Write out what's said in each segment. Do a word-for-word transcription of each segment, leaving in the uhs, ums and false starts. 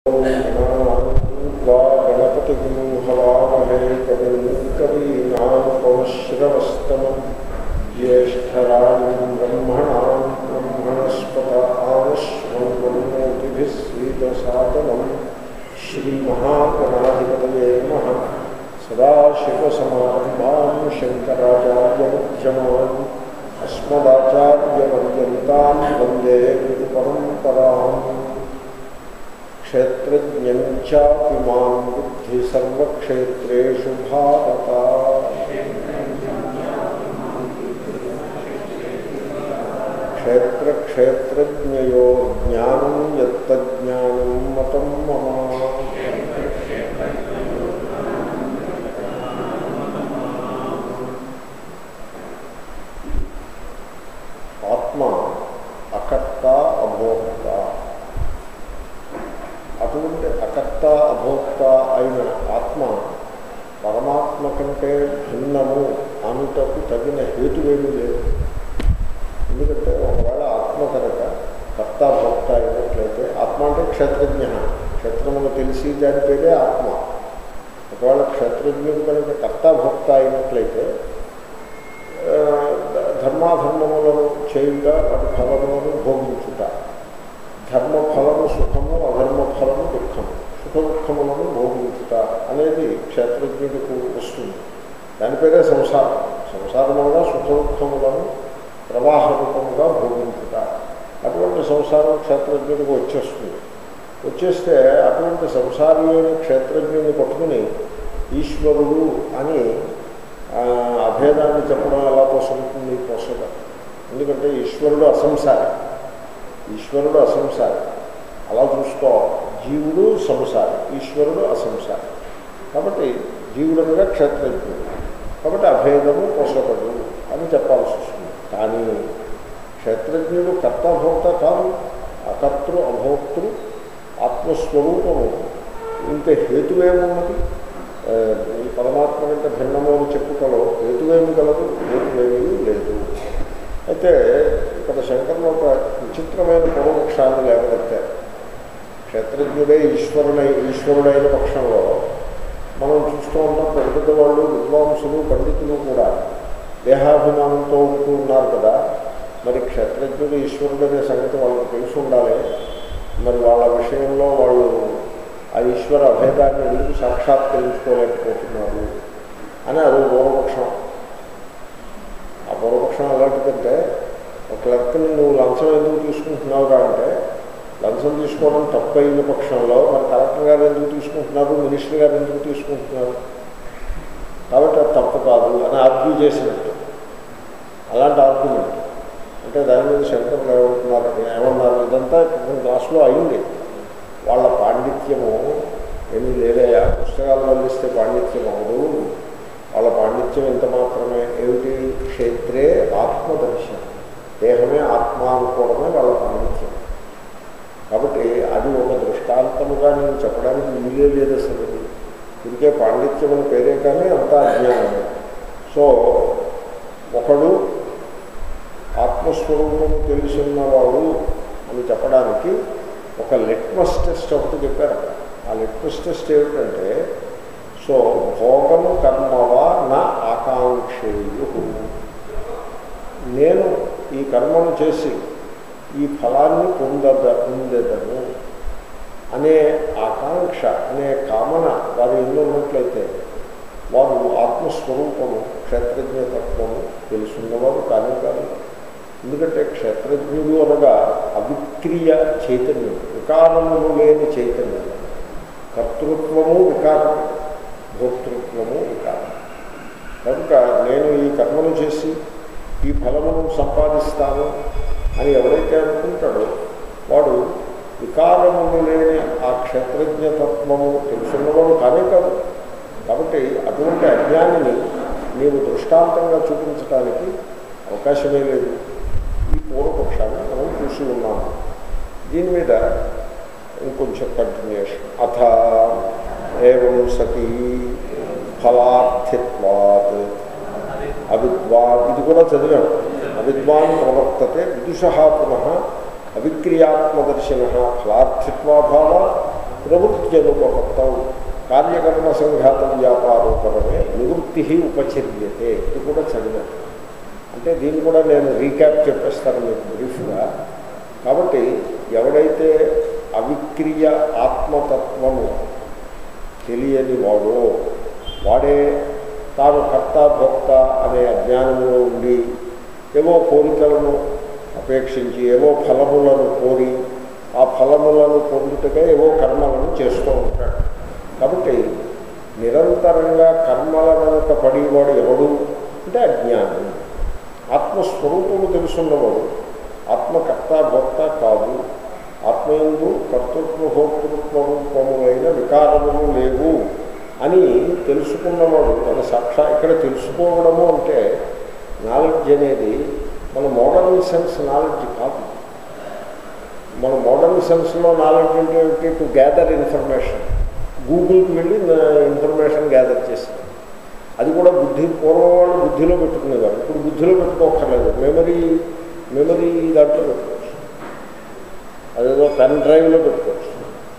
गणपतिं हवामहे कविं कवीनामुपमश्रवस्तमं ज्येष्ठराजं ब्रह्मणां ब्रह्मणस्पत आनश्वन्वन्नोतिभिः श्रीदसादनं श्रीमहागणाधिपतये नमः। सदाशिवसमारम्भां शङ्कराचार्यमुख्यमान् अस्मदाचार्यपर्यन्तां वन्दे गुरुपरम्पराम्। क्षेत्रज्ञं चापि मां बुद्धि सर्वक्षेत्रेषु भारत। क्षेत्रक्षेत्रज्ञयो ज्ञानं यत्तज्ज्ञानं मतं मम। ఆత్మ అకర్త అభోక్త. అటువంటి అకర్త అభోక్త అయిన ఆత్మ పరమాత్మ కంటే భిన్నము అనుటకు తగిన హేతువేమీ లేదు. ఎందుకంటే ఒకవేళ ఆత్మ కనుక కర్త భోక్త అయినట్లయితే, ఆత్మ అంటే క్షేత్రజ్ఞ, క్షేత్రమును తెలిసి దాని పేరే ఆత్మ. ఒకవేళ క్షేత్రజ్ఞుడు కనుక కర్త భోక్త అయినట్లయితే ధర్మాధర్మములను చేయుట, వాటి ఫలములను భోగించుట, ధర్మఫలము సుఖము, అధర్మఫలము దుఃఖము, సుఖ దుఃఖములను భోగించుట అనేది క్షేత్రజ్ఞుడికి వస్తుంది. దాని పేరే సంసారం. సంసారముగా సుఖ దుఃఖములను ప్రవాహ రూపముగా భోగించుట. అటువంటి సంసారం క్షేత్రజ్ఞుడికి వచ్చేస్తుంది. వచ్చేస్తే అటువంటి సంసారి అయిన క్షేత్రజ్ఞుడిని పట్టుకుని ఈశ్వరుడు అని అభేదాన్ని చెప్పడం ఎలా పోసవుతుంది? పోసడం. ఎందుకంటే ఈశ్వరుడు అసంసారి, ఈశ్వరుడు అసంసారి. అలా చూసుకోవాలి. జీవుడు సంసారి, ఈశ్వరుడు అసంసారి. కాబట్టి జీవుడుగా క్షేత్రజ్ఞుడు, కాబట్టి అభేదము పోసపడు అని చెప్పాల్సి వస్తుంది. కానీ క్షేత్రజ్ఞుడు కర్తాభోక్త కాదు, అకర్తృ అభోక్తృ ఆత్మస్వరూపము. ఇంత హేతువేమున్నది? ఈ పరమాత్మ కంటే భిన్నము అని చెప్పుకలో హేతువేమి కలదు? హేతువేమీ లేదు. అయితే ఇక్కడ శంకరులు ఒక విచిత్రమైన పూర్వపక్షాన్ని లేవనెత్తారు. క్షేత్రజ్ఞుడే ఈశ్వరుడై ఈశ్వరుడైన పక్షంలో మనం చూస్తూ ఉంటాం. పెద్ద పెద్దవాళ్ళు, విద్వాంసులు, పండితులు కూడా దేహాభిమానంతో ఉంటూ ఉన్నారు కదా. మరి క్షేత్రజ్ఞుడు ఈశ్వరుడనే సంగతి వాళ్ళకి తెలిసి ఉండాలి. మరి వాళ్ళ విషయంలో వాళ్ళు ఆ ఈశ్వర అభేదాన్ని ఎందుకు సాక్షాత్కరించుకోలేకపోతున్నారు అని అదో పూర్వపక్షం. ఆ పూర్వపక్షం ఎలాంటిదంటే, ఒక క్లర్క్ని నువ్వు లంచం ఎందుకు తీసుకుంటున్నావురా అంటే, లంచం తీసుకోవడం తప్పు అయిన పక్షంలో మరి కలెక్టర్ గారు ఎందుకు తీసుకుంటున్నారు, మినిస్టర్ గారు ఎందుకు తీసుకుంటున్నారు, కాబట్టి అది తప్పు కాదు అని ఆర్గ్యూ చేసినట్టు. అలాంటి ఆర్గ్యుమెంట్ అంటే దాని మీద శంకర్లు ఏమంటున్నారు, ఏమన్నారు, ఇదంతా కొన్ని క్లాసులో అయింది. వాళ్ళ పాండిత్యము ఏమీ లేదయా, పుస్తకాలు వల్లిస్తే పాండిత్యం అవదు. వాళ్ళ పాండిత్యం ఎంత మాత్రమే. ఏమిటి? క్షేత్రే ఆత్మదర్శనం, దేహమే ఆత్మ అనుకోవడమే వాళ్ళ పాండిత్యం. కాబట్టి అది ఒక దృష్టాంతముగా నేను చెప్పడానికి వీలే లేదు అసలు. ఇంకే పాండిత్యం అని పేరే కానీ అంతా అజ్ఞానమే. సో ఒకడు ఆత్మస్వరూపము తెలిసిన్నవాడు అని చెప్పడానికి ఒక లిట్మస్ టెస్ట్ ఒకటి చెప్పారు. ఆ లిట్మస్ టెస్ట్ ఏమిటంటే, సో భోగము కర్మవా నా ఆకాంక్షేయు, నేను ఈ కర్మను చేసి ఈ ఫలాన్ని పొందద పొందేదను అనే ఆకాంక్ష, అనే కామన వారు ఎన్నో ఉన్నట్లయితే వారు ఆత్మస్వరూపము, క్షేత్రజ్ఞతత్వము తెలుసున్నవారు కానీ కాదు. ఎందుకంటే క్షేత్రజ్ఞుడు అనగా అవిక్రియ చైతన్యం, వికారములు లేని చైతన్యం. కర్తృత్వము వికారం, భోక్తృత్వము వికారం. కనుక నేను ఈ కర్మను చేసి ఈ ఫలమును సంపాదిస్తాను అని ఎవరైతే అనుకుంటాడో వాడు వికారములు లేని ఆ క్షేత్రజ్ఞతత్వము తెలుసున్నవాడు కానే కాదు. కాబట్టి అటువంటి అజ్ఞానిని నీవు దృష్టాంతంగా చూపించడానికి అవకాశమే లేదు. ఈ పూర్వపక్షాన్ని మనం చూసి ఉన్నాము. దీని మీద ఇంకొంచెం కంటిన్యూషన్. అథ ఏవం సతీ ఫలార్థిత్వాత్ అవిద్వాన్, ఇది కూడా చదివాం. అవిద్వాన్ ప్రవర్తతే విదుషః పునః అవిక్రియాత్మదర్శిన ఫలార్థిత్వాభావ ప్రవృత్త్యనుపపత్తౌ కార్యకర్మ సంఘాత వ్యాపారోపరమే నివృత్తి ఉపచర్యతే. ఇది కూడా చదివాను. అంటే దీన్ని కూడా నేను రీక్యాప్ చెప్పేస్తాను మీకు బ్రీఫ్గా. కాబట్టి ఎవడైతే అవిక్రియ ఆత్మతత్వము తెలియని వాడో వాడే తాను కర్త భోక్త అనే అజ్ఞానంలో ఉండి ఏవో కోరికలను అపేక్షించి ఏవో ఫలములను కోరి ఆ ఫలములను పొందుటగా ఏవో కర్మలను చేస్తూ ఉంటాడు. కాబట్టి నిరంతరంగా కర్మల వెనుక పడేవాడు ఎవడు అంటే అజ్ఞానం. ఆత్మస్వరూపము తెలుసున్నవాడు ఆత్మకర్త భోక్త కాదు. ఆత్మయందు కర్తృత్వ భోక్తృత్వ రూపములైన వికారములు లేవు అని తెలుసుకున్నవాడు మన సాక్షా. ఇక్కడ తెలుసుకోవడము అంటే నాలెడ్జ్ అనేది మన మోడర్న్ సెన్స్ నాలెడ్జ్ కాదు. మన మోడర్న్ సెన్స్లో నాలెడ్జ్ అంటే టు గ్యాదర్ ఇన్ఫర్మేషన్. గూగుల్కి వెళ్ళి ఇన్ఫర్మేషన్ గ్యాదర్ చేస్తారు. అది కూడా బుద్ధి పూర్వం వాళ్ళు బుద్ధిలో పెట్టుకునేవారు. ఇప్పుడు బుద్ధిలో పెట్టుకోక్కర్లేదు. మెమరీ మెమరీ దాంట్లో పెట్టుకోవచ్చు. అదేదో పెన్ డ్రైవ్లో పెట్టుకోవచ్చు.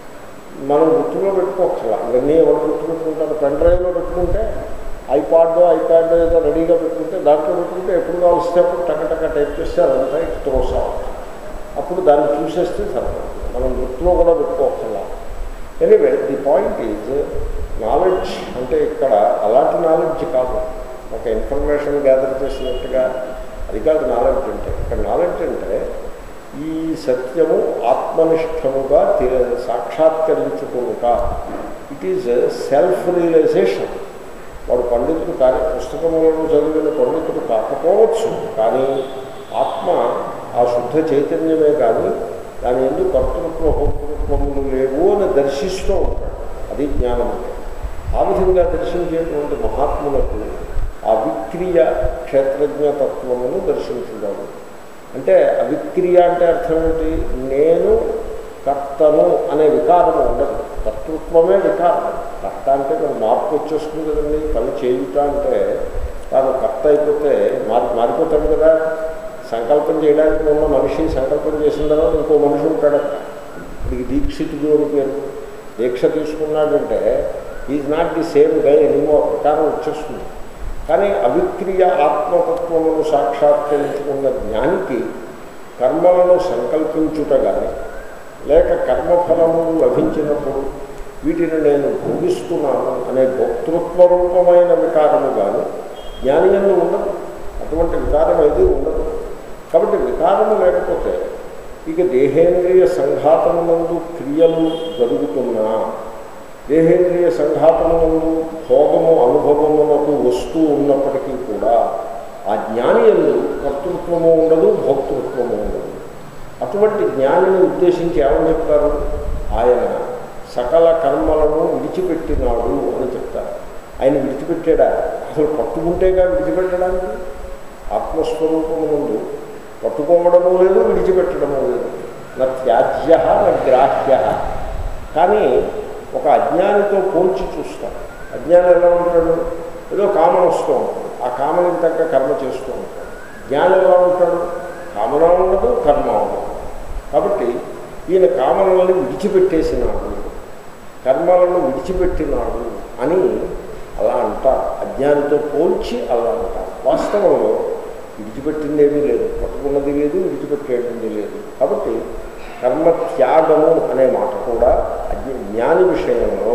మనం గుర్తులో పెట్టుకోక్కర్లా. ఇవన్నీ ఎవరు గుర్తుపెట్టుకుంటారు? పెన్ డ్రైవ్లో పెట్టుకుంటే ఐపాడ్ ఐప్యాడ్ ఏదో రెడీగా పెట్టుకుంటే దాంట్లో పెట్టుకుంటే ఎప్పుడు కావలిస్తే అప్పుడు టకటక టైప్ చేస్తే అదంతా ఇటు త్రోసా ఉంటుంది. అప్పుడు దాన్ని చూసేస్తే సరిపడుతుంది. మనం గుర్తులో కూడా పెట్టుకోక్కర్లా. Anyway the point is knowledge అంటే ఇక్కడ అలాంటి నాలెడ్జ్ కాదు. ఒక ఇన్ఫర్మేషన్ గ్యాదర్ చేసినట్టుగా అది కాదు నాలెడ్జ్ అంటే. ఇక్కడ నాలెడ్జ్ అంటే ఈ సత్యము ఆత్మనిష్టముగా సాక్షాత్కరించుకునుట. It is self realization. వాడు పండితుడు కానీ పుస్తకములను చదివిన పండితుడు కాకపోవచ్చు, కానీ ఆత్మ ఆ శుద్ధ చైతన్యమే కానీ దాని ఎందుకు కర్తృత్వ భోక్తృత్వములు లేవు అని దర్శిస్తూ ఉంటాడు. అది జ్ఞానం అంటే. ఆ విధంగా దర్శించేటువంటి మహాత్ములకు ఆ విక్రియ క్షేత్రజ్ఞతత్వమును దర్శించున్నాడు. అంటే అవిక్రియ అంటే అర్థం ఏంటి? నేను కర్తను అనే వికారము ఉండదు. కర్తృత్వమే వికారం. కర్త అంటే మనం మార్పు వచ్చేస్తుంది కదండి. పని చేయుట అంటే తాను కర్త అయిపోతే మారి మారిపోతాడు కదా. సంకల్పం చేయడానికి ఉన్న మనిషి సంకల్పం చేసిన తర్వాత ఇంకో మనిషి ఉంటాడు. ఇప్పటికి దీక్షితుడు అని పేరు. దీక్ష తీసుకున్నాడంటే is not the same guy ఎనిమో ప్రకారం వచ్చేస్తుంది. కానీ అవిక్రియ ఆత్మతత్వమును సాక్షాత్కరించుకున్న జ్ఞానికి కర్మలను సంకల్పించుట కానీ లేక కర్మఫలము లభించినప్పుడు వీటిని నేను భోగిస్తున్నాను అనే భోక్తృత్వ రూపమైన వికారము కానీ జ్ఞానియందు ఉండదు. అటువంటి వికారం ఏది ఉండదు. కాబట్టి వికారము లేకపోతే ఇక దేహేంద్రియ సంఘాతమునందు క్రియలు జరుగుతున్నా దేహేంద్రియ సంఘాతమునందు భోగము అనుభవమునకు వస్తూ ఉన్నప్పటికీ కూడా ఆ జ్ఞాని యందు కర్తృత్వము ఉండదు, భోక్తృత్వము ఉండదు. అటువంటి జ్ఞానిని ఉద్దేశించి ఏమని చెప్తారు? ఆయన సకల కర్మలను విడిచిపెట్టినాడు అని చెప్తారు. ఆయన విడిచిపెట్టాడా? అసలు పట్టుకుంటేగా విడిచిపెట్టడానికి. ఆత్మస్వరూపము ముందు పట్టుకోవడము లేదు, విడిచిపెట్టడము లేదు. నా త్యాజ్య నా గ్రాహ్య. కానీ ఒక అజ్ఞానితో పోల్చి చూస్తాడు. అజ్ఞానం ఎలా ఉంటాడు? ఏదో కామన వస్తూ ఉంటాడు. ఆ కామనకి తగ్గ కర్మ చేస్తూ ఉంటాడు. జ్ఞానం ఎలా ఉంటాడు? కామన ఉండదు, కర్మ ఉండదు. కాబట్టి ఈయన కామనలను విడిచిపెట్టేసినాడు, కర్మలను విడిచిపెట్టినాడు అని అలా అంటారు. అజ్ఞానితో పోల్చి అలా అంటారు. వాస్తవంలో విడిచిపెట్టిందేమీ లేదు, పట్టుకున్నది లేదు, విడిచిపెట్టేది లేదు. కాబట్టి కర్మత్యాగము అనే మాట కూడా జ్ఞాని విషయంలో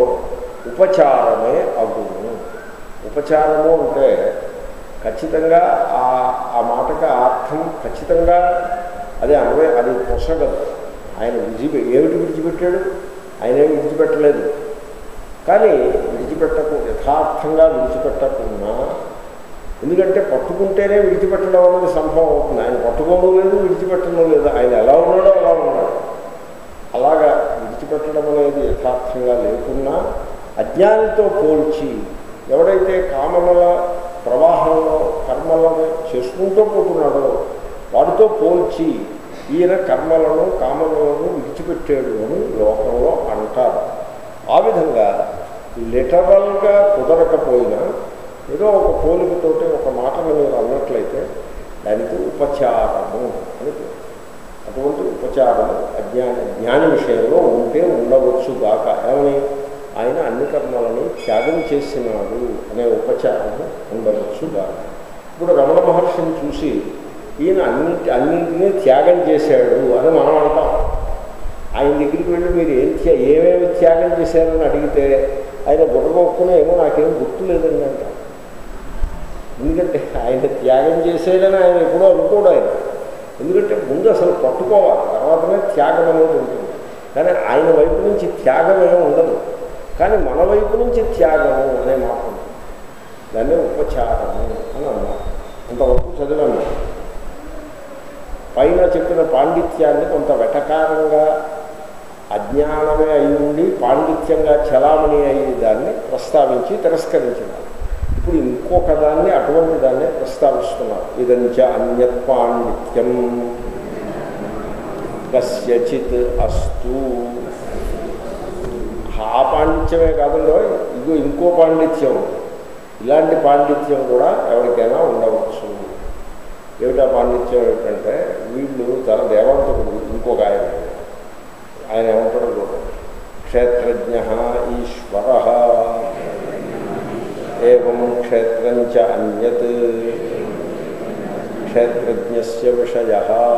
ఉపచారమే అగును. ఉపచారము అంటే ఖచ్చితంగా ఆ ఆ మాటకి అర్థం ఖచ్చితంగా అదే అన్వయ అది పొసగదు. ఆయన విడిచిపె ఏమిటి విడిచిపెట్టాడు? ఆయన ఏమి విడిచిపెట్టలేదు. కానీ విడిచిపెట్టకు యథార్థంగా విడిచిపెట్టకున్నా, ఎందుకంటే పట్టుకుంటేనే విడిచిపెట్టడం అనేది సంభవం అవుతుంది. ఆయన పట్టుకోవడం లేదు, విడిచిపెట్టడం లేదు. ఆయన ఎలా ఉన్నాడో అలా ఉన్నాడు. అలాగా విడిచిపెట్టడం అనేది యథార్థంగా లేకున్నా అజ్ఞానితో పోల్చి ఎవడైతే కామనల ప్రవాహంలో కర్మలను చేసుకుంటూ పోతున్నాడో వాడితో పోల్చి ఈయన కర్మలను కామనలను విడిచిపెట్టాడు అని లోకంలో అంటారు. ఆ విధంగా లిటరల్గా కుదరకపోయినా ఏదో ఒక పోలికతోటి ఒక మాటను మీరు అన్నట్లయితే దానికి ఉపచారము అని అటువంటి ఉపచారము అజ్ఞాన జ్ఞాని విషయంలో ఉంటే ఉండవచ్చు గాక. ఏమని ఆయన అన్ని కర్మలని త్యాగం చేసినాడు అనే ఉపచారము ఉండవచ్చు గాక. ఇప్పుడు రమణ మహర్షిని చూసి ఈయన అన్నింటి అన్నింటినీ త్యాగం చేశాడు అని మనం అంటాం. ఆయన దగ్గరికి వెళ్ళి మీరు ఏం త్యా ఏమేమి త్యాగం చేశారని అడిగితే ఆయన బుర్రగొక్కునే ఏమో నాకేం గుర్తు లేదండి అంట. ఎందుకంటే ఆయన త్యాగం చేసేదని ఆయన ఎప్పుడూ అనుకోడు ఆయన. ఎందుకంటే ముందు అసలు పట్టుకోవాలి, తర్వాతనే త్యాగం అనేది ఉంటుంది. కానీ ఆయన వైపు నుంచి త్యాగం ఏమి ఉండదు, కానీ మన వైపు నుంచి త్యాగము అనే మాట ఉంటుంది. దాన్నే ఉపచారము అని అన్నారు. అంతవరకు చదివాను. పైన చెప్పిన పాండిత్యాన్ని కొంత వెటకారంగా అజ్ఞానమే అయి ఉండి పాండిత్యంగా చలామణి అయ్యి దాన్ని ప్రస్తావించి తిరస్కరించినారు. ఇప్పుడు ఇంకొక దాన్ని అటువంటి దాన్ని ప్రస్తావిస్తున్నారు. ఇదంచ అన్యత్ పాండిత్యం కస్యచిత్ అస్తు. ఆ పాండిత్యమే కాదంలో ఇగో ఇంకో పాండిత్యం, ఇలాంటి పాండిత్యం కూడా ఎవరికైనా ఉండవచ్చు. ఏమిటా పాండిత్యం ఏమిటంటే వీళ్ళు చాలా దేవంతకుడు. ఇంకొక ఆయన ఆయన ఏమంటాడు కూడా క్షేత్రజ్ఞ ఈశ్వర ఏవం క్షేత్రంచ అన్యత్ క్షేత్రజ్ఞస్య విషయ.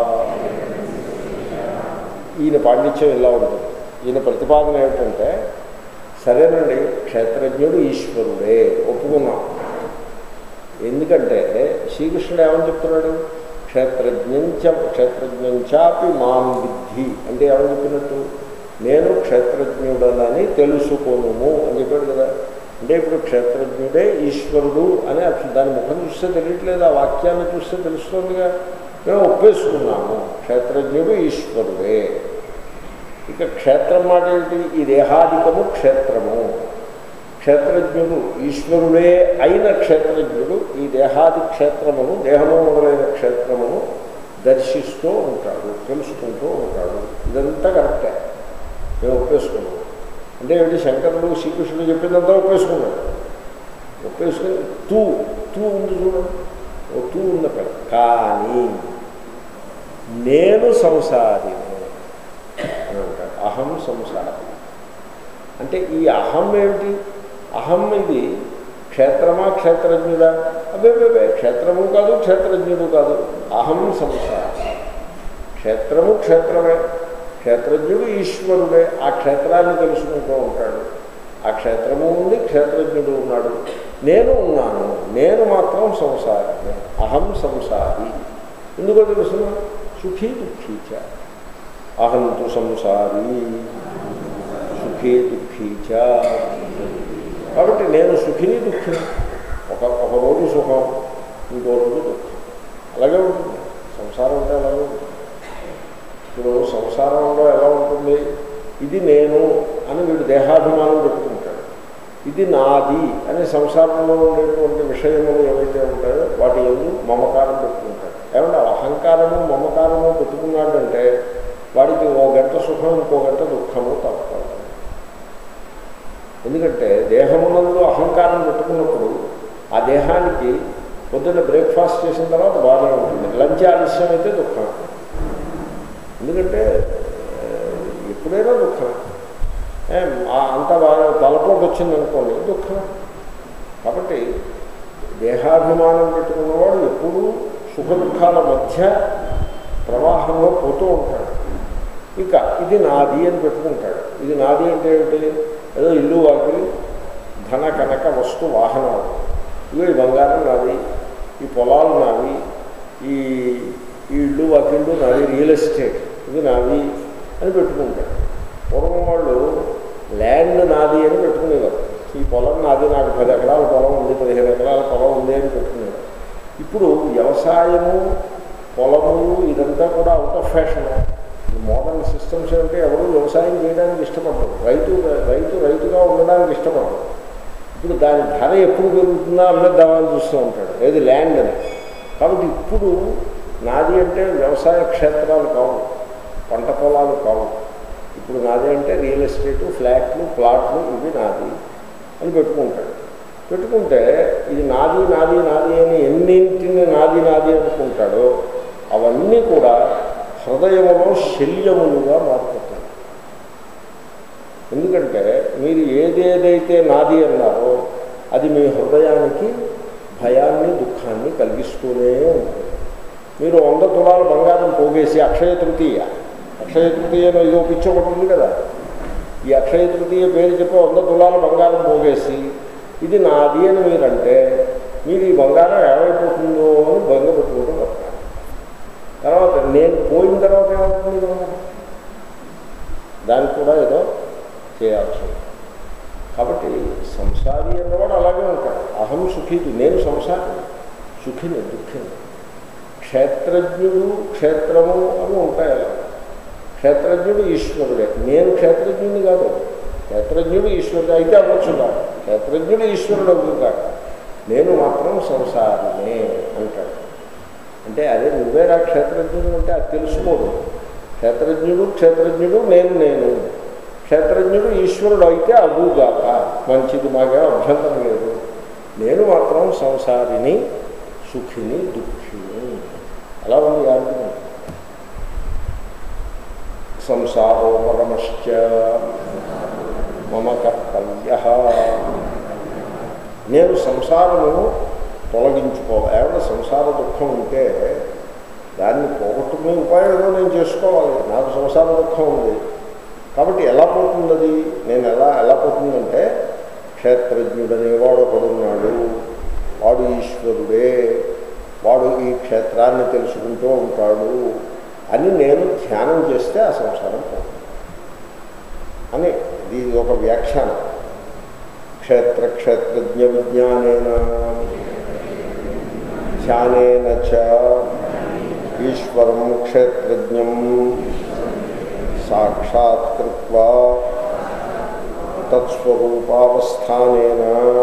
ఈయన పాండిత్యం ఇలా ఉంటుంది. ఈయన ప్రతిపాదన ఏమిటంటే సరేనండి క్షేత్రజ్ఞుడు ఈశ్వరుడే ఒప్పుకున్నాం. ఎందుకంటే శ్రీకృష్ణుడు ఏమని చెప్తున్నాడు? క్షేత్రజ్ఞంచ క్షేత్రజ్ఞంచాపి మాం విద్ధి అంటే ఏమని చెప్పినట్టు నేను క్షేత్రజ్ఞుడనని తెలుసుకోను అని చెప్పాడు కదా. అంటే ఇప్పుడు క్షేత్రజ్ఞుడే ఈశ్వరుడు అని దాని ముఖం చూస్తే తెలియట్లేదు, ఆ వాక్యాన్ని చూస్తే తెలుస్తుందిగా. మేము ఒప్పేసుకున్నాము క్షేత్రజ్ఞుడు ఈశ్వరుడే. ఇక క్షేత్రం మాట ఏంటి? ఈ దేహాదికము క్షేత్రము. క్షేత్రజ్ఞుడు ఈశ్వరుడే అయిన క్షేత్రజ్ఞుడు ఈ దేహాది క్షేత్రమును దేహము మొదలైన క్షేత్రమును దర్శిస్తూ ఉంటాడు, తెలుసుకుంటూ ఉంటాడు. ఇదంతా కరెక్టే, మేము ఒప్పేసుకున్నాం. అంటే ఏమిటి? శంకరుడు శ్రీకృష్ణుడు చెప్పిందంతా ఒప్పేసుకున్నాడు. ఒప్పేసుకుని తూ తూ ఉంది చూడండి, ఓ తూ ఉంది అక్కడ. కానీ నేను సంసారిని అని అంటాడు. అహం సంసారి అంటే ఈ అహం ఏమిటి? అహం ఇది క్షేత్రమా క్షేత్రజ్ఞుడా? అబ్బే క్షేత్రము కాదు క్షేత్రజ్ఞుడు కాదు. అహం సంసారి. క్షేత్రము క్షేత్రమే, క్షేత్రజ్ఞుడు ఈశ్వరుడే. ఆ క్షేత్రాన్ని తెలుసుకుంటూ ఉంటాడు. ఆ క్షేత్రము ఉంది, క్షేత్రజ్ఞుడు ఉన్నాడు, నేను ఉన్నాను. నేను మాత్రం సంసారి. అహం సంసారి. ఎందుకో తెలుసునా? సుఖీ దుఃఖీచ. అహం తు సంసారి సుఖీ దుఃఖీచ. కాబట్టి నేను సుఖిని దుఃఖిని. ఒక ఒక రోజు సుఖం, ఇంకో రోజు దుఃఖం. అలాగే ఉంటుంది సంసారం అంటే. అలాగే ఉంటుంది. ఇప్పుడు సంసారంలో ఎలా ఉంటుంది? ఇది నేను అని వీడు దేహాభిమానం పెట్టుకుంటాడు. ఇది నాది అని సంసారంలో ఉండేటువంటి విషయములు ఏవైతే ఉంటాయో వాటి ఎందు మమకారం పెట్టుకుంటాడు. ఏమంటే అహంకారము మమకారము పెట్టుకున్నాడంటే వాడికి ఓ గంట సుఖం ఇంకో గంట దుఃఖము తప్పదు. ఎందుకంటే దేహమునందు అహంకారం పెట్టుకున్నప్పుడు ఆ దేహానికి పొద్దున్న బ్రేక్ఫాస్ట్ చేసిన తర్వాత బాగా ఉంటుంది, లంచ్ ఆలస్యం అయితే దుఃఖం. ఎందుకంటే ఎప్పుడైనా దుఃఖం. అంత బాగా తలపోటు వచ్చిందనుకోండి దుఃఖం. కాబట్టి దేహాభిమానం పెట్టుకున్నవాడు ఎప్పుడూ సుఖ దుఃఖాల మధ్య ప్రవాహంలో పోతూ ఉంటాడు. ఇక ఇది నాది అని పెట్టుకుంటాడు. ఇది నాది అంటే ఏమిటి? ఏదో ఇల్లు వాకిలి ధన కనక వస్తు వాహనాలు, ఇవి ఈ బంగారం నాది, ఈ పొలాలు నావి, ఈ ఈ ఇల్లు వాకిళ్ళు నాది, రియల్ ఎస్టేట్ ఇది నాది అని పెట్టుకుంటాడు. పూర్వం వాళ్ళు ల్యాండ్ నాది అని పెట్టుకునేవారు. ఈ పొలం నాది, నాకు పది ఎకరాల పొలం ఉంది, పదిహేను ఎకరాల పొలం ఉంది అని పెట్టుకునేవారు. ఇప్పుడు వ్యవసాయము పొలములు ఇదంతా కూడా out of fashion. Modern systems అంటే ఎవరు వ్యవసాయం చేయడానికి ఇష్టపడరు. రైతు రైతు రైతుగా ఉండడానికి ఇష్టపడరు. ఇప్పుడు దాని ధర ఎప్పుడు పెరుగుతుందా అమ్మేద్దామని చూస్తూ ఉంటాడు, ఏది ల్యాండ్ అని. కాబట్టి ఇప్పుడు నాది అంటే వ్యవసాయ క్షేత్రాలు కావు, పంట పొలాలు కావు. ఇప్పుడు నాది అంటే రియల్ ఎస్టేటు, ఫ్లాట్లు, ప్లాట్లు ఇవి నాది అని పెట్టుకుంటాడు. పెట్టుకుంటే ఇది నాది నాది నాది అని ఎన్నింటిని నాది నాది అనుకుంటాడో అవన్నీ కూడా హృదయములో శల్యములుగా మారిపోతాయి. ఎందుకంటే మీరు ఏదేదైతే నాది అన్నారో అది మీ హృదయానికి భయాన్ని దుఃఖాన్ని కలిగిస్తూనే ఉంటుంది. మీరు వంద తులాల బంగారం పోగేసి అక్షయ తృతీయ అక్షయ తృతీయలో ఇదో పిచ్చి ఒకటి ఉంది కదా, ఈ అక్షయ తృతీయ పేరు చెప్పి వంద తులాల బంగారం పోగేసి ఇది నాది అని మీరంటే మీరు ఈ బంగారం ఏమైపోతుందో అని బంగ పెట్టుకోవడం వస్తారు. తర్వాత నేను పోయిన తర్వాత ఏమవుతుంది కదా, దానికి కూడా ఏదో చేయాల్సి ఉంటుంది. కాబట్టి సంసారి అన్నవాడు అలాగే ఉంటాడు. అహం సుఖిది, నేను సంసారి, సుఖిని దుఃఖిని. క్షేత్రజ్ఞుడు క్షేత్రము అని ఉంటాయి అలా. క్షేత్రజ్ఞుడు ఈశ్వరుడే, నేను క్షేత్రజ్ఞుడిని కాదు. క్షేత్రజ్ఞుడు ఈశ్వరుడు అయితే అవ్వచ్చు కాదు, క్షేత్రజ్ఞుడు ఈశ్వరుడు అవ్వదు కాదు, నేను మాత్రం సంసారమే అంటాడు. అంటే అదే నువ్వేరా క్షేత్రజ్ఞుడు అంటే అది తెలుసుకోడు. క్షేత్రజ్ఞుడు క్షేత్రజ్ఞుడు నేను నేను క్షేత్రజ్ఞుడు ఈశ్వరుడు అయితే అవ్వుగాక, మంచిది, మాకేం అభ్యంతరం లేదు. నేను మాత్రం సంసారిని, సుఖిని, దుఃఖిని. అలా ఉంది ఆర్గ్యుమెంట్. సంసారో పరమశ్చ మమ కర్తవ్య. నేను సంసారమును తొలగించుకోవాలి. ఏమైనా సంసార దుఃఖం ఉంటే దాన్ని పోగొట్టుకునే ఉపాయం ఏదో నేను చేసుకోవాలి. నాకు సంసార దుఃఖం ఉంది కాబట్టి ఎలా పోతుంది అది, నేను ఎలా ఎలా పోతుందంటే క్షేత్రజ్ఞుడనేవాడు ఒకడున్నాడు, వాడు ఈశ్వరుడే, వాడు ఈ క్షేత్రాన్ని తెలుసుకుంటూ ఉంటాడు అని నేను ధ్యానం చేస్తే ఆ సంసారం పోతుంది అని ఇది ఒక వ్యాఖ్యానం. క్షేత్ర క్షేత్రజ్ఞ విజ్ఞానేన ధ్యానేన చ ఈశ్వరం క్షేత్రజ్ఞం సాక్షాత్కృత్వా తత్స్వరూపావస్థానేన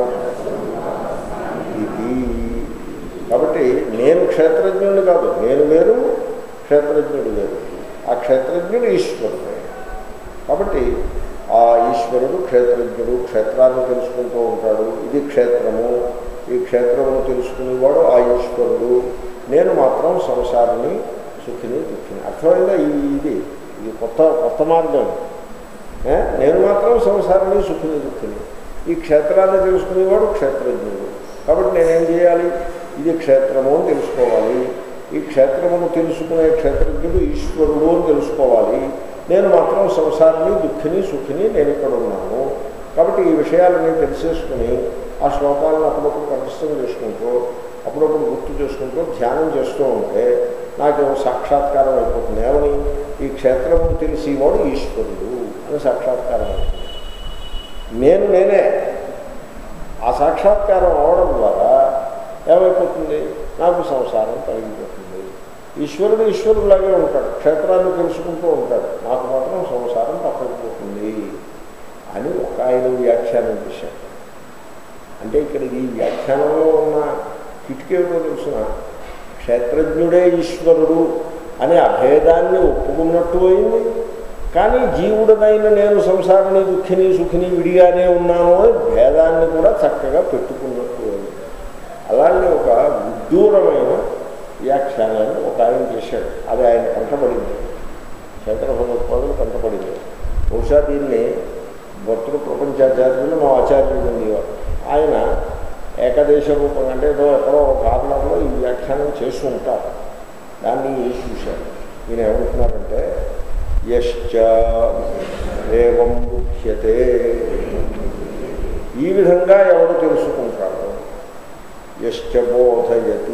ఇది. కాబట్టి నేను క్షేత్రజ్ఞుడు కాదు, నేను వేరు, క్షేత్రజ్ఞుడు వేరు. ఆ క్షేత్రజ్ఞుడు ఈశ్వరుడే. కాబట్టి ఆ ఈశ్వరుడు క్షేత్రజ్ఞుడు, క్షేత్రాన్ని తెలుసుకుంటూ ఉంటాడు. ఇది క్షేత్రము, ఈ క్షేత్రమును తెలుసుకునేవాడు ఆ ఈశ్వరుడు. నేను మాత్రం సంసారిని, సుఖిని, దుఃఖిని. అర్థమైందా? ఈ ఇది ఇది కొత్త కొత్త మార్గం. నేను మాత్రం సంసారిని, సుఖిని, దుఃఖిని. ఈ క్షేత్రాన్ని తెలుసుకునేవాడు క్షేత్రజ్ఞుడు. కాబట్టి నేనేం చేయాలి? ఇది క్షేత్రము అని తెలుసుకోవాలి. ఈ క్షేత్రమును తెలుసుకునే క్షేత్రజ్ఞుడు ఈశ్వరుడు అని తెలుసుకోవాలి. నేను మాత్రం సంసారిని, దుఃఖిని, సుఖిని, నేను ఇక్కడ ఉన్నాను. కాబట్టి ఈ విషయాలన్నీ తెలిసేసుకుని ఆ శ్లోకాలను అప్పుడప్పుడు కంఠస్థం చేసుకుంటూ అప్పుడప్పుడు గుర్తు చేసుకుంటూ ధ్యానం చేస్తూ ఉంటే నాకేమో సాక్షాత్కారం అయిపోతుంది. ఏమని? ఈ క్షేత్రమును తెలిసేవాడు ఈశ్వరుడు అని సాక్షాత్కారం అవుతుంది. నేను నేనే. ఆ సాక్షాత్కారం అవడం ద్వారా ఏమైపోతుంది? నాకు సంసారం తొలగిపోతుంది. ఈశ్వరుడు ఈశ్వరులాగే ఉంటాడు, క్షేత్రాన్ని తెలుసుకుంటూ ఉంటాడు, నాకు మాత్రం సంసారం తప్పకపోతుంది అని ఒక ఆయన వ్యాఖ్యానం చేశాడు. అంటే ఇక్కడ ఈ వ్యాఖ్యానంలో ఉన్న కిటికేమిటో తెలుసిన, క్షేత్రజ్ఞుడే ఈశ్వరుడు అనే అభేదాన్ని ఒప్పుకున్నట్టు అయింది, కానీ జీవుడనైన నేను సంసారిని, దుఃఖిని, సుఖిని విడిగానే ఉన్నాను అని భేదాన్ని కూడా చక్కగా పెట్టుకున్నట్టు అయింది. అలాంటి ఒక విదూరమైన వ్యాఖ్యానాన్ని ఒక ఆయన చేశాడు. అది ఆయన కంటపడింది, శంకర భగవత్పాదులు కంటపడింది. బహుశా దీన్ని భర్తృ ప్రపంచాచార్యులు మా ఆచార్యులు ఉండేవారు. ఆయన ఏకదేశ రూపం అంటే ఏదో ఎక్కడో ఒక కారణంలో ఈ వ్యాఖ్యానం చేసి ఉంటారు. దాన్ని చూశారు. ఈయన ఏమంటున్నారంటే, యశ్చ ఏవం బుధ్యతే, ఈ విధంగా ఎవడు తెలుసుకుంటాడు, యశ్చ బోధయతి,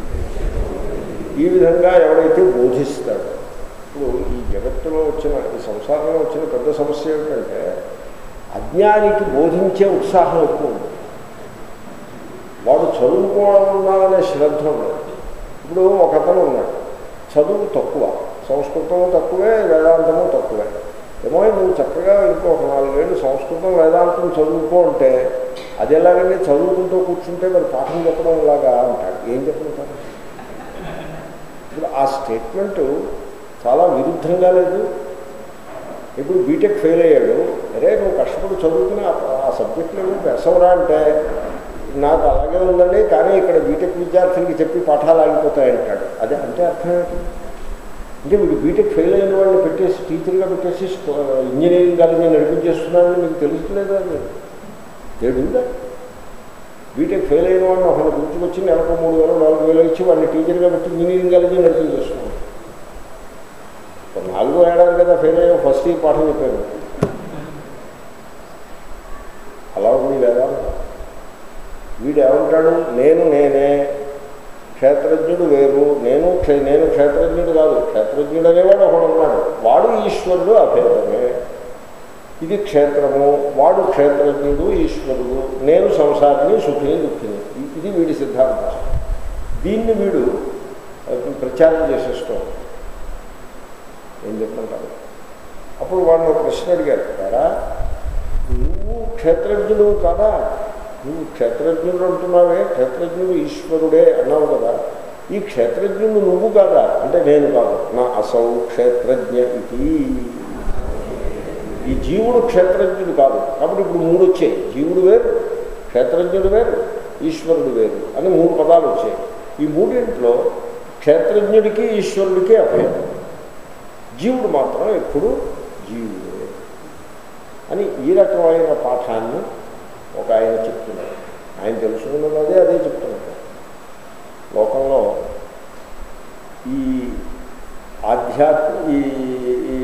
ఈ విధంగా ఎవడైతే బోధిస్తాడు. ఇప్పుడు ఈ జగత్తులో వచ్చిన, ఈ సంసారంలో వచ్చిన పెద్ద సమస్య ఏమిటంటే అజ్ఞానికి బోధించే ఉత్సాహం ఎక్కువ ఉంది. వాడు చదువుకోవాలనే శ్రద్ధ ఉండదు. ఇప్పుడు ఒక అతను ఉన్నాడు, చదువు తక్కువ, సంస్కృతము తక్కువే, వేదాంతము తక్కువే. ఏమో నువ్వు చక్కగా ఇంకొక నాలుగేళ్ళు సంస్కృతం వేదాంతం చదువుకో అంటే అది ఎలాగంటే చదువుకుంటూ కూర్చుంటే మరి పాఠం చెప్పడం ఇలాగా అంటాడు. ఏం చెప్పుకుంటారు? ఇప్పుడు ఆ స్టేట్మెంట్ చాలా విరుద్ధంగా లేదు. ఇప్పుడు బీటెక్ ఫెయిల్ అయ్యాడు, అరే నువ్వు కష్టపడి చదువుకుని ఆ సబ్జెక్టులో పెసవరా అంటే నాకు అలాగే ఉందండి, కానీ ఇక్కడ బీటెక్ విద్యార్థులకి చెప్పి పాఠాలు ఆగిపోతాయంటాడు. అదే అంటే అర్థం ఏంటి? అంటే వీడు బీటెక్ ఫెయిల్ అయిన వాళ్ళని పెట్టేసి టీచర్గా పెట్టేసి ఇంజనీరింగ్ కాలేజీ నడిపించేస్తున్నారని మీకు తెలుస్తలేదా? తెలియదా? బీటెక్ ఫెయిల్ అయిన వాడిని ఒకరిని గుర్తుకొచ్చి నెలకు మూడు వేలు నాలుగు వేలు ఇచ్చి వాడిని టీచర్గా పెట్టి ఇంజనీరింగ్ కాలేజీ నడిపించేస్తున్నాం. నాలుగో ఏడాది కదా ఫెయిల్ అయ్యా, ఫస్ట్ ఇయర్ పాఠం చెప్పారు. అలా ఉంది లేదా? వీడు ఏమంటాడు, నేను నేనే, క్షేత్రజ్ఞుడు వేరు, నేను నేను క్షేత్రజ్ఞుడు కాదు, క్షేత్రజ్ఞుడు అనేవాడు ఒకడు ఉన్నాడు, వాడు ఈశ్వరుడు అభేదమే. ఇది క్షేత్రము, వాడు క్షేత్రజ్ఞుడు ఈశ్వరుడు, నేను సంసారిని సుఖిని దుఃఖిని. ఇది వీడి సిద్ధాంతం. దీన్ని వీడు ప్రచారం చేసేస్తూ ఏం చెప్తుంటారు. అప్పుడు వాడిని ఒక ప్రశ్న అడిగారు, కదా నువ్వు క్షేత్రజ్ఞుడు కాదా, నువ్వు క్షేత్రజ్ఞుడు అంటున్నావే, క్షేత్రజ్ఞుడు ఈశ్వరుడే అన్నావు కదా, ఈ క్షేత్రజ్ఞుడు నువ్వు కాదా అంటే నేను కాదు, నా అసౌ క్షేత్రజ్ఞ ఇది. ఈ జీవుడు క్షేత్రజ్ఞుడు కాదు. కాబట్టి ఇప్పుడు మూడు వచ్చాయి, జీవుడు వేరు, క్షేత్రజ్ఞుడు వేరు, ఈశ్వరుడు వేరు అని మూడు పదాలు వచ్చాయి. ఈ మూడింట్లో క్షేత్రజ్ఞుడికి ఈశ్వరుడికి అభేదం, జీవుడు మాత్రం ఎప్పుడు జీవుడే అని ఈ రకమైన పాఠాన్ని ఒక ఆయన చెప్తున్నారు. ఆయన తెలుసుకున్నది అదే అదే చెప్తున్నారు. లోకంలో ఈ ఆధ్యాత్మ ఈ ఈ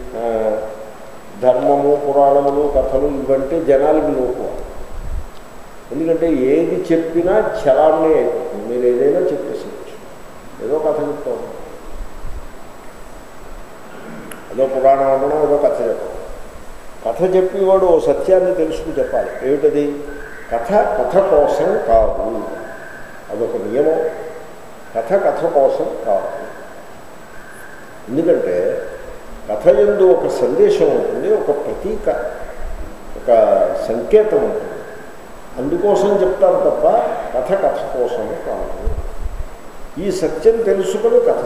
ధర్మము, పురాణములు, కథలు ఇవంటే జనాలకి లోపు. ఎందుకంటే ఏది చెప్పినా చలామణి అయిపోతుంది. మీరు ఏదైనా చెప్పేసేయచ్చు. ఏదో కథ చెప్తా ఉంటాం, ఏదో పురాణం అనడం, ఏదో కథ చెప్పడం. కథ చెప్పేవాడు ఓ సత్యాన్ని తెలుసుకుని చెప్పాలి. ఏమిటది? కథ కథ కోసం కాదు, అదొక నియమం. కథ కథ కోసం కాదు. ఎందుకంటే కథ యందు ఒక సందేశం ఉంటుంది, ఒక ప్రతీక, ఒక సంకేతం ఉంటుంది. అందుకోసం చెప్తారు తప్ప కథ కథ కోసం కాదు. ఈ సత్యం తెలుసుకుని కథ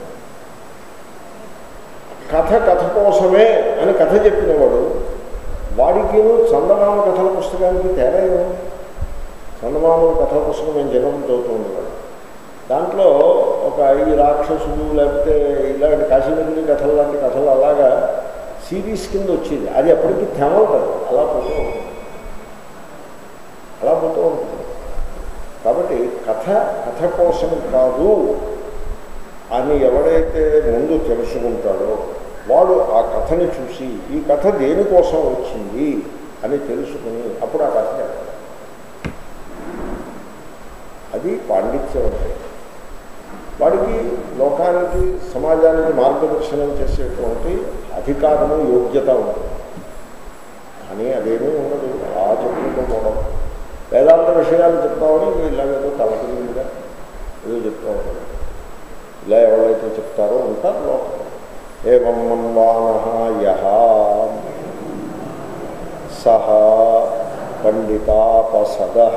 కథ కథ కోసమే అని కథ చెప్పినవాడు వాడికి చందమామ కథల పుస్తకానికి తేడా ఏముంది? చందమామ కథల పుస్తకం నేను జనం చదువుతూ ఉండేవాడు. దాంట్లో ఒక ఈ రాక్షసులు లేకపోతే ఇలాంటి కాశీనగరి కథలు లాంటి కథలు అలాగా సిరీస్ కింద వచ్చేది. అది అప్పటికి తెమలు కాదు, అలా పోతూ ఉంటుంది, అలా పోతూ ఉంటుంది. కాబట్టి కథ కథ కోసం కాదు అని ఎవడైతే ముందు తెలుసుకుంటాడో వాడు ఆ కథని చూసి ఈ కథ దేనికోసం వచ్చింది అని తెలుసుకుని అప్పుడు ఆ కథ చెప్పాలి. అది పాండిత్యం అంటే. వాడికి లోకానికి సమాజానికి మార్గదర్శనం చేసేటువంటి అధికారము, యోగ్యత ఉంటుంది. కానీ అదేమీ ఉండదు. ఆ చెప్పుకుంటూ పోవడం, వేదాంత విషయాలు చెప్తామని ఇలాగేదో తలకిందుగా ఏదో చెప్తూ ఉంటాడు. ఇలా ఎవరైతే చెప్తారో ఉంటారు లోకం. ఏవం మన్వానః యః సహ పండితాపసదః.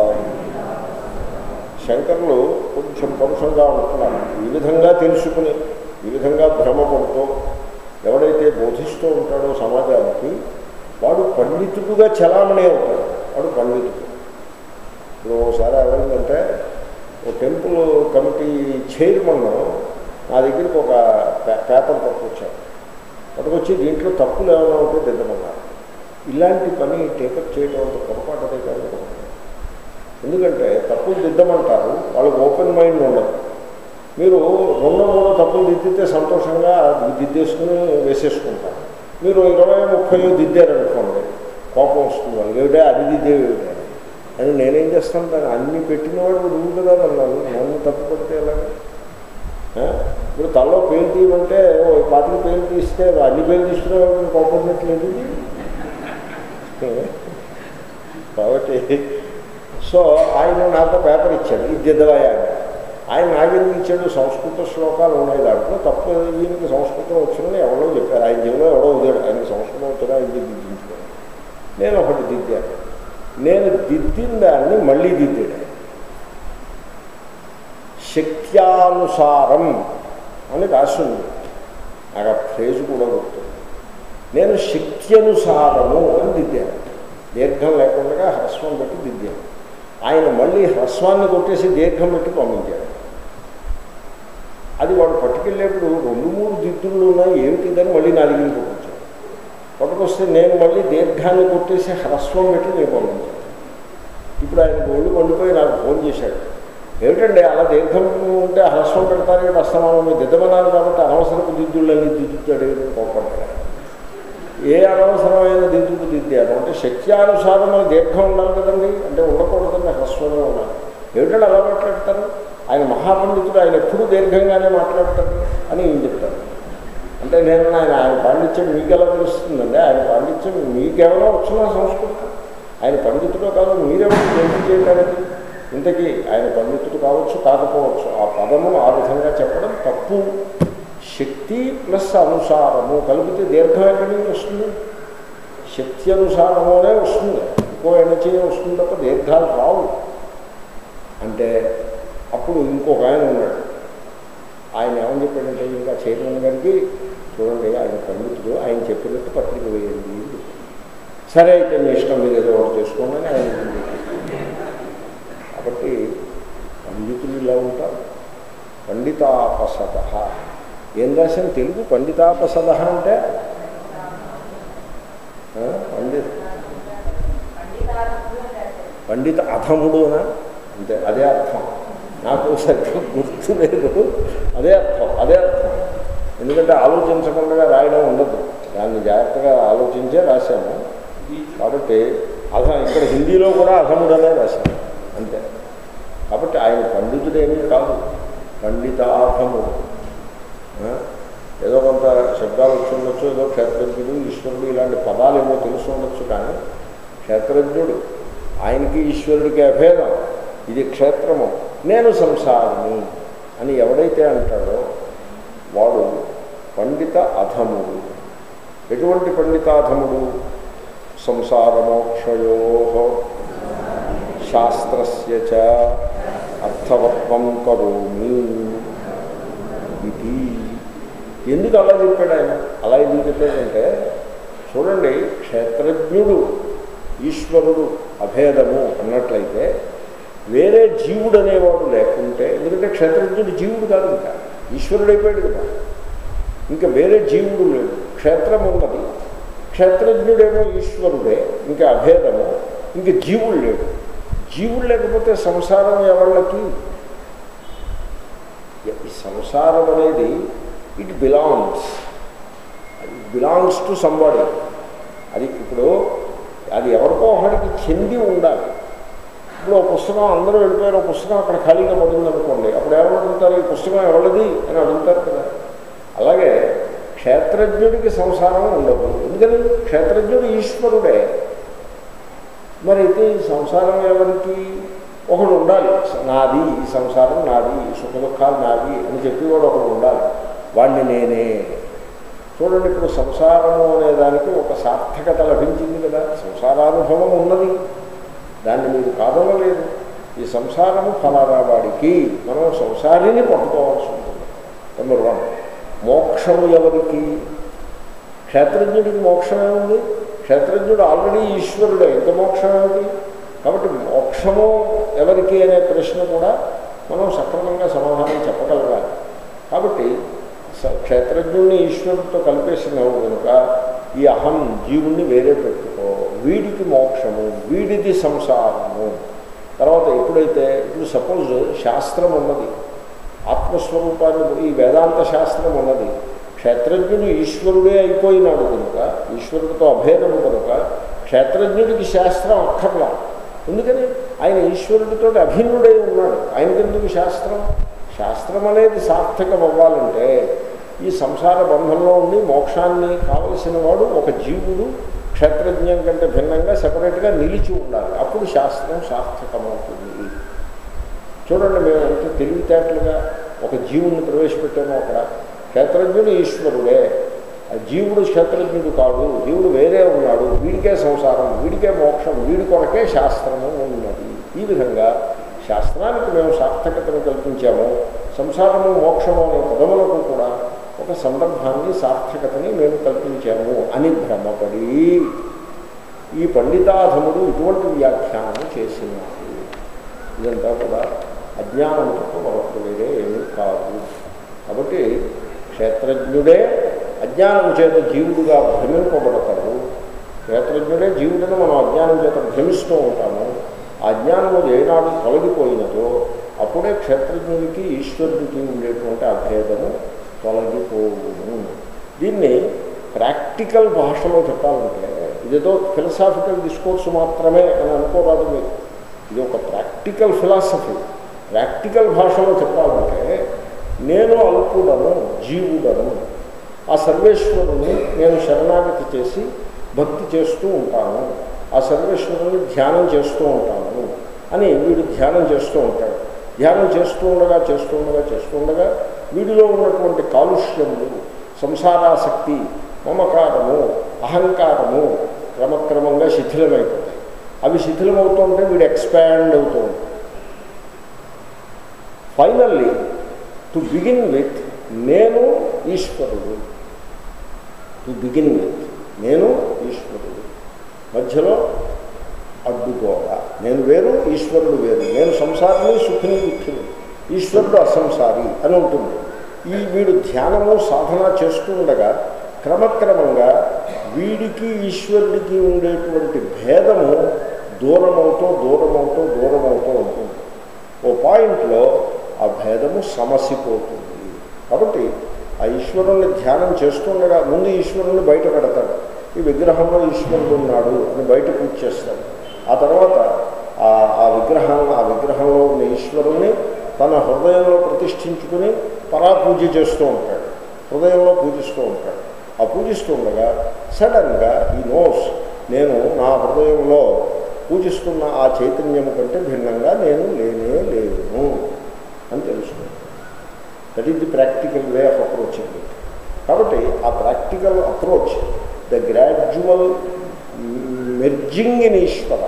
శంకరులు కొంచెం పరుషంగా ఉంటున్నారు. ఈ విధంగా తెలుసుకుని, ఈ విధంగా భ్రమపడుతూ ఎవడైతే బోధిస్తూ ఉంటాడో సమాజానికి వాడు పండితుడుగా చలామణి అవుతాడు. వాడు పండితుడు. ఇప్పుడు ఒకసారి ఎవరిందంటే ఓ టెంపుల్ కమిటీ చైర్మన్ నా దగ్గరికి ఒక పేపర్ పట్టుకొచ్చాడు. పట్టుకొచ్చి దీంట్లో తప్పులు ఏమైనా ఉంటే దిద్దమన్నారు. ఇలాంటి పని టేకప్ చేయడం అంత పొరపాటుదే కాదు. ఎందుకంటే తప్పులు దిద్దమంటారు, వాళ్ళకి ఓపెన్ మైండ్ ఉండదు. మీరు రెండో మూడో తప్పులు దిద్దితే సంతోషంగా దిద్దేసుకుని వేసేసుకుంటారు. మీరు ఇరవై ముప్పై దిద్దారనుకోండి, కోపం వస్తుంది. వాళ్ళు ఏమిటా అది దిద్దేవిటే అని నేనేం చేస్తాను, దాన్ని అన్నీ పెట్టినవాడు నువ్వు కదా అన్నాను. నన్ను తప్పు పడితే ఎలాగా? ఇప్పుడు తలలో పేరు తీయమంటే ఓ పాతికి పేరు తీస్తే అన్ని పేరు తీసుకునే కోపం పెట్టలేదు. కాబట్టి సో ఆయన నాకు పేపర్ ఇచ్చాడు, ఇది దిద్దవాయా. ఆయన నాకెందుకు ఇచ్చాడు? సంస్కృత శ్లోకాలు ఉన్నాయి దాంట్లో, తప్పు ఈయనకి సంస్కృతం వచ్చిందని ఎవరో చెప్పారు. ఆయన జీవనంలో ఎవడో ఉదాడు, ఆయనకి సంస్కృతం వచ్చినా ఆయన దిద్దించుకోండి. నేను ఒకటి దిద్దాను. నేను దిద్దిన దాన్ని మళ్ళీ దిద్దాడు. శక్త్యానుసారం అని రాసింది. నాకు ఆ ఫ్రేజ్ కూడా గుర్తుంది. నేను శక్త్యనుసారము అని దిద్దాను. దీర్ఘం లేకుండా హ్రస్వం పెట్టి దిద్దాను. ఆయన మళ్ళీ హ్రస్వాన్ని కొట్టేసి దీర్ఘం పెట్టి పంపించాడు. అది వాడు పట్టుకెళ్ళేప్పుడు రెండు మూడు దిద్దులు ఉన్నాయి, ఏమిటిదని మళ్ళీ నా దగ్గరికి పట్టుకొచ్చాను. పట్టుకొస్తే నేను మళ్ళీ దీర్ఘాన్ని కొట్టేసి హ్రస్వం పెట్టి నేను పంపించాను. ఇప్పుడు ఆయన ఒళ్ళు వండిపోయి నాకు ఫోన్ చేశాడు, ఏమిటండి అలా దీర్ఘం ఉంటే హ్రస్వం పెడతారు కదా, అస్తమానం మీరు దిద్దమన్నారు కాబట్టి అనవసరపు దిద్దుళ్ళని దిద్దుతాడు కోపడ్డాడు. ఏ అనవసరమైన దిద్దుకు దిద్దాను అంటే శక్త్యానుసారం మన దీర్ఘం ఉండాలి కదండి, అంటే ఉండకూడదండి, హ్రస్వంగా ఉండాలి. ఏమిటంటే అలా మాట్లాడతారు, ఆయన మహాపండితుడు, ఆయన ఎప్పుడూ దీర్ఘంగానే మాట్లాడతారు అని ఏం చెప్తారు. అంటే నేను ఆయన ఆయన పాండిత్యం మీకు ఎలా తెలుస్తుందండి, ఆయన పాండిత్యం మీకేమైనా వచ్చినా సంస్కృతం, ఆయన పండితుడు కాదు, మీరేమో జడ్జి చేయడానికి. ఇంతకీ ఆయన పండితుడు కావచ్చు కాకపోవచ్చు, ఆ పదము ఆ విధంగా చెప్పడం తప్పు. శక్తి ప్లస్ అనుసారము కలిపితే దీర్ఘం ఎక్కడి నుంచి వస్తుంది? శక్తి అనుసారము అనే వస్తుంది, ఇంకో ఎనర్జీ వస్తుంది తప్ప దీర్ఘాలు రావు. అంటే అప్పుడు ఇంకొక ఆయన ఉన్నాడు, ఆయన ఏమని చెప్పాడంటే ఇంకా చైర్మన్ గారికి, చూడండి ఆయన పండితుడు, ఆయన చెప్పినట్టు పత్రిక వేయండి. సరే అయితే మీ ఇష్టం, మీరు ఏదో ఒకటి చేసుకోండి అని ఆయన. కాబట్టి పండితులు ఇలా ఉంటారు. పండితాపసద ఏం రాశాను తెలుగు? పండితాపసద అంటే పండిత పండిత అధముడునా అంతే, అదే అర్థం. నాకు సరిగ్గా గుర్తు లేదు, అదే అర్థం అదే అర్థం ఎందుకంటే ఆలోచించకుండా రాయడం ఉండదు, దాన్ని జాగ్రత్తగా ఆలోచించే రాశాను. కాబట్టి అధం ఇక్కడ హిందీలో కూడా అధముడనే రాశాను అంతే. కాబట్టి ఆయన పండితుడేమీ కాదు, పండితాధముడు. ఏదో కొంత శబ్దాలు వచ్చి ఉండొచ్చు, ఏదో క్షేత్రజ్ఞుడు ఈశ్వరుడు ఇలాంటి పదాలు ఏమో తెలుసు ఉండొచ్చు, కానీ క్షేత్రజ్ఞుడు, ఆయనకి ఈశ్వరుడికి అభేదం. ఇది క్షేత్రము, నేను సంసారిని అని ఎవడైతే అంటాడో వాడు పండిత అధముడు. ఎటువంటి పండితాధముడు? సంసారమోక్షయో శాస్త్రస్య చ అర్థవత్వం కరోమి ఇది. ఎందుకు అలా చెప్పాడు ఆయన? అలా ఎందుకు చెప్పాడంటే, చూడండి, క్షేత్రజ్ఞుడు ఈశ్వరుడు అభేదము అన్నట్లయితే వేరే జీవుడు అనేవాడు లేకుంటే, ఎందుకంటే క్షేత్రజ్ఞుడు జీవుడు కాదు, ఇంకా ఈశ్వరుడు అయిపోయాడు కదా, ఇంకా వేరే జీవుడు లేడు. క్షేత్రం ఉన్నది, క్షేత్రజ్ఞుడేమో ఈశ్వరుడే, ఇంకా అభేదము, ఇంకా జీవుడు లేడు. జీవుడు లేకపోతే సంసారం ఎవళ్ళకి? ఈ సంసారం అనేది it belongs it belongs to somebody. అది ఇప్పుడు అది ఎవరికో ఒకరికి చెంది ఉండాలి. ఇప్పుడు ఒక పుస్తకం అందరూ వెళ్ళిపోయారు, ఒక పుస్తకం అక్కడ ఖాళీగా పడిందనుకోండి, అప్పుడు ఎవరు అడుగుతారు ఈ పుస్తకం ఎవరిది అని అడుగుతారు కదా. అలాగే క్షేత్రజ్ఞుడికి సంసారం ఉండదు, ఎందుకని క్షేత్రజ్ఞుడు ఈశ్వరుడే. మరి అయితే ఈ సంసారం ఎవరికి? ఒకడు ఉండాలి, నాది ఈ సంసారం, నాది సుఖ దుఃఖాలు నాది అని చెప్పేవాడు ఒకడు ఉండాలి, వాడిని నేనే. చూడండి, ఇప్పుడు సంసారము అనేదానికి ఒక సార్థకత లభించింది కదా, సంసారానుభవం ఉన్నది, దాన్ని మీరు కాదనలేదు. ఈ సంసారము ఫలానా వాడికి, మనం సంసారిని పట్టుకోవాల్సి ఉంటుంది. Number one. మోక్షము ఎవరికి? క్షేత్రజ్ఞుడికి మోక్షం ఏముంది? క్షేత్రజ్ఞుడు ఆల్రెడీ ఈశ్వరుడే, ఎంత మోక్షం ఏమిటి? కాబట్టి మోక్షము ఎవరికి అనే ప్రశ్న కూడా మనం సక్రమంగా సమాధానం చెప్పగలగాలి. కాబట్టి క్షేత్రజ్ఞుడిని ఈశ్వరుడితో కలిపేసినావు కనుక ఈ అహం జీవుణ్ణి వేరే పెట్టుకో, వీడికి మోక్షము, వీడిది సంసారము. తర్వాత ఎప్పుడైతే ఇప్పుడు సపోజ్ శాస్త్రం ఉన్నది, ఆత్మస్వరూపాన్ని, ఈ వేదాంత శాస్త్రం ఉన్నది, క్షేత్రజ్ఞుడు ఈశ్వరుడే అయిపోయినాడు కనుక, ఈశ్వరుడితో అభేదము కనుక క్షేత్రజ్ఞుడికి శాస్త్రం అక్కర్లా. ఎందుకని ఆయన ఈశ్వరుడితో అభిన్నుడై ఉన్నాడు, ఆయనకెందుకు శాస్త్రం? శాస్త్రం అనేది సార్థకం అవ్వాలంటే ఈ సంసార బంధంలో ఉండి మోక్షాన్ని కావలసిన వాడు ఒక జీవుడు క్షేత్రజ్ఞం కంటే భిన్నంగా సెపరేట్గా నిలిచి ఉండాలి, అప్పుడు శాస్త్రం సార్థకమవుతుంది. చూడండి, మేము ఎంత తెలివితేటలుగా ఒక జీవుడిని ప్రవేశపెట్టామో అక్కడ. క్షేత్రజ్ఞుడు ఈశ్వరుడే, జీవుడు క్షేత్రజ్ఞుడు కాదు, జీవుడు వేరే ఉన్నాడు, వీడికే సంసారం, వీడికే మోక్షం, వీడి కొరకే శాస్త్రము ఉన్నది. ఈ విధంగా శాస్త్రానికి మేము సార్థకతను కల్పించాము, సంసారము మోక్షము అనే పదములకు కూడా ఒక సందర్భాన్ని, సార్థకతని మేము కల్పించాము అని భ్రమపడి ఈ పండితాధముడు ఇటువంటి వ్యాఖ్యానం చేసినాడు. ఇదంతా కూడా అజ్ఞానం తప్ప మరొకటి వేరే ఏమీ కాదు. కాబట్టి క్షేత్రజ్ఞుడే అజ్ఞానం చేత జీవుడుగా భ్రమింపబడతాడు. క్షేత్రజ్ఞుడే జీవుడిని మనం అజ్ఞానం చేత భ్రమిస్తూ ఉంటాము. ఆ అజ్ఞానము ఏనాడు తొలగిపోయినదో అప్పుడే క్షేత్రజ్ఞుడికి ఈశ్వరుడికి ఉండేటువంటి అభేదము తొలగిపోవును. దీన్ని ప్రాక్టికల్ భాషలో చెప్పాలంటే ఇదేదో ఫిలసాఫికల్ డిస్కోర్స్ మాత్రమే అని అనుకోరాదు మీరు. ఇది ఒక ప్రాక్టికల్ ఫిలాసఫీ. ప్రాక్టికల్ భాషలో చెప్పాలంటే నేను అల్పుడను, జీవుడను, ఆ సర్వేశ్వరుని నేను శరణాగతి చేసి భక్తి చేస్తూ ఉంటాను, ఆ సర్వేశ్వరుని ధ్యానం చేస్తూ ఉంటాను అని వీడు ధ్యానం చేస్తూ ఉంటాడు. ధ్యానం చేస్తూ ఉండగా చేస్తూ ఉండగా చేస్తూ ఉండగా వీడిలో ఉన్నటువంటి కాలుష్యములు, సంసారాసక్తి, మమకారము, అహంకారము క్రమక్రమంగా శిథిలమైపోతాయి. అవి శిథిలమవుతూ ఉంటే వీడు ఎక్స్పాండ్ అవుతూ ఉంటాడు. ఫైనల్లీ టు బిగిన్ విత్ నేను ఈశ్వరుడు, టు బిగిన్ విత్ నేను ఈశ్వరుడు, మధ్యలో అడ్డుకోవ నేను వేరు, ఈశ్వరుడు వేరు, నేను సంసారిని, సుఖిని, దుఃఖిని, ఈశ్వరుడు అసంసారి అని ఉంటుంది. ఈ వీడు ధ్యానము సాధన చేస్తూ ఉండగా క్రమక్రమంగా వీడికి ఈశ్వరుడికి ఉండేటువంటి భేదము దూరమవుతూ దూరమవుతూ దూరమవుతూ ఉంటుంది. ఓ పాయింట్లో ఆ భేదము సమసిపోతుంది. కాబట్టి ఆ ఈశ్వరుణ్ణి ధ్యానం చేస్తుండగా ముందు ఈశ్వరుణ్ణి బయట పెడతాడు. ఈ విగ్రహంలో ఈశ్వరుడు ఉన్నాడు అని బయట పూజ చేస్తాడు. ఆ తర్వాత ఆ విగ్రహం ఆ విగ్రహంలో ఉన్న ఈశ్వరుణ్ణి తన హృదయంలో ప్రతిష్ఠించుకుని పరాపూజ చేస్తూ ఉంటాడు, హృదయంలో పూజిస్తూ ఉంటాడు. ఆ పూజిస్తూ ఉండగా సడన్గా ఈ నోస్ నేను నా హృదయంలో పూజిస్తున్న ఆ చైతన్యము కంటే భిన్నంగా నేను లేనే లేను అని తెలుసుకుంటాను. That is the practical way of approaching it. కాబట్టి ఆ practical approach, the gradual merging in Ishwara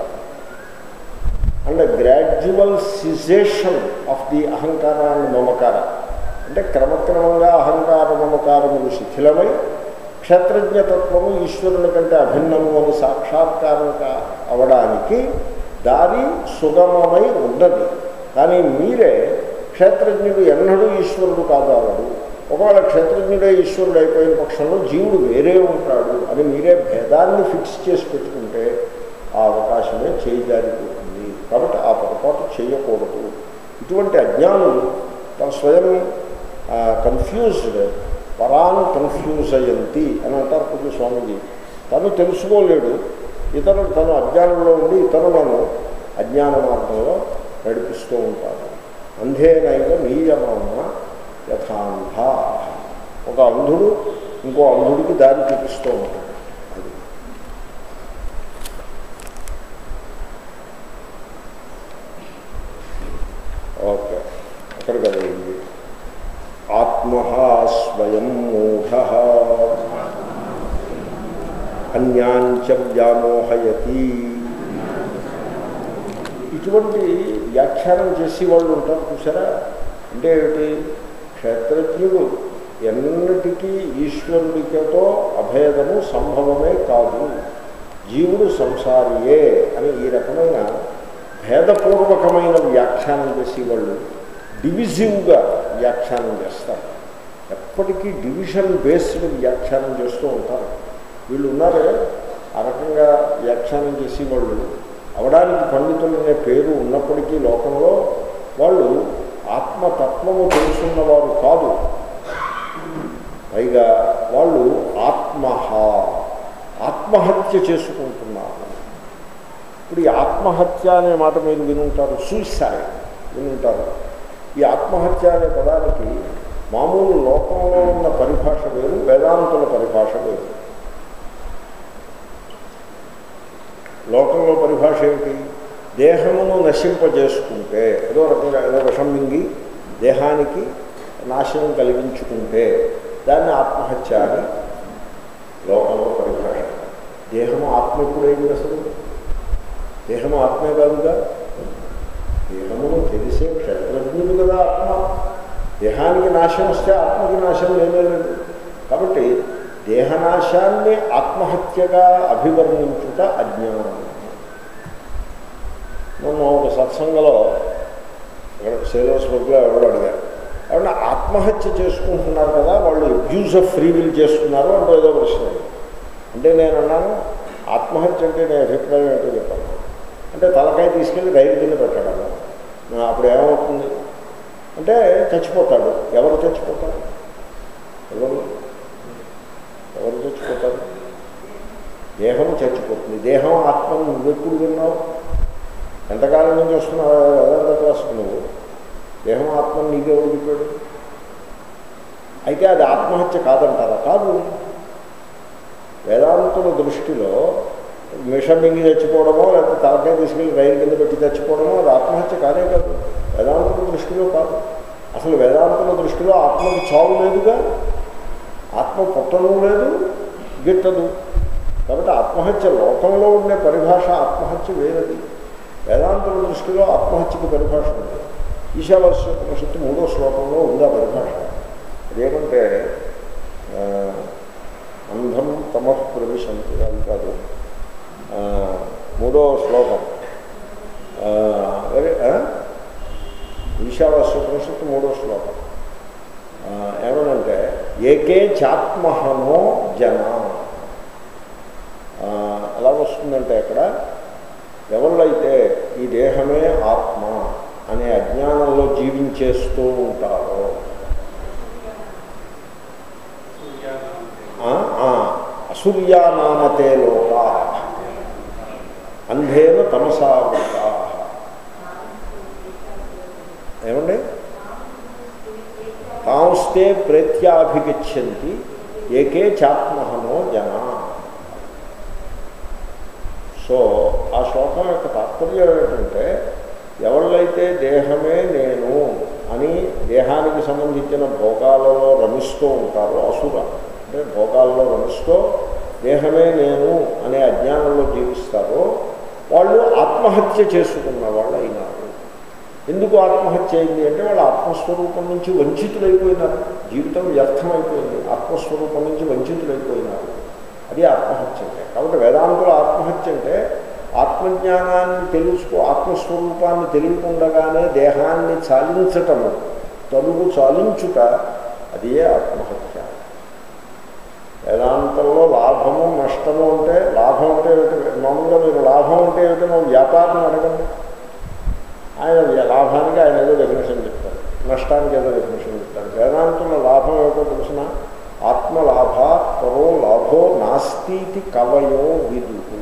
and gradual cessation of the ahankara and mamakara, అంటే క్రమక్రమంగా అహంకార మమకారములు శిథిలమై క్షేత్రజ్ఞతత్వము ఈశ్వరుని కంటే అభిన్నము అని సాక్షాత్కారం అవడానికి దారి సుగమమై ఉన్నది. కానీ మీరే క్షేత్రజ్ఞుడు ఎన్నడూ ఈశ్వరుడు కాదాలడు, ఒకవేళ క్షేత్రజ్ఞుడే ఈశ్వరుడు అయిపోయిన పక్షంలో జీవుడు వేరే ఉంటాడు అని మీరే భేదాన్ని ఫిక్స్ చేసి పెట్టుకుంటే ఆ అవకాశమే చేయజారిపోతుంది. కాబట్టి ఆ పొరపాటు చేయకూడదు. ఇటువంటి అజ్ఞానులు తన స్వయం కన్ఫ్యూజ్డ్ పరాన్ కన్ఫ్యూజ్ అయ్యంతి అని అంటారు పూజ్య స్వామీజీ. తను తెలుసుకోలేడు, ఇతరులు తను అజ్ఞానంలో ఉండి ఇతరులను అజ్ఞాన మార్గంలో నడిపిస్తూ ఉంటారు. అంధేనైవ నీయమాన యథాంధ, ఒక అంధుడు ఇంకో అంధుడికి దారి చూపిస్తూ ఉంటాడు. అది ఓకే. అక్కడ కదండి ఆత్మ స్వయం మూఢ అన్యాంచ వ్యామోహయతి. ఇటువంటి వ్యాఖ్యానం చేసి వాళ్ళు ఉంటారు చూసారా. అంటే ఏమిటి? క్షేత్రజ్ఞుడు ఎన్నటికీ ఈశ్వరుడితో అభేదము సంభవమే కాదు, జీవుడు సంసారియే అని ఈ రకమైన భేదపూర్వకమైన వ్యాఖ్యానం చేసేవాళ్ళు డివిజివ్గా వ్యాఖ్యానం చేస్తారు. ఎప్పటికీ డివిజన్ బేస్డ్ వ్యాఖ్యానం చేస్తూ ఉంటారు. వీళ్ళు ఉన్నారే ఆ రకంగా వ్యాఖ్యానం చేసేవాళ్ళు అవడానికి పండితులు అనే పేరు ఉన్నప్పటికీ లోకంలో వాళ్ళు ఆత్మతత్వము తెలుసున్నవారు కాదు. పైగా వాళ్ళు ఆత్మహ ఆత్మహత్య చేసుకుంటున్నారు. ఇప్పుడు ఈ ఆత్మహత్య అనే మాట మీరు వినుంటారు, సూసైడ్ వినుంటారు. ఈ ఆత్మహత్య అనే పదానికి మామూలు లోకంలో ఉన్న పరిభాష వేరు, వేదాంతుల పరిభాష వేరు. లోకంలో పరిభాష ఏమిటి? దేహమును నశింపజేసుకుంటే, ఏదో రకంగా ఏదో విషం మింగి దేహానికి నాశనం కలిగించుకుంటే దాన్ని ఆత్మహత్య అని లోకంలో పరిభాష. దేహము ఆత్మ ఎప్పుడైంది? అసలు దేహము ఆత్మే కాదుగా. దేహమును తెలిసే క్షేత్రజ్ఞుడు కదా ఆత్మ. దేహానికి నాశనం వస్తే ఆత్మకి నాశనం లేదు. కాబట్టి దేహనాశాన్ని ఆత్మహత్యగా అభివర్ణించుట అజ్ఞానం. మొన్న ఒక సత్సంగంలో సేలోస్వర్గ్లో ఎవరు అడిగారు, ఎవరన్నా ఆత్మ ఆత్మహత్య చేసుకుంటున్నారు కదా, వాళ్ళు అబ్యూజ్ ఆఫ్ ఫ్రీ విల్ చేస్తున్నారు అంటే ఏదో ప్రశ్న. అంటే నేను అన్నాను, ఆత్మహత్య అంటే నేను అభిప్రాయం ఏంటో చెప్పాను. అంటే తలకాయ తీసుకెళ్ళి రైలు కింద పెట్టాడు. అప్పుడు ఏమవుతుంది అంటే చచ్చిపోతాడు. ఎవరు చచ్చిపోతారు? ఎవరు ఎవరు చచ్చిపోతారు? దేహం చచ్చిపోతుంది. దేహం ఆత్మను నువ్వెప్పుడు విన్నావు? ఎంతకాలం నుంచి వస్తున్నావు వేదాంత క్లాసుకు నువ్వు? దేహం ఆత్మను నీకెవరు చెప్పాడు? అయితే అది ఆత్మహత్య కాదంటారా? కాదు. వేదాంతుల దృష్టిలో మిషన్ మింగి చచ్చిపోవడమో లేకపోతే తలకాయ తీసుకెళ్ళి రైలు కింద పెట్టి చచ్చిపోవడమో అది ఆత్మహత్య కాదే కాదు. వేదాంతుల దృష్టిలో కాదు. అసలు వేదాంతుల దృష్టిలో ఆత్మకు చావు లేదుగా, ఆత్మ పుట్టడం లేదు, గిట్టదు. కాబట్టి ఆత్మహత్య లోకంలో ఉండే పరిభాష ఆత్మహత్య వేరది. వేదాంతుల దృష్టిలో ఆత్మహత్యకి పరిభాష ఉంది. ఈశావాస్యోపనిషత్తు మూడో శ్లోకంలో ఉందా పరిభాష. అదేమంటే అంధం తమః ప్రవిశంతి, అది కాదు, మూడో శ్లోకం. ఈశావాస్యోపనిషత్తు మూడో శ్లోకం ఏమనంటే ఏకే చాత్మహనో జన. ఎలా వస్తుందంటే అక్కడ ఎవళ్ళైతే ఈ దేహమే ఆత్మ అనే అజ్ఞానంలో జీవించేస్తూ ఉంటారో, అసూర్యానామతే లోకా అంధేన తమసావృతా. ఏమండి? తాంస్తే ప్రేత్యాభిగచ్చంతి ఏకే చాత్మహనో జన. సో ఆ శ్లోకం యొక్క తాత్పర్యం ఏంటంటే ఎవళ్ళైతే దేహమే నేను అని దేహానికి సంబంధించిన భోగాలలో రమిస్తూ ఉంటారో, అసుర అంటే భోగాల్లో రమిస్తూ దేహమే నేను అనే అజ్ఞానంలో జీవిస్తారో వాళ్ళు ఆత్మహత్య చేసుకున్న వాళ్ళు అయినారు. ఎందుకు ఆత్మహత్య అయింది అంటే వాళ్ళు ఆత్మస్వరూపం నుంచి వంచితులైపోయినారు. జీవితం వ్యర్థమైపోయింది, ఆత్మస్వరూపం నుంచి వంచితులైపోయినారు. అది ఆత్మహత్య అంటే. కాబట్టి వేదాంతుల ఆత్మహత్య అంటే ఆత్మజ్ఞానాన్ని తెలుసుకో ఆత్మస్వరూపాన్ని తెలియకుండగానే దేహాన్ని చాలించటము, తనువు చాలించుట, అదే ఆత్మహత్య. వేదాంతంలో లాభము నష్టము అంటే, లాభం అంటే ఏమిటి? మామూలుగా మీరు లాభం అంటే ఏమిటి మనం వ్యాపారం అడగండి. ఆయన లాభానికి ఆయన ఏదో డెఫినేషన్ చెప్తారు, నష్టానికి ఏదో డెఫినేషన్ చెప్తారు. వేదాంతంలో లాభం ఏమిటో తెలిసిన ఆత్మలాభ పరో లాభో నాస్తితి కవయో విదుహు.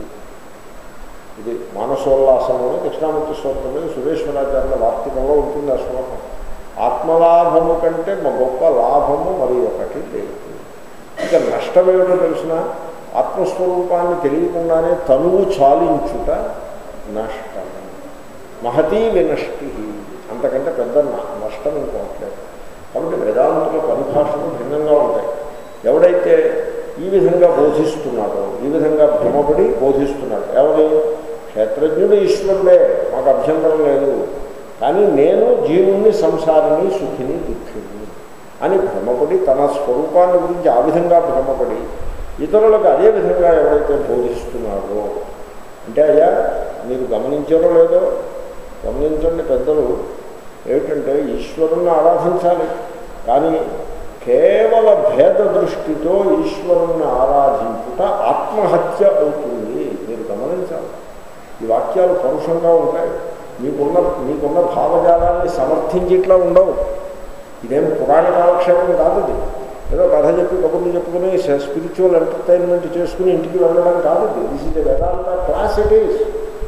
ఇది మానసోల్లాసంలో దక్షిణామూర్తి స్తోత్రం మీద సురేశ్వరాచార్యుల వార్తికంలో ఉంటుంది ఆ శ్లోకం. ఆత్మలాభము కంటే మా గొప్ప లాభము మరి ఒకటి లేదు. ఇక నష్టం ఏమిటో తెలిసిన ఆత్మస్వరూపాన్ని తెలియకుండానే తనువు చాలించుట నష్టం. మహతీ వినష్టి, అంతకంటే పెద్ద నష్టం ఇంకోట్లేదు. కాబట్టి వేదాంతుల పరిభాషలు భిన్నంగా ఉంటాయి. ఎవడైతే ఈ విధంగా బోధిస్తున్నాడో, ఈ విధంగా భ్రమపడి బోధిస్తున్నాడు, ఎవరి క్షేత్రజ్ఞుడు ఈశ్వరుడే, మాకు అభ్యంతరం లేదు, కానీ నేను జీవుణ్ణి సంసారిని సుఖిని దుఃఖిని అని భ్రమపడి తన స్వరూపాన్ని గురించి ఆ విధంగా భ్రమపడి ఇతరులకు అదే విధంగా ఎవరైతే బోధిస్తున్నాడో, అంటే అయ్యా మీరు గమనించారో లేదో గమనించండి పెద్దలు, ఏమిటంటే ఈశ్వరుణ్ణి ఆరాధించాలి, కానీ కేవల భేద దృష్టితో ఈశ్వరుణ్ణి ఆరాధించుట ఆత్మహత్య అవుతుంది. మీరు గమనించాలి. ఈ వాక్యాలు పరుషంగా ఉంటాయి. మీకున్న మీకున్న భావజాలాన్ని సమర్థించి ఇట్లా ఉండవు. ఇదేం పురాణ కాలక్షేపం కాదు. ఇది ఏదో కథ చెప్పి కబుర్లు చెప్పుకుని స్పిరిచువల్ ఎంటర్టైన్మెంట్ చేసుకుని ఇంటికి వెళ్ళడం కాదు. ఇది this is the Vedanta class it is.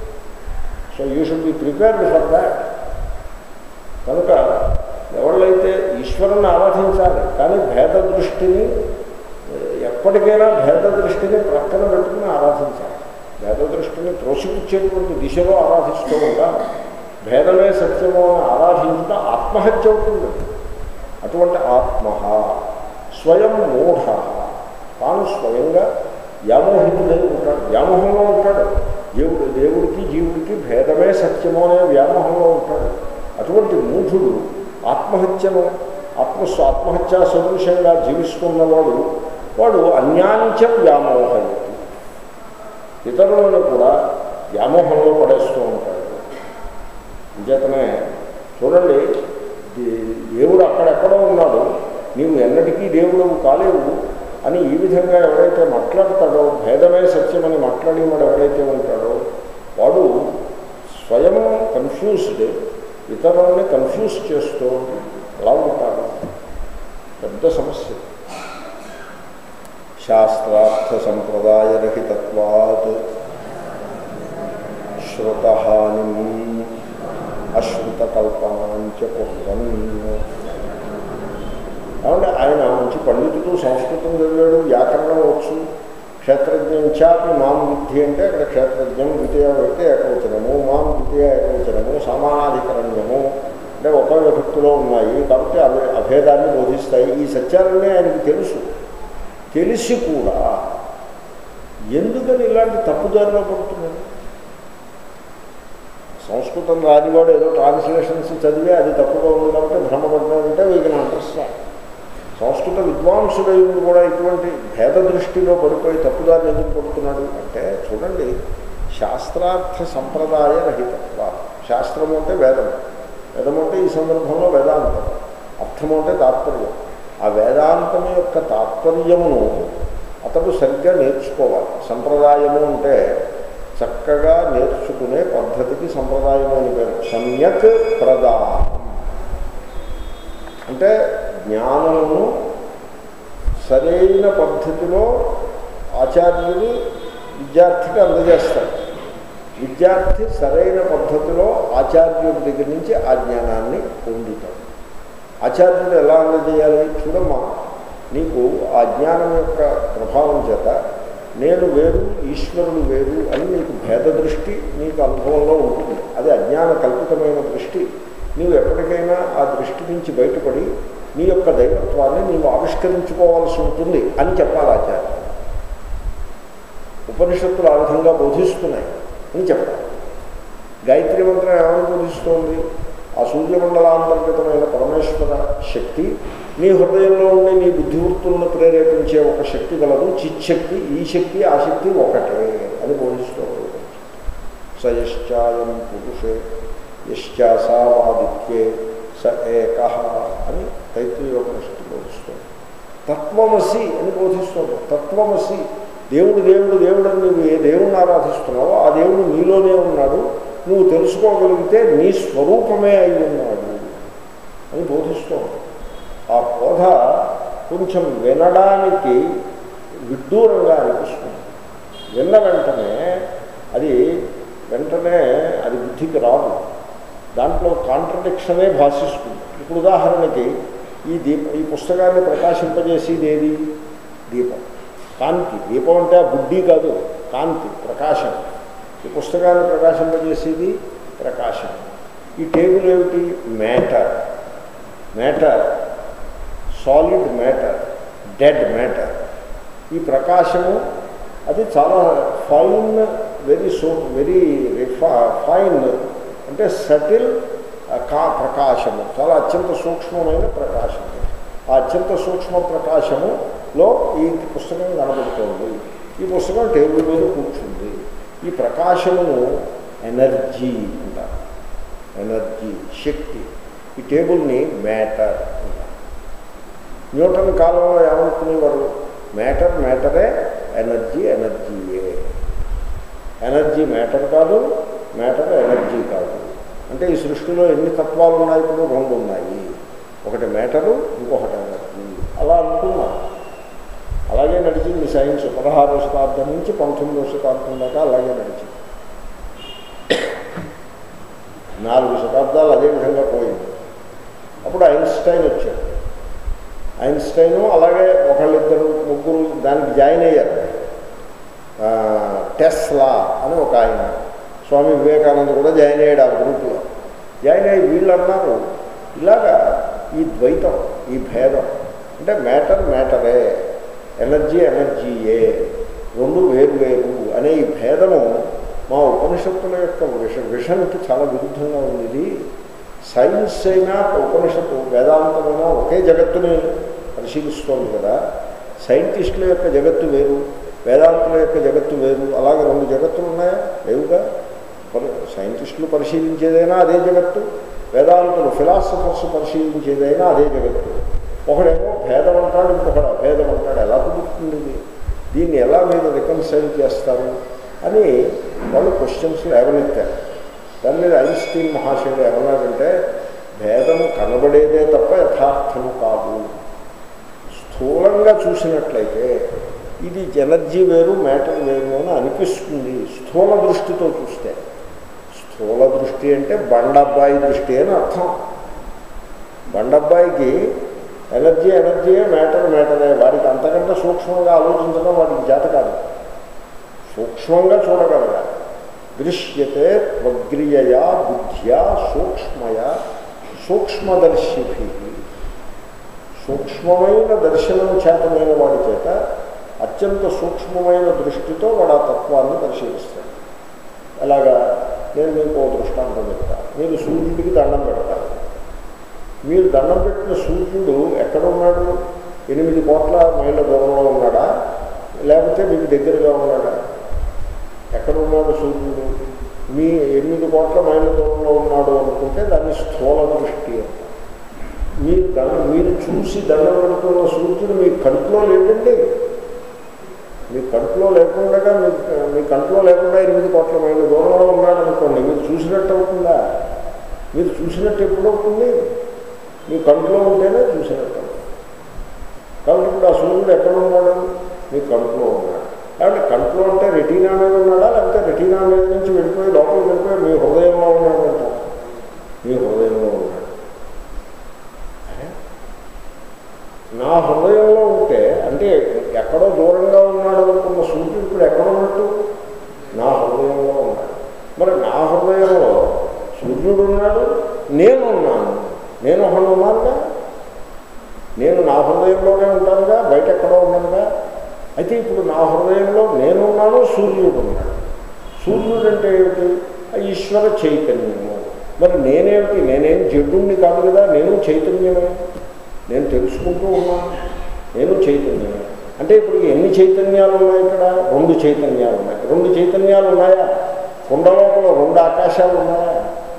So you should be prepared for that. కనుక ఎవళ్ళైతే ఈశ్వరుని ఆరాధించాలి, కానీ భేద దృష్టిని ఎప్పటికైనా భేద దృష్టిని ప్రక్కన పెట్టుకుని ఆరాధించాలి. భేద దృష్టిని త్రోసిపుచ్చేటువంటి దిశలో ఆరాధిస్తూ ఉంటాం. భేదమే సత్యమో అని ఆరాధించుట ఆత్మహత్య అవుతుంది. అటువంటి ఆత్మ స్వయం మూఢ, తాను స్వయంగా వ్యామోహితుడై ఉంటాడు, వ్యామోహంలో ఉంటాడు. దేవుడు దేవుడికి జీవుడికి భేదమే సత్యమో అనే వ్యామోహంలో ఉంటాడు. అటువంటి మూఢుడు ఆత్మహత్యను ఆత్మస్వ ఆత్మహత్యా సదృశంగా జీవిస్తున్నవాడు వాడు అన్యాంచ వ్యామోహయతి, ఇతరులను కూడా వ్యామోహంలో పడేస్తూ ఉంటాడు. అంచేతనే చూడండి, దేవుడు అక్కడెక్కడో ఉన్నాడు, నీవు ఎన్నటికీ దేవుడు కాలేవు అని ఈ విధంగా ఎవరైతే మాట్లాడతాడో, భేదమే సత్యమని మాట్లాడేవాడు ఎవరైతే ఉంటాడో వాడు స్వయం కన్ఫ్యూజ్డ్, ఇతరులని కన్ఫ్యూజ్ చేస్తూ అలా ఉంటాడు. పెద్ద సమస్య. శాస్త్రార్థ సంప్రదాయరహితత్వాత్ శ్రుతహానిం అశ్రుతకల్పనాంచ కుర్వన్. కాబట్టి ఆయన మంచి పండితుడు, సంస్కృతం చదివాడు, వ్యాకరణం వచ్చు, క్షేత్రజ్ఞం చాపి మాం బుద్ధి అంటే అక్కడ క్షేత్రజ్ఞం ద్వితీయ వ్యక్తి ఏకవచనము, మాం ద్వితీయ ఏకవచనము, సమానాధికరణ్యము అంటే ఒకే విభక్తిలో ఉన్నాయి కాబట్టి అవి అభేదాన్ని బోధిస్తాయి. ఈ సత్యాలనే ఆయనకి తెలుసు. తెలిసి కూడా ఎందుకని ఇలాంటి తప్పుదారిలో పడుతున్నాడు? సంస్కృతం రానివాడు ఏదో ట్రాన్స్లేషన్స్ చదివి అది తప్పుగా ఉంది కాబట్టి భ్రమపడ్డాడంటే వీ కెన్ అండర్స్టాండ్. సంస్కృత విద్వాంసుడైంది కూడా ఇటువంటి భేద దృష్టిలో పడిపోయి తప్పుదారిని ఎందుకు పడుతున్నాడు అంటే, చూడండి, శాస్త్రార్థ సంప్రదాయ రహితత్వ. శాస్త్రము అంటే వేదం, వేదం అంటే ఈ సందర్భంలో వేదాంతం, అర్థము అంటే తాత్పర్యం. ఆ వేదాంతం యొక్క తాత్పర్యమును అతడు సరిగ్గా నేర్చుకోవాలి. సంప్రదాయము అంటే చక్కగా నేర్చుకునే పద్ధతికి సంప్రదాయము అని పేరు. సమ్యక్ ప్రదానం అంటే జ్ఞానమును సరైన పద్ధతిలో ఆచార్యులు విద్యార్థికి అందజేస్తారు. విద్యార్థి సరైన పద్ధతిలో ఆచార్యుడి దగ్గర నుంచి ఆ జ్ఞానాన్ని పొందుతాడు. ఆచార్యుడు ఎలా అందజేయాలి? చూడమ్మా, నీకు ఆ జ్ఞానం యొక్క ప్రభావం చేత నేను వేరు, ఈశ్వరుడు వేరు అని నీకు భేద దృష్టి నీకు అనుభవంలో ఉంటుంది. అది అజ్ఞాన కల్పితమైన దృష్టి. నీవు ఎప్పటికైనా ఆ దృష్టి నుంచి బయటపడి నీ యొక్క దైవత్వాన్ని నీవు ఆవిష్కరించుకోవాల్సి ఉంటుంది అని చెప్పాలి ఆచార్య. ఉపనిషత్తులు ఆ విధంగా బోధిస్తున్నాయి అని చెప్పాలి. గాయత్రి మంత్రం ఏమని బోధిస్తోంది? ఆ సూర్యమండలాంతర్గతమైన పరమేశ్వర శక్తి నీ హృదయంలో ఉండి నీ బుద్ధివృత్తులను ప్రేరేపించే ఒక శక్తి గలదు, చిచ్చక్తి. ఈ శక్తి ఆ శక్తి ఒకటే అని బోధిస్తోంది. స యశ్చాయం పురుషే యశ్చాసావాదిత్యే స ఏకః అని తైత్రీయోపనిషత్తు బోధిస్తోంది. తత్వమసి అని బోధిస్తోంది. తత్వమసి, దేవుడు దేవుడు దేవుడు అని నువ్వు ఏ దేవుణ్ణి ఆరాధిస్తున్నావో ఆ దేవుడు నీలోనే ఉన్నాడు, నువ్వు తెలుసుకోగలిగితే నీ స్వరూపమే అయి ఉన్నాడు అని బోధిస్తోంది. ఆ బోధ కొంచెం వినడానికి విడ్డూరంగా అనిపిస్తుంది. విన్న వెంటనే అది వెంటనే అది బుద్ధికి రాదు. దాంట్లో కాంట్రడిక్షనే భాషిస్తుంది. ఇప్పుడు ఉదాహరణకి ఈ దీప ఈ పుస్తకాన్ని ప్రకాశింపజేసేది ఏది? దీపం, కాంతి. దీపం అంటే ఆ బుద్ధి కాదు, కాంతి, ప్రకాశం. ఈ పుస్తకాన్ని ప్రకాశింపజేసేది ప్రకాశం. ఈ టేబుల్ ఏమిటి? Matter. Matter, solid matter, dead matter. ఈ ప్రకాశము అది చాలా ఫైన్, వెరీ సో వెరీ రిఫా ఫైన్ అంటే సటిల్ కా ప్రకాశము, చాలా అత్యంత సూక్ష్మమైన ప్రకాశము. ఆ అత్యంత సూక్ష్మ ప్రకాశములో ఈ పుస్తకం కనబడుతోంది. ఈ పుస్తకం టేబుల్ మీద కూర్చుంది. ఈ ప్రకాశమును ఎనర్జీ అంటారు. ఎనర్జీ, శక్తి. ఈ టేబుల్ని మ్యాటర్ అంటారు. న్యూటన్ కాలంలో ఏమనుకునేవారు? మ్యాటర్ మ్యాటరే, ఎనర్జీ ఎనర్జీయే. ఎనర్జీ మ్యాటర్ కాదు, మ్యాటర్ ఎనర్జీ కాదు. అంటే ఈ సృష్టిలో ఎన్ని తత్వాలు ఉన్నాయి? ఇప్పుడు రెండు ఉన్నాయి. ఒకటి మ్యాటరు, ఇంకొకటి ఎనర్జీ. అలా అనుకున్నారు. అలాగే నడిచింది సైన్స్. పదహారవ శతాబ్దం నుంచి పంతొమ్మిదవ శతాబ్దం దాకా అలాగే నడిచింది. నాలుగు శతాబ్దాలు అదే విధంగా పోయింది. అప్పుడు ఐన్స్టైన్ వచ్చాడు. ఐన్స్టైను అలాగే ఒకళ్ళిద్దరు ముగ్గురు దానికి జాయిన్ అయ్యారు. టెస్లా అని ఒక ఆయన, స్వామి వివేకానంద కూడా జాయిన్ అయ్యాడు ఆ గ్రూప్లో. జాయిన్ అయ్యి వీళ్ళు అన్నారు, ఇలాగా ఈ ద్వైతం, ఈ భేదం అంటే మ్యాటర్ మ్యాటరే, ఎనర్జీ ఎనర్జీయే, రెండు వేరు వేరు అనే ఈ భేదము మా ఉపనిషత్తుల యొక్క విష విషన్కి చాలా విరుద్ధంగా ఉంది. ఇది సైన్స్ అయినా ఉపనిషత్తు వేదాంతమైనా ఒకే జగత్తుని పరిశీలిస్తోంది కదా. సైంటిస్టుల యొక్క జగత్తు వేరు, వేదాంతుల యొక్క జగత్తు వేరు. అలాగే రెండు జగత్తులు ఉన్నాయా? లేవుగా. సైంటిస్టులు పరిశీలించేదైనా అదే జగత్తు, వేదాంతులు ఫిలాసఫర్స్ పరిశీలించేదైనా అదే జగత్తు. ఒకడేమో భేదం అంటాడు, ఇంకొకడు అభేదం అంటాడు. ఎలా కుదురుతుంది ఇది? దీన్ని ఎలా మీరు రికన్సైల్ చేస్తారు అని వాళ్ళు క్వశ్చన్స్ లేవనెత్తారు. దాని మీద ఐన్స్టీన్ మహాశయుడు ఏమన్నారంటే, భేదము కనబడేదే తప్ప యథార్థము కాదు. స్థూలంగా చూసినట్లయితే ఇది ఎనర్జీ వేరు, మ్యాటర్ వేరు అని అనిపిస్తుంది స్థూల దృష్టితో చూస్తే. స్థూల దృష్టి అంటే బండబ్బాయి దృష్టి అని అర్థం. బండబ్బాయికి ఎనర్జీ ఎనర్జీయే, మ్యాటర్ మ్యాటరే. వాడికి అంతకంటే సూక్ష్మంగా ఆలోచించడం వాడికి చేత కాదు. సూక్ష్మంగా చూడగలగాలి. దృశ్యతే త్వగ్రియయా బుద్ధ్యా సూక్ష్మయ సూక్ష్మదర్శిభి. సూక్ష్మమైన దర్శనం చేతమైన వాడి చేత అత్యంత సూక్ష్మమైన దృష్టితో వాడు ఆ తత్వాన్ని పరిశీలిస్తాడు. అలాగా నేను మీకు ఓ దృష్టాంతం చెప్తాను. మీరు సూర్యుడికి దండం పెడతారు. మీరు దండం పెట్టిన సూర్యుడు ఎక్కడ ఉన్నాడు? ఎనిమిది కోట్ల మైళ్ళ దూరంలో ఉన్నాడా, లేకపోతే మీకు దగ్గరగా ఉన్నాడా? ఎక్కడ ఉన్నాడు సూర్యుడు? మీ ఎనిమిది కోట్ల మైళ్ళ దూరంలో ఉన్నాడు అనుకుంటే దాన్ని స్థూల దృష్టి అంటారు. మీరు దండం మీరు చూసి దండం పెడుతున్న సూర్యుడు మీ కంట్లో లేదండి. మీ కంట్లో లేకుండా మీ మీ కంట్లో లేకుండా ఎనిమిది కోట్ల మైళ్ళ దూరంలో ఉన్నాడు అనుకోండి, మీరు చూసినట్టు అవుతుందా? మీరు చూసినట్టు ఎప్పుడు అవుతుంది? మీ కంట్లో ఉంటేనే చూసినట్టు. కాబట్టి ఇప్పుడు ఆ సూర్యుడు ఎక్కడ ఉన్నాడు? మీ కంట్లో ఉన్నాడు. కాబట్టి కంట్లో అంటే రెటీనా మీద ఉన్నాడా, లేకపోతే రెటీనా మీద నుంచి వెళ్ళిపోయి లోపలికి వెళ్ళిపోయి మీ హృదయంలో ఉన్నాడంట. మీ హృదయంలో ఉన్నాడు. నా హృదయంలో ఉంటే అంటే ఎక్కడో దూరంగా ఉన్నాడు అనుకున్న సూర్యుడు ఇప్పుడు ఎక్కడ ఉన్నట్టు? నా హృదయంలో ఉన్నాడు. మరి నా హృదయంలో సూర్యుడు ఉన్నాడు, నేను ఉన్నాను. నేను ఒకడు ఉన్నానుగా. నేను నా హృదయంలోనే ఉంటానుగా, బయట ఎక్కడో ఉన్నానుగా. అయితే ఇప్పుడు నా హృదయంలో నేనున్నాను, సూర్యుడు ఉన్నాడు. సూర్యుడు అంటే ఏమిటి? ఈశ్వర చైతన్యము. మరి నేనేమిటి? నేనేం జడ్డుణ్ణి కాదు కదా, నేను చైతన్యమే. నేను తెలుసుకుంటూ ఉన్నాను, నేను చైతన్యమే. అంటే ఇప్పుడు ఎన్ని చైతన్యాలు ఉన్నాయి ఇక్కడ? రెండు చైతన్యాలు ఉన్నాయి. రెండు చైతన్యాలు ఉన్నాయా? కొండ లోపల రెండు ఆకాశాలు ఉన్నాయా?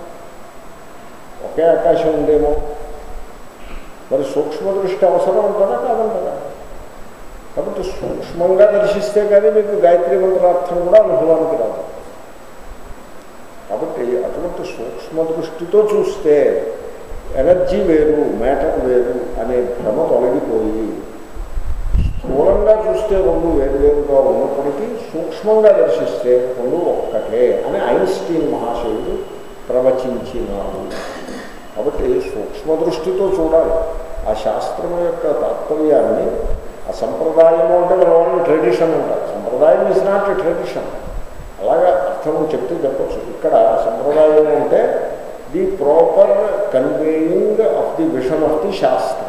ఒకే ఆకాశం ఉందేమో. మరి సూక్ష్మ దృష్టి అవసరం అంటారా కాదంటారా? కాబట్టి సూక్ష్మంగా దర్శిస్తే కానీ మీకు గాయత్రి మంత్రార్థం కూడా అనుభవానికి రాదు. కాబట్టి అటువంటి సూక్ష్మ దృష్టితో చూస్తే ఎనర్జీ వేరు, మ్యాటర్ వేరు అనే భ్రమ తొలగిపోయి స్థూలంగా చూస్తే రెండు వేరువేరుగా ఉన్నప్పటికీ సూక్ష్మంగా దర్శిస్తే రెండు ఒక్కటే అని ఐన్స్టీన్ మహాశయుడు ప్రవచించినారు. కాబట్టి సూక్ష్మ దృష్టితో చూడాలి. ఆ శాస్త్రం యొక్క తాత్పర్యాన్ని, ఆ సంప్రదాయము అంటే మన ట్రెడిషన్ అంటారు. సంప్రదాయం ఈజ్ నాట్ ఎ ట్రెడిషన్. అలాగా అర్థం చెప్తే చెప్పచ్చు. ఇక్కడ సంప్రదాయం అంటే the proper conveying of the vision of the shastra,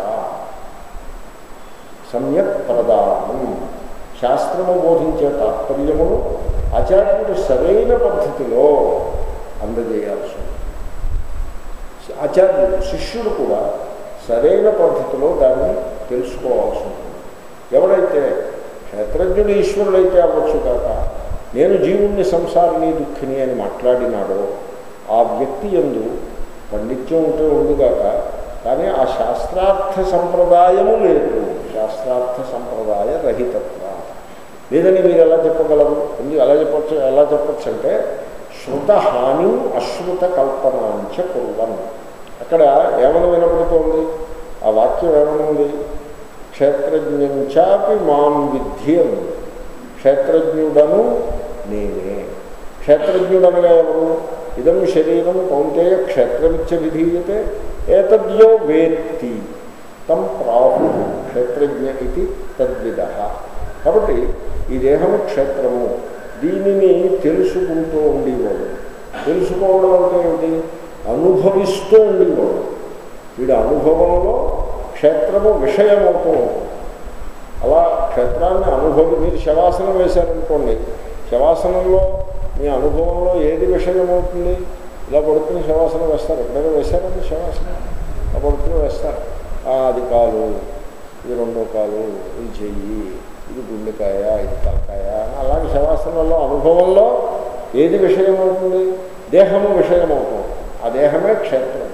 సమ్యక్ ప్రదానం. శాస్త్రము బోధించే తాత్పర్యమును ఆచార్యుడు సరైన పద్ధతిలో అందజేయాల్సి ఉంది. ఆచార్యుడు శిష్యుడు కూడా సరైన పద్ధతిలో దాన్ని తెలుసుకోవాల్సి ఉంటుంది. ఎవరైతే క్షేత్రజ్ఞుడు ఈశ్వరుడైతే అవ్వచ్చు కాక నేను జీవుణ్ణి సంసారిని దుఃఖిని అని మాట్లాడినాడో ఆ వ్యక్తి యందు పండిత్యం ఉంటే ఉండుగాక, కానీ ఆ శాస్త్రార్థ సంప్రదాయము లేదు. శాస్త్రార్థ సంప్రదాయ రహితత్వ లేదని మీరు ఎలా చెప్పగలరు? ఎందుకు ఎలా చెప్పచ్చు? ఎలా చెప్పచ్చు అంటే శృత హాని అశ్రుత కల్పనాంచ కుర్వన్. అక్కడ ఏమని వినపడుతోంది? ఆ వాక్యం ఏమనుంది? క్షేత్రజ్ఞంచాపి మాం విద్యం. క్షేత్రజ్ఞుడను నేనే. క్షేత్రజ్ఞుడనగా ఎవరు? ఇదం శరీరం కౌంతేయ క్షేత్రమిత్య విధీయతే ఏతద్యో వేత్తి తం ప్రాహు క్షేత్రజ్ఞ ఇది తద్విద. కాబట్టి ఈ దేహము క్షేత్రము, దీనిని తెలుసుకుంటూ ఉండేవాడు. తెలుసుకోవడం అంటే ఏమిటి? అనుభవిస్తూ ఉండేవాడు. వీడి అనుభవంలో క్షేత్రము విషయమవుతూ ఉంటుంది. అలా క్షేత్రాన్ని అనుభవి మీరు శవాసనం వేశారనుకోండి, శవాసనంలో మీ అనుభవంలో ఏది విషయమవుతుంది? ఇలా పడుకుని శవాసనం వేస్తారు. ఎప్పుడైనా వేశారండి శవాసనం? ఇలా పడుకుని వేస్తారు. అది కాలు, ఇది రెండో కాలు, ఇది చెయ్యి, ఇది గుండెకాయ, ఇది తలకాయ. అలాగే శవాసనంలో అనుభవంలో ఏది విషయమవుతుంది? దేహము విషయమవుతుంది. ఆ దేహమే క్షేత్రం.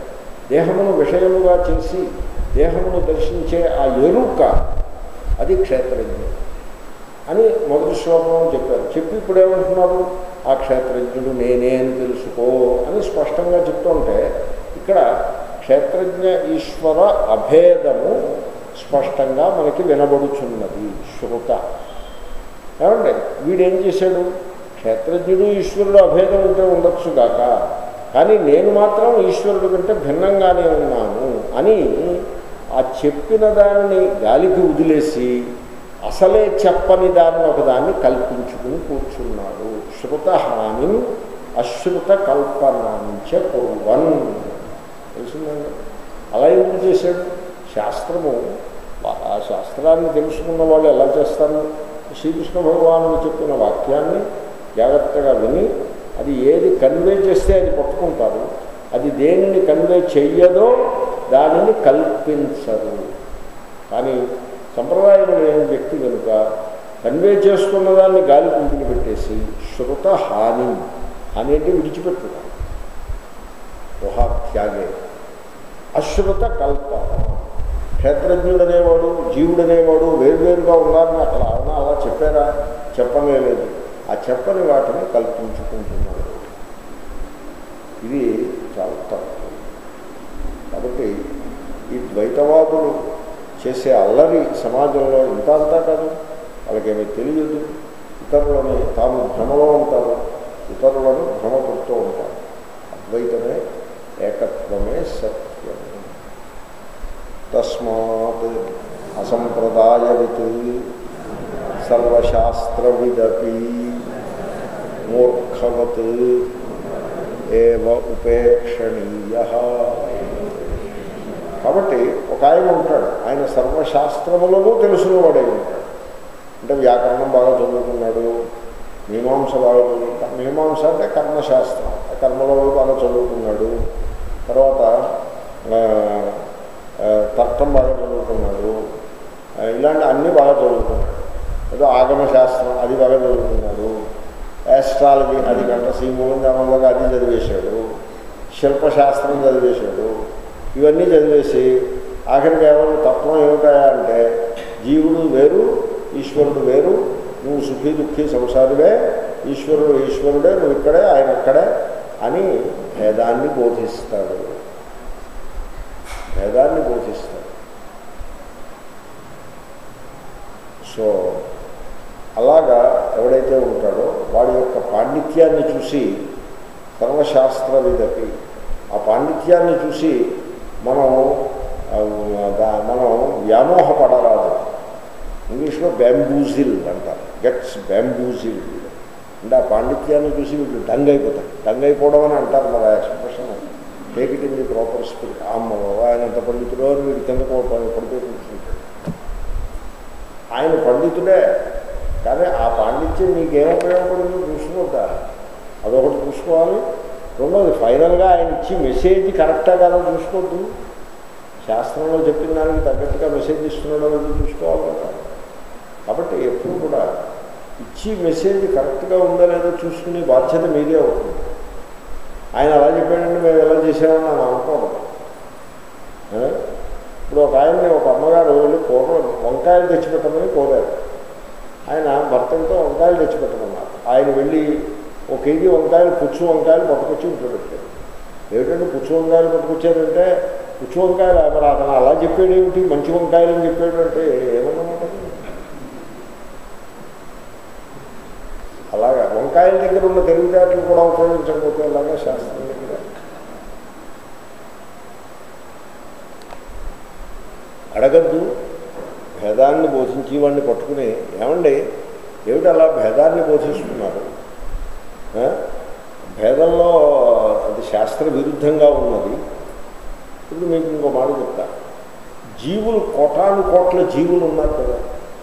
దేహమును విషయముగా చేసి దేహమును దర్శించే ఆ ఎరుక అది క్షేత్రజ్ఞుడు అని మొదటి శ్లోకంలో చెప్పారు. చెప్పి ఇప్పుడు ఏమంటున్నారు, ఆ క్షేత్రజ్ఞుడు నేనే అని తెలుసుకో అని స్పష్టంగా చెప్తుంటే ఇక్కడ క్షేత్రజ్ఞ ఈశ్వర అభేదము స్పష్టంగా మనకి వినబడుచున్నది శృత. ఏమండి వీడేం చేశాడు, క్షేత్రజ్ఞుడు ఈశ్వరుడు అభేదం ఉంటే ఉండొచ్చు కాక, కానీ నేను మాత్రం ఈశ్వరుడు కంటే భిన్నంగానే ఉన్నాను అని ఆ చెప్పిన దాన్ని గాలికి వదిలేసి అసలే చెప్పని దాన్ని ఒకదాన్ని కల్పించుకుని కూర్చున్నాడు. శృత హాని అశ్రుత కల్పనాంచ కుర్వన్. తెలిసిందండి అలా ఎందుకు చేశాడు? శాస్త్రము, ఆ శాస్త్రాన్ని తెలుసుకున్న వాళ్ళు ఎలా చేస్తారు? శ్రీకృష్ణ భగవానుడు చెప్పిన వాక్యాన్ని జాగ్రత్తగా విని అది ఏది కన్వే చేస్తే అది పట్టుకుంటారు, అది దేనిని కన్వే చెయ్యదో దానిని కల్పించరు. కానీ సంప్రదాయం లేని వ్యక్తి కనుక కన్వే చేస్తున్న దాన్ని గాలి కుంటుని పెట్టేసి శృత హాని అనేది విడిచిపెట్టున్నారు. ఊహాత్యాగే అశ్రుత కల్పన. క్షేత్రజ్ఞుడు అనేవాడు జీవుడు అనేవాడు వేరువేరుగా ఉన్నారని అక్కడ అవునా అలా చెప్పారా? చెప్పలేదు. ఆ చెప్పని వాటిని కల్పించుకుంటున్నాడు. ఇది చాలా తప్పు. కాబట్టి ఈ ద్వైతవాదులు చేసే అల్లరి సమాజంలో ఇంత అంతా కాదు, వాళ్ళకేమీ తెలియదు. ఇతరులని తాము భ్రమలో ఉంటారు, ఇతరులను భ్రమపడుతూ ఉంటారు. అద్వైతమే ఏకత్వమే సత్యమే. తస్మాత్ అసంప్రదాయవిత్ సర్వశాస్త్రవిదపి మూర్ఖవత్ ఏవ ఉపేక్షణీయః. కాబట్టి ఒక ఆయన ఉంటాడు, ఆయన సర్వశాస్త్రములను తెలుసుకున్నవాడే ఉంటాడు. అంటే వ్యాకరణం బాగా చదువుకున్నాడు, మీమాంస బాగా చదువుకుంటాడు. మీమాంస అంటే కర్మశాస్త్రం, కర్మలో బాగా చదువుకున్నాడు. తర్వాత తర్కం బాగా చదువుకున్నాడు. ఇలాంటి అన్నీ బాగా చదువుకున్నాడు. ఏదో ఆగమశాస్త్రం అది బాగా చదువుకున్నాడు. యాస్ట్రాలజీ అది గంట శ్రీమూలంగా అది చదివేశాడు. శిల్పశాస్త్రం చదివేశాడు. ఇవన్నీ చదివేసి ఆఖరికి ఏమన్నా తత్వం ఏమిటాయా అంటే జీవుడు వేరు ఈశ్వరుడు వేరు, నువ్వు సుఖీ దుఃఖీ సంసారుడే, ఈశ్వరుడు ఈశ్వరుడే, నువ్వు ఇక్కడే ఆయన అక్కడే అని భేదాన్ని బోధిస్తాడు. భేదాన్ని బోధిస్తాడు. సో అలాగా ఎవడైతే ఉంటాడో వాడి యొక్క పాండిత్యాన్ని చూసి సర్వశాస్త్రవిదపి ఆ పాండిత్యాన్ని చూసి మనం మనం వ్యామోహపడరాదు. ఇంగ్లీష్లో బ్యాంబూజిల్ అంటారు, గెట్స్ బ్యాంబూజిల్. అంటే ఆ పాండిత్యాన్ని చూసి వీళ్ళు డంగ్ అయిపోతారు. డంగ్ అయిపోవడం అని అంటారు మరి ఆ expression. Take it in the proper spirit. అమ్మ ఆయన ఎంత పండితుడో అని వీడు కింద పడిపోయి కూర్చుంటాడు. ఆయన పండితుడే, కానీ ఆ పాండిత్యం నీకేం ఉపయోగపడిందో చూసుకోవద్దా? అదొకటి చూసుకోవాలి. రెండోది ఫైనల్గా ఆయన ఇచ్చి మెసేజ్ కరెక్టా కాదో చూసుకోవద్దు. శాస్త్రంలో చెప్పిన దానికి తగ్గట్టుగా మెసేజ్ ఇస్తున్నాడో లేదో చూసుకోవాలి కదా. కాబట్టి ఎప్పుడు కూడా ఇచ్చి మెసేజ్ కరెక్ట్గా ఉందో లేదో చూసుకునే బాధ్యత మీదే అవుతుంది. ఆయన అలా చెప్పాడంటే మేము ఎలా చేసామని నేను అనుకోవడం. ఇప్పుడు ఒక ఆయన్ని ఒక అమ్మగారు వెళ్ళి కూర వంకాయలు తెచ్చిపెట్టమని కోరారు. ఆయన భర్తలతో వంకాయలు తెచ్చిపెట్టమన్నారు. ఆయన వెళ్ళి ఒక కేజీ వంకాయలు పుచ్చు వంకాయలు పట్టుకొచ్చి ఇంట్లో పెట్టారు. ఏమిటంటే పుచ్చు వంకాయలు పట్టుకొచ్చారంటే పుచ్చు వంకాయలు మరి అతను అలా చెప్పాడు ఏమిటి, మంచి వంకాయలు అని చెప్పాడు అంటే ఏమన్నమాట. అలాగా వంకాయల దగ్గర ఉన్న తెలివితేటలు కూడా ఉపయోగించకపోతే అలాగా శాస్త్రం దగ్గర అడగద్దు. భేదాన్ని బోధించి వాడిని పట్టుకుని ఏమండి ఏమిటి అలా భేదాన్ని బోధిస్తున్నారు, భేదంలో అది శాస్త్ర విరుద్ధంగా ఉన్నది. ఇప్పుడు మీకు ఇంకో మాట చెప్తా. జీవులు కోటాను కోట్ల జీవులు ఉన్నారు కదా,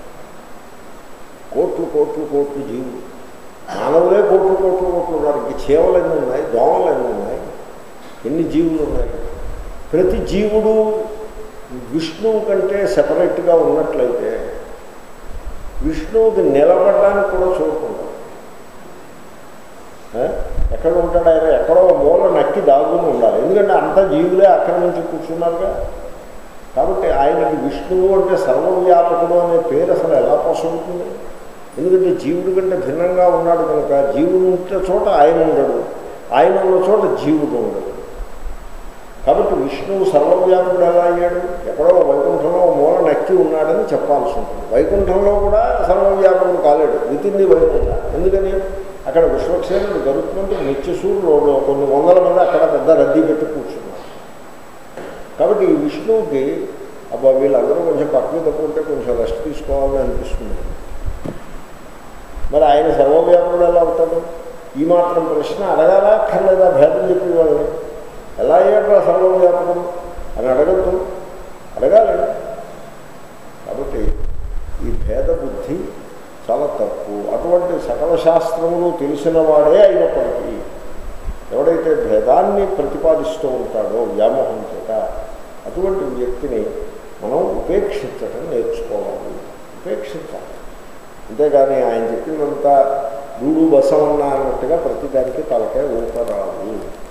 కోట్లు కోట్లు కోట్లు జీవులు. మానవులే కోట్లు కోట్లు కోట్లు ఉన్నారు. ఇంక చీమలు ఎన్ని ఉన్నాయి, దోమలు ఎన్ని ఉన్నాయి, ఎన్ని జీవులు ఉన్నాయి. ప్రతి జీవుడు విష్ణువు కంటే సెపరేట్గా ఉన్నట్లయితే విష్ణువుకి నిలబడడానికి కూడా చూడకుండా ఎక్కడ ఎక్కడ ఉంటాడు ఆయన? ఎక్కడో మూల నక్కి దాగుని ఉండాలి. ఎందుకంటే అంతా జీవులే ఆక్రమించి కూర్చున్నారుగా. కాబట్టి ఆయనకి విష్ణువు అంటే సర్వవ్యాపకుడు అనే పేరు అసలు ఎలా పోసవుతుంది? ఎందుకంటే జీవుడి కంటే భిన్నంగా ఉన్నాడు కనుక. జీవుడు ఉంటే చోట ఆయన ఉండడు, ఆయన ఉన్న చోట జీవుడు ఉండడు. కాబట్టి విష్ణువు సర్వవ్యాపకుడు ఎలా అయ్యాడు? ఎక్కడో వైకుంఠంలో మూల నక్కి ఉన్నాడని చెప్పాల్సి ఉంటుంది. వైకుంఠంలో కూడా సర్వవ్యాపకుడు కాలేడు, వితింది వైకుంఠ. ఎందుకని? అక్కడ విశ్వక్సేనుడు గరుత్మంతుడు నిత్యసూరులో కొన్ని వందల మంది అక్కడ పెద్ద రద్దీ పెట్టి కూర్చున్నారు. కాబట్టి ఈ విష్ణువుకి అబ్బా వీళ్ళందరూ కొంచెం పక్కన తప్పుకుంటే కొంచెం రెస్ట్ తీసుకోవాలని అనిపిస్తుంది. మరి ఆయన సర్వవ్యాపకుడు ఎలా అవుతాడు? ఈ మాత్రం ప్రశ్న అడగాల అక్కర్లేదా? భేదం చెప్పి వాళ్ళని ఎలా అయ్యాడు ఆ సర్వవ్యాపకుడు అని అడగద్దు, అడగాలి. కాబట్టి ఈ భేద బుద్ధి చాలా తప్పు. అటువంటి సకల శాస్త్రములు తెలిసిన వాడే అయినప్పటికీ ఎవడైతే భేదాన్ని ప్రతిపాదిస్తూ ఉంటాడో వ్యామోహం చేత, అటువంటి వ్యక్తిని మనం ఉపేక్షించటం నేర్చుకోవాలి, ఉపేక్షించాలి. అంతేగాని ఆయన చెప్పినంతా దూడు బసవన్న అన్నట్టుగా ప్రతిదానికి తలకే ఊపరాదు.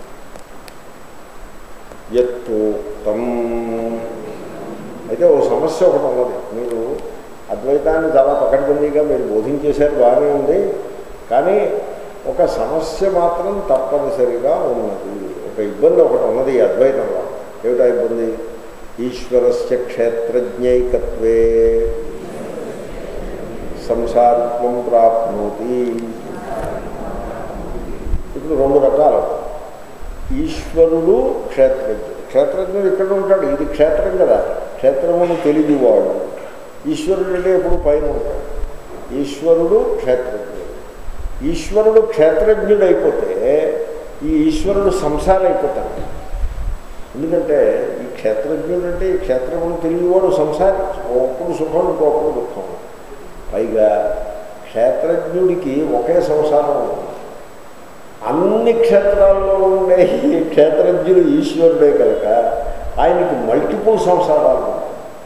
యత్తోక్తం. అయితే ఓ సమస్య ఒకటి ఉన్నది. మీరు అద్వైతాన్ని చాలా పకడ్బందీగా మీరు బోధించేశారు, బాగానే ఉంది. కానీ ఒక సమస్య మాత్రం తప్పనిసరిగా ఉన్నది. ఒక ఇబ్బంది ఒకటి ఉన్నది ఈ అద్వైతంలో. ఏమిటా ఇబ్బంది? ఈశ్వరస్య క్షేత్రజ్ఞైకత్వే సంసారత్వం ప్రాప్నోతి. ఇప్పుడు రెండు రకాలు. ఈశ్వరుడు క్షేత్రజ్ఞుడు. క్షేత్రజ్ఞుడు ఇక్కడ ఉంటాడు, ఇది క్షేత్రం కదా, క్షేత్రమును తెలియవాడు. ఈశ్వరుడు అంటే ఎప్పుడు పైన ఉంటాడు. ఈశ్వరుడు క్షేత్రజ్ఞుడు. ఈశ్వరుడు క్షేత్రజ్ఞుడు అయిపోతే ఈ ఈశ్వరుడు సంసారం అయిపోతాడు. ఎందుకంటే ఈ క్షేత్రజ్ఞుడు అంటే ఈ క్షేత్రమును తెలియవాడు సంసారి. ఒప్పుడు సుఖం, ఇంకొకప్పుడు దుఃఖం. పైగా క్షేత్రజ్ఞుడికి ఒకే సంసారం ఉంటుంది. అన్ని క్షేత్రాల్లో ఉండే ఈ క్షేత్రజ్ఞుడు ఈశ్వరుడే కనుక ఆయనకి మల్టిపుల్ సంసారాలు ఉంటాయి.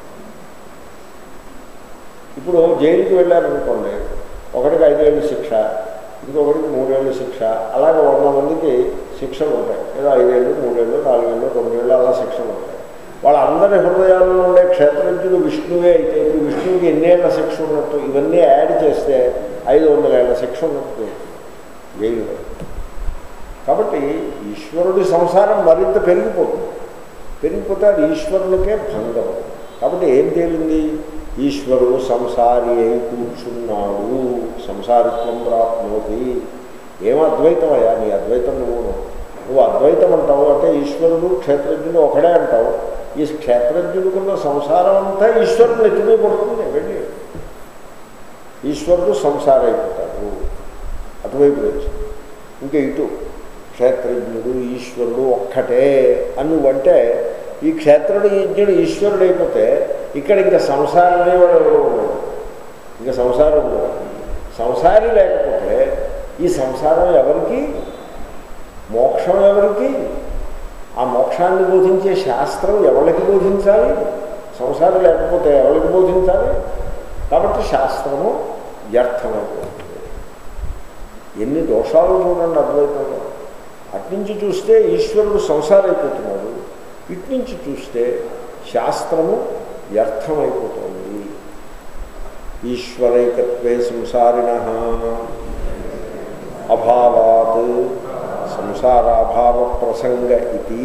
ఇప్పుడు జైలుకి వెళ్ళారనుకోండి, ఒకటికి ఐదేళ్ళు శిక్ష, ఇంకొకటికి మూడేళ్ళు శిక్ష, అలాగే వంద మందికి శిక్షలు ఉంటాయి. ఏదో ఐదేళ్ళు, మూడేళ్ళు, నాలుగేళ్ళు, రెండేళ్ళు అలా శిక్షలు ఉంటాయి. వాళ్ళందరి హృదయాల్లో ఉండే క్షేత్రజ్ఞుడు విష్ణువే అయితే ఇప్పుడు విష్ణువుకి ఎన్నేళ్ల శిక్ష ఉన్నట్టు? ఇవన్నీ యాడ్ చేస్తే ఐదు వందల ఏళ్ల శిక్ష ఉన్నట్టు జైలు. కాబట్టి ఈశ్వరుడి సంసారం మరింత పెరిగిపోతుంది. పెరిగిపోతే అది ఈశ్వరునికే భంగం. కాబట్టి ఏం తేలింది? ఈశ్వరుడు సంసారి అయి కూర్చున్నాడు, సంసారిత్వం ప్రాప్నోతి. ఏం అద్వైతం అయ్యా నీ అద్వైతం? నువ్వు నువ్వు అద్వైతం అంటావు అంటే ఈశ్వరుడు క్షేత్రజ్ఞుడు ఒకడే అంటావు. ఈ క్షేత్రజ్ఞుడికున్న సంసారం అంతా ఈశ్వరుడు ఎత్తుమే పడుతుంది. వెళ్ళి ఈశ్వరుడు సంసారం అయిపోతాడు అటువైపు నుంచి. ఇంకా ఇటు క్షేత్రజ్ఞుడు ఈశ్వరుడు ఒక్కటే అని నువ్వంటే ఈ క్షేత్రుడు యజ్ఞుడు ఈశ్వరుడు అయిపోతే ఇక్కడ ఇంకా సంసారం అనేవాడు ఎవరు ఉండదు. ఇంకా సంసారం ఉండదు. సంసారి లేకపోతే ఈ సంసారం ఎవరికి? మోక్షం ఎవరికి? ఆ మోక్షాన్ని బోధించే శాస్త్రం ఎవరికి బోధించాలి? సంసారం లేకపోతే ఎవరికి బోధించాలి? కాబట్టి శాస్త్రము వ్యర్థమైపోతుంది. ఎన్ని దోషాలు చూడండి అద్వైతంలో. అట్నుంచి చూస్తే ఈశ్వరుడు సంసారం అయిపోతున్నాడు, ఇట్నుంచి చూస్తే శాస్త్రము వ్యర్థమైపోతుంది. ఈశ్వరైకత్వే సంసారిణః అభావాత్ సంసారాభావ ప్రసంగ ఇది.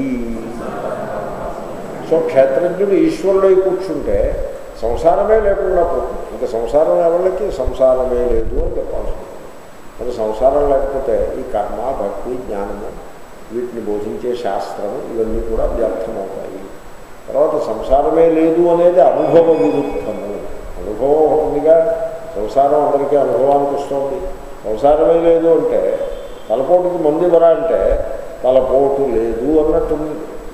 సో క్షేత్రజ్ఞుడు ఈశ్వరుడై కూర్చుంటే సంసారమే లేకుండా పోతుంది. ఇంకా సంసారం ఎవరికి? సంసారమే లేదు అని చెప్పాల్సి ఉంటుంది. మరి సంసారం లేకపోతే ఈ కర్మ, భక్తి, జ్ఞానము, వీటిని బోధించే శాస్త్రము ఇవన్నీ కూడా వ్యర్థమవుతాయి. తర్వాత సంసారమే లేదు అనేది అనుభవ విరుద్ధము. అనుభవం ఉందిగా, సంసారం అందరికీ అనుభవానికి వస్తుంది. సంసారమే లేదు అంటే తలపోటుకి మందు ఇవ్వరా అంటే తలపోటు లేదు అన్నట్టుంది.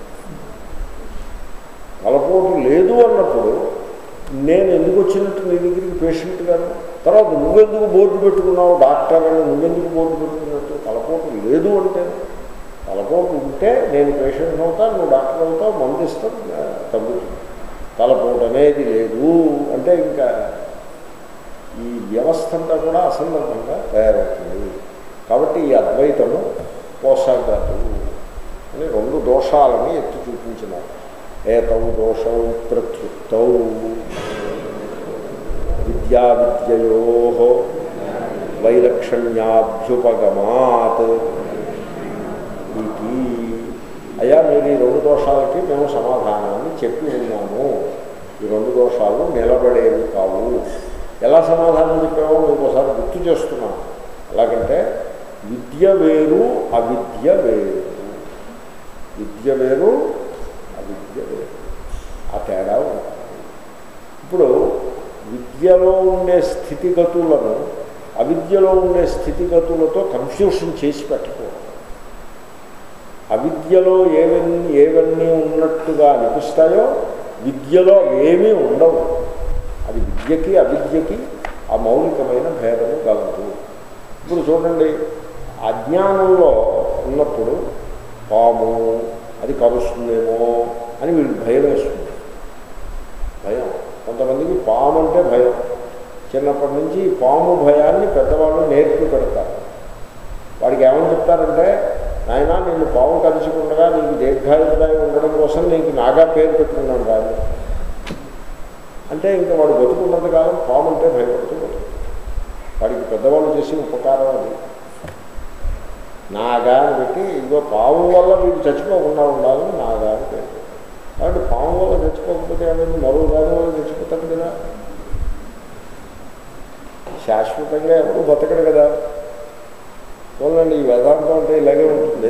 తలపోటు లేదు అన్నప్పుడు నేను ఎందుకు వచ్చినట్టు నీ దగ్గరికి పేషెంట్ గాను? తర్వాత నువ్వెందుకు బోర్డు పెట్టుకున్నావు డాక్టర్ అని? నువ్వెందుకు బోర్డు పెట్టుకున్నట్టు? తలపోటు లేదు అంటే, తలపోటు ఉంటే నేను పేషెంట్ అవుతాను, నువ్వు డాక్టర్ అవుతావు, మందు ఇస్తాం, తగ్గుతుంది. తలపోటు అనేది లేదు అంటే ఇంకా ఈ వ్యవస్థ అంతా కూడా అసందర్భంగా తయారవుతుంది. కాబట్టి ఈ అద్వైతము పోసగదు అని రెండు దోషాలని ఎత్తి చూపించినారు. ఏతౌ దోషౌ ప్రత్యుక్తౌ విద్యా విద్యయోః వైలక్షణ్యాభ్యుపగమాత్ ఇది. అయ్యా మీరు ఈ రెండు దోషాలకి మేము సమాధానాన్ని చెప్పి ఉన్నాము. ఈ రెండు దోషాలు నిలబడేవి కావు. ఎలా సమాధానం చెప్పామో మీకు ఒకసారి గుర్తు చేస్తున్నాను. ఎలాగంటే విద్య వేరు అవిద్య వేరు, విద్య వేరు అవిద్య వేరు, ఆ తేడా ఉంటుంది. ఇప్పుడు విద్యలో ఉండే స్థితిగతులను అవిద్యలో ఉండే స్థితిగతులతో కన్ఫ్యూషన్ చేసి పెట్టకూడదు. అవిద్యలో ఏవన్నీ ఏవన్నీ ఉన్నట్టుగా అనిపిస్తాయో విద్యలో ఏమీ ఉండవు. అది విద్యకి అవిద్యకి ఆ మౌలికమైన భేదము కలదు. ఇప్పుడు చూడండి, అజ్ఞానంలో ఉన్నప్పుడు పాము అది కలుస్తుందేమో అని వీడికి భయం వేస్తుంది. భయం, కొంతమందికి పాము అంటే భయం. చిన్నప్పటి నుంచి పాము భయాన్ని పెద్దవాళ్ళు నేర్పి పెడతారు. వాడికి ఏమని చెప్తారంటే, నాయన నేను పాము కలుసుకుండగా నీకు దీర్ఘాయుర్దాయం ఉండడం కోసం నీకు నాగా పేరు పెట్టుకున్నాను కాదు అంటే ఇంకా వాడు బతుకున్నంత కాలం పాము అంటే భయపడుతూ బతుకు. వాడికి పెద్దవాళ్ళు చేసి ఉపకారం అది. నాగా అని పెట్టి ఇదిగో పాము వల్ల వీడు చచ్చిపోకుండా ఉండాలని నాగా అని పేరు. కాబట్టి పాము వల్ల చచ్చిపోకపోతే ఏమైంది, మరో దాని వల్ల చచ్చిపోతాడు కదా. శాశ్వతంగా ఎవరు బతకడు కదా. చూడండి, ఈ వేదాంతం అంటే ఇలాగే ఉంటుంది.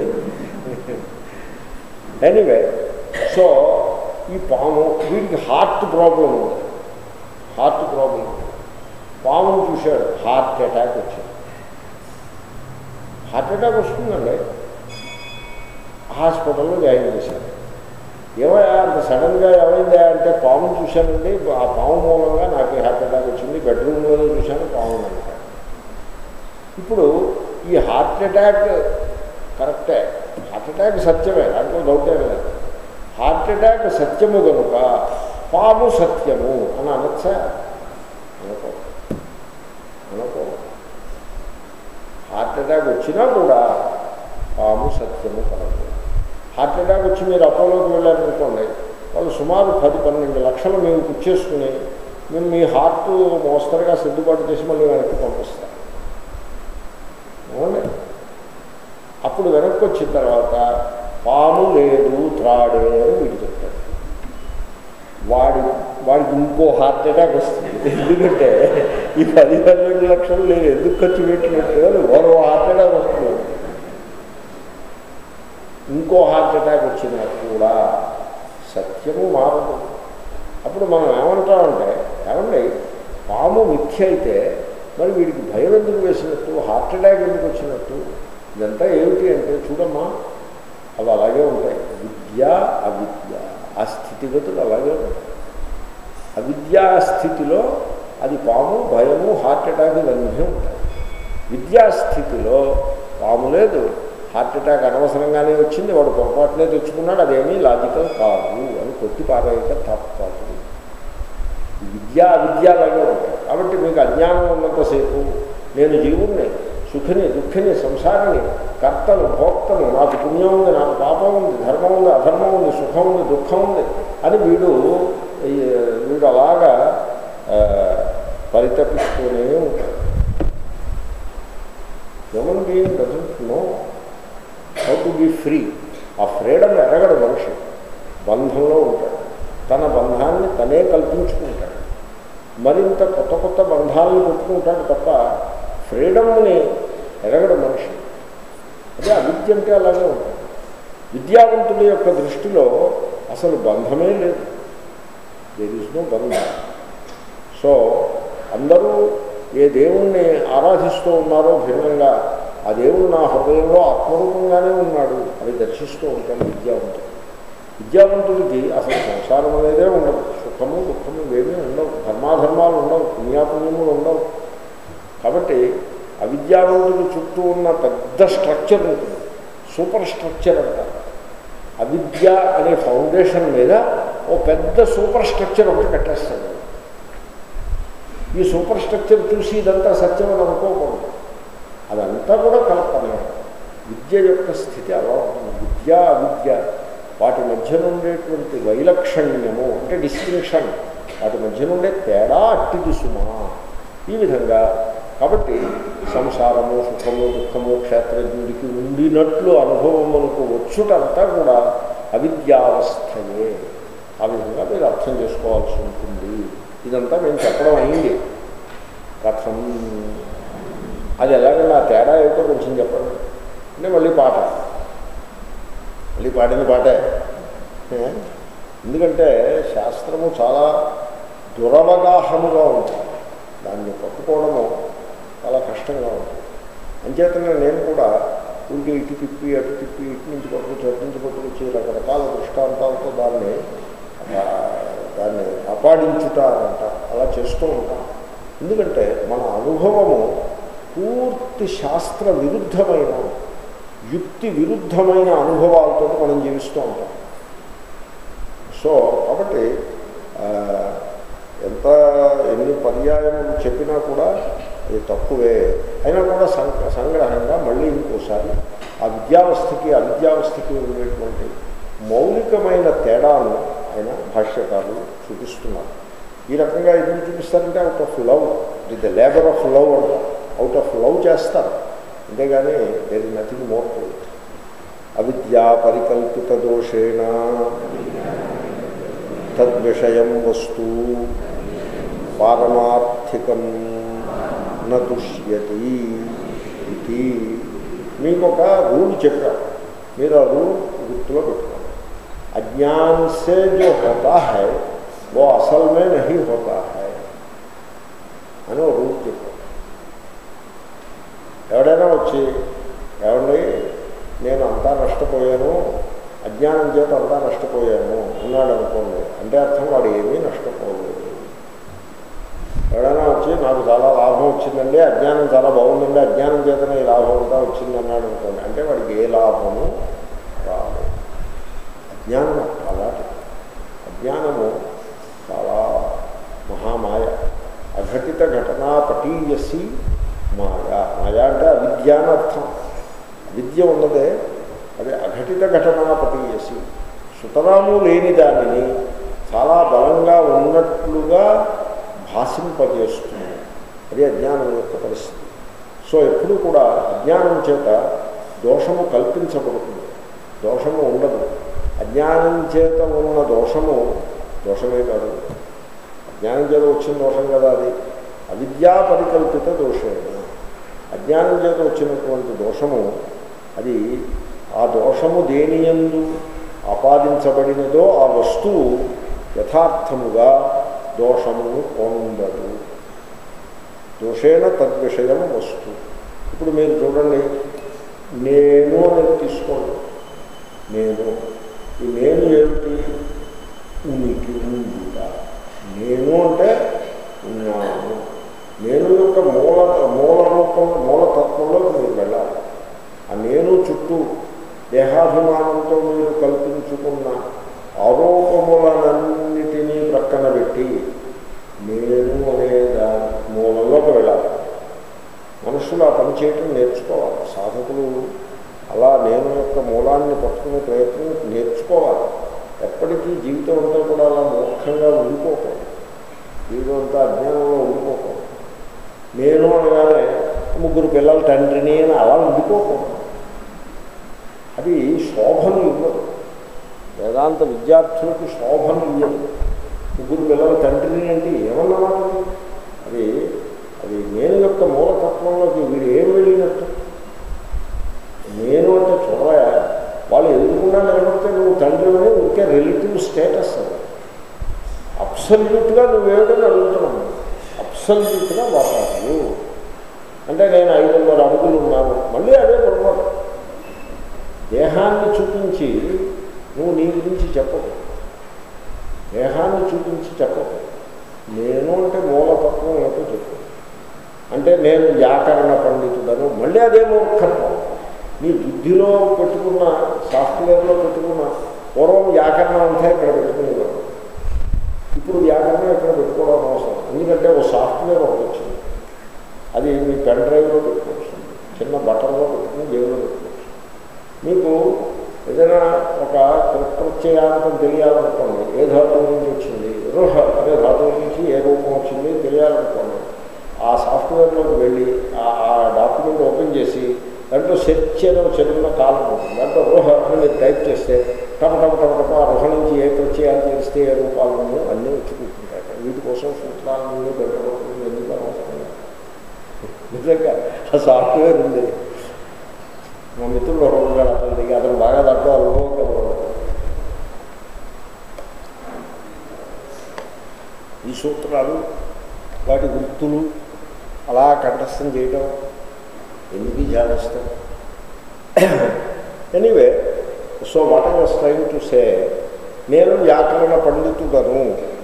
ఎనీవే, సో ఈ పాము వీడికి హార్ట్ ప్రాబ్లం ఉంది. హార్ట్ ప్రాబ్లం పామును చూశాడు, హార్ట్ అటాక్ వచ్చింది. హార్ట్ అటాక్ వస్తుందండి. హాస్పిటల్లో జాయిన్ చేశారు. ఏమయ్యా అంత సడన్గా ఏమైందా అంటే, పాము చూశానండి, ఆ పాము మూలంగా నాకు హార్ట్ అటాక్ వచ్చింది, బెడ్రూమ్లోనే చూశాను పాము అంటారు. ఇప్పుడు ఈ హార్ట్ అటాక్ కరెక్టే, హార్ట్ అటాక్ సత్యమే, దాంట్లో డౌటే లేదు. హార్ట్ అటాక్ సత్యము కనుక పాము సత్యము అని అనొచ్చా? అనుకో అనుకో హార్ట్ అటాక్ వచ్చినా కూడా పాము సత్యము కలదు. హార్ట్ అటాక్ వచ్చి మీరు అపోలోకి వెళ్ళారనుకోండి, వాళ్ళు సుమారు పది పన్నెండు లక్షలు మేము పుచ్చేసుకుని మేము మీ హార్ట్ మోస్తరుగా సర్దుబాటు చేసి మళ్ళీ వెనక్కి పంపిస్తాం. అవునండి. అప్పుడు వెనక్కి వచ్చిన తర్వాత పాము లేదు త్రాడే అని వీడు చెప్తాడు. వాడి వాడికి ఇంకో హార్ట్ అటాక్ వస్తుంది. ఎందుకంటే ఈ పది పన్నెండు లక్షలు నేను ఎందుకు ఖర్చు పెట్టినట్టు మరో హార్ట్ అటాక్ వస్తుంది. ఇంకో హార్ట్ అటాక్ వచ్చినా కూడా సత్యము మారదు. అప్పుడు మనం ఏమంటామంటే, ఏమండి పాము మిథ్య అయితే మరి వీడికి భయం ఎందుకు వేసినట్టు, హార్ట్ అటాక్ ఎందుకు వచ్చినట్టు? ఇదంతా ఏమిటి అంటే, చూడమ్మా అవి అలాగే ఉంటాయి. విద్య అవిద్య ఆ స్థితిగతులు అలాగే ఉంటాయి. అవిద్యా స్థితిలో అది పాము, భయము, హార్ట్ అటాక్ ఇవన్నీ ఉంటాయి. విద్యాస్థితిలో పాము లేదు, హార్ట్ అటాక్ అనవసరంగానే వచ్చింది, వాడు పొరపాటునే తెచ్చుకున్నాడు, అదేమీ లాజికల్ కాదు అని కొట్టి పారేయక తప్పదు. విద్యా అవిద్యాలాగే ఉంటాయి. కాబట్టి మీకు అజ్ఞానం ఉన్నంతసేపు నేను జీవుణ్ణి, సుఖిని, దుఃఖిని, సంసారిని, కర్తను, భోక్తను, నాకు పుణ్యం ఉంది, నాకు పాపం ఉంది, ధర్మం ఉంది, అధర్మం ఉంది, సుఖం ఉంది, దుఃఖం ఉంది అని వీడు వీడు అలాగా పరితపిస్తూనే ఉంటాడు. Human being doesn't know how to be free. ఆ ఫ్రీడమ్ ఎరగడు మనిషి, బంధంలో ఉంటాడు. తన బంధాన్ని తనే కల్పించుకుంటాడు. మరింత కొత్త కొత్త బంధాలను పెట్టుకుంటాడు తప్ప ఫ్రీడమ్ని ఎరగడు మనిషి. అదే అవిద్య అంటే అలాగే ఉంటుంది. విద్యావంతుడి యొక్క దృష్టిలో అసలు బంధమే లేదు, there is no bandham. So అందరూ ఏ దేవుణ్ణి ఆరాధిస్తూ ఉన్నారో భిన్నంగా ఆ దేవుడు నా హృదయంలో ఆత్మరూపంగానే ఉన్నాడు అని దర్శిస్తూ ఉంటాడు విద్యావంతుడు. విద్యావంతుడికి అసలు సంసారం అనేదే ఉండదు, సుఖము దుఃఖము ఇవేమీ ఉండవు, ధర్మాధర్మాలు ఉండవు, పుణ్యాపుణ్యములు ఉండవు. కాబట్టి అవిద్యావంతుడి చుట్టూ ఉన్న పెద్ద స్ట్రక్చర్ ఉంటుంది, సూపర్ స్ట్రక్చర్ అంటారు. అవిద్య అనే ఫౌండేషన్ మీద ఓ పెద్ద సూపర్ స్ట్రక్చర్ ఒకటి కట్టేస్తాడు. ఈ సూపర్ స్ట్రక్చర్ చూసి ఇదంతా సత్యం అని అనుకోకూడదు, అదంతా కూడా కల్పన, విద్య యొక్క స్థితి అలా ఉంటుంది. విద్య అవిద్య వాటి మధ్యన ఉండేటువంటి వైలక్షణ్యము అంటే డిస్టింక్షన్, వాటి మధ్యన ఉండే తేడా అట్టిది సుమా. ఈ విధంగా కాబట్టి సంసారము సుఖము దుఃఖము క్షేత్రజ్ఞుడికి ఉండినట్లు అనుభవములకు వచ్చుటంతా కూడా అవిద్యావస్థయే. ఆ విధంగా మీరు అర్థం చేసుకోవాల్సి ఉంటుంది. ఇదంతా మేము చెప్పడం అయింది. కథం అది ఎలాగైనా ఆ తేడా ఏమిటో కొంచెం చెప్పండి అంటే మళ్ళీ పాట, మళ్ళీ పాడిన పాటే. ఎందుకంటే శాస్త్రము చాలా దురవగాహముగా ఉంటుంది, దాన్ని పట్టుకోవడము చాలా కష్టంగా ఉంటుంది. అంచేతనే నేను కూడా ఊరికి ఇటు తిప్పి అటు తిప్పి ఇటు నుంచి పట్టుకొచ్చి అటు నుంచి పట్టుకొచ్చి రకరకాల దృష్టాంతాలతో దాన్ని దాన్ని అపాడించుట అనంట అలా చేస్తూ ఉంటాం. ఎందుకంటే మన అనుభవము పూర్తి శాస్త్ర విరుద్ధమైన యుక్తి విరుద్ధమైన అనుభవాలతో మనం జీవిస్తూ ఉంటాం. సో కాబట్టి ఎంత ఎన్ని పర్యాయములు చెప్పినా కూడా అది తక్కువే. అయినా కూడా సంగ్రహంగా మళ్ళీ ఇంకోసారి ఆ విద్యావస్థకి అవిద్యావస్థకి ఉండేటువంటి మౌలికమైన తేడాను ఆయన భాష్యకారులు చూపిస్తున్నారు. ఈ రకంగా ఎందుకు చూపిస్తారంటే out of love, with the labour of love అంటారు. అవుట్ ఆఫ్ లవ్ చేస్తారు, అంతేగాని there is nothing more to it. అవిద్యా పరికల్పిత దోషేణ తద్విషయం వస్తు పారమార్థికం నతుష్యతి ఇది. మీకు ఒక రూల్ చెప్పారు, మీరు ఆ రూల్ గుర్తులో పెట్టుకోండి. अज्ञान से जो होता है वो असल में नहीं होता है అని ఒక రూల్ చెప్పారు. ఎవడైనా వచ్చి ఏమండి నేను అంతా నష్టపోయాను, అజ్ఞానం చేత అంతా నష్టపోయాను అన్నాడు అనుకోండి, అంటే అర్థం వాడు ఏమీ నష్టపోలేదు. ఎవడైనా వచ్చి నాకు చాలా లాభం వచ్చిందండి, అజ్ఞానం చాలా బాగుందండి, అజ్ఞానం చేతనే ఈ లాభం అంతా వచ్చింది అన్నాడు అనుకోండి, అంటే వాడికి ఏ లాభము రాదు. అజ్ఞానం అలాంటి అజ్ఞానము చాలా మహామాయ. అఘటిత ఘటనా పటీయసి మాయా. మాయా అంటే అవిద్య అని అర్థం. విద్య ఉన్నదే అది అఘటిత ఘటనా పటీయసి, సుతరాము లేని దానిని చాలా బలంగా ఉన్నట్లుగా భాషింపజేస్తుంది. అది అజ్ఞానం యొక్క పరిస్థితి. సో ఎప్పుడు కూడా అజ్ఞానం చేత దోషము కల్పించబడుతుంది, దోషము ఉండదు. అజ్ఞానం చేత ఉన్న దోషము దోషమే కాదు, అజ్ఞానం చేత వచ్చిన దోషం కదా అది. అవిద్యా పరికల్పిత దోషమే. అజ్ఞానం చేత వచ్చినటువంటి దోషము అది, ఆ దోషము దేనియందు ఆపాదించబడినదో ఆ వస్తువు యథార్థముగా దోషమును పొందదు. దోషేణ తద్విషయం వస్తు. ఇప్పుడు మీరు చూడండి, నేను అనేది తీసుకోండి. నేను, ఈ నేను ఏమిటి? ఉనికి, ఉండుట. నేను అంటే ఉన్నాను. నేను యొక్క మూల మూల రూపం మూలతత్వంలోకి మీరు వెళ్ళాలి. ఆ నేను చుట్టూ దేహాభిమానంతో మీరు కల్పించుకున్న ఆరోపములనన్నిటినీ ప్రక్కన పెట్టి నేను అనే దాని మూలంలోకి వెళ్ళాలి. మనుషులు ఆ పని చేయటం నేర్చుకోవాలి. సాధకులు అలా నేను యొక్క మూలాన్ని పట్టుకునే ప్రయత్నం నేర్చుకోవాలి. ఎప్పటికీ జీవితం అంతా కూడా అలా మూర్ఖంగా ఉండిపోకూడదు, జీవితం అంతా అజ్ఞానంలో ఉండిపోకూడదు. నేను అనగానే ముగ్గురు పిల్లల తండ్రిని అని అలా ఉండిపోకూడదు. అది శోభను ఇవ్వదు. వేదాంత విద్యార్థులకు శోభను ఇవ్వదు. ముగ్గురు పిల్లల తండ్రిని అంటే ఏమన్నమాట? అది అది నేను యొక్క మూలతత్వంలోకి వీడు ఏం వెళ్ళినట్టు. నేను అంటే చూడయా, వాళ్ళు ఎదురుకుండా నిలబడితే నువ్వు తండ్రి అని ఊరికే రిలేటివ్ స్టేటస్. అది అబ్సల్యూట్గా నువ్వేమిటని అడుగుతున్నావు. అబ్సల్యూట్గా వాటాలు అంటే నేను ఐదు వందల అడుగులు ఉన్నాను. మళ్ళీ అదే పొరపాటు. దేహాన్ని చూపించి నువ్వు నీ గురించి చెప్పకు, దేహాన్ని చూపించి చెప్పకు. నేను అంటే మూలతత్వం ఏమిటో చెప్పు. అంటే నేను వ్యాకరణ పండితుడను, మళ్ళీ అదే మూర్ఖత్వం. నీ బుద్ధిలో పెట్టుకున్న సాఫ్ట్వేర్లో పెట్టుకున్న పూర్వం వ్యాకరణం అంతా ఇక్కడ పెట్టుకునేవారు. ఇప్పుడు వ్యాకరణం ఇక్కడ పెట్టుకోవడం అవసరం. ఎందుకంటే ఓ సాఫ్ట్వేర్ ఒకటి వచ్చింది, అది మీ పెన్ డ్రైవ్లో పెట్టుకోవచ్చు, చిన్న బటన్లో పెట్టుకుని జేబులో పెట్టుకోవచ్చు. ఒక ప్రత్యయాంతం తెలియాలనుకోండి, ఏ ధాతువు నుంచి వచ్చింది, రుహ అనే ధాతువు నుంచి ఏ రూపం వచ్చింది తెలియాలనుకోండి, ఆ సాఫ్ట్వేర్లోకి వెళ్ళి ఆ డాక్యుమెంట్ ఓపెన్ చేసి దాంట్లో సెర్చ్ ఏదో చదివిన కాలం ఉంటుంది. దాంట్లో రుహ అని మీరు టైప్ చేస్తే టప టప టప టప ఆ రుహ నుంచి ఏ ప్రత్యయాలు తెలిస్తే ఏ రూపాలు ఉన్నాయో అన్నీ వచ్చి కూర్చుంటాయి. వీటి కోసం సూత్రాలను పెట్టబడుతుంది ఎందుకు అనవసరం. నిజంగా ఆ సాఫ్ట్వేర్ ఉంది. మా మిత్రుడు ఒకడు అతనికి అతను బాగా దాంట్లో అనుభవం కలవాడు. ఈ సూత్రాలు వాటి వృత్తులు అలా కంఠస్థం చేయడం ఎందుకు జాగ్రత్త. Anyway, so what I was trying to say, నేను వ్యాకరణ పండితుడను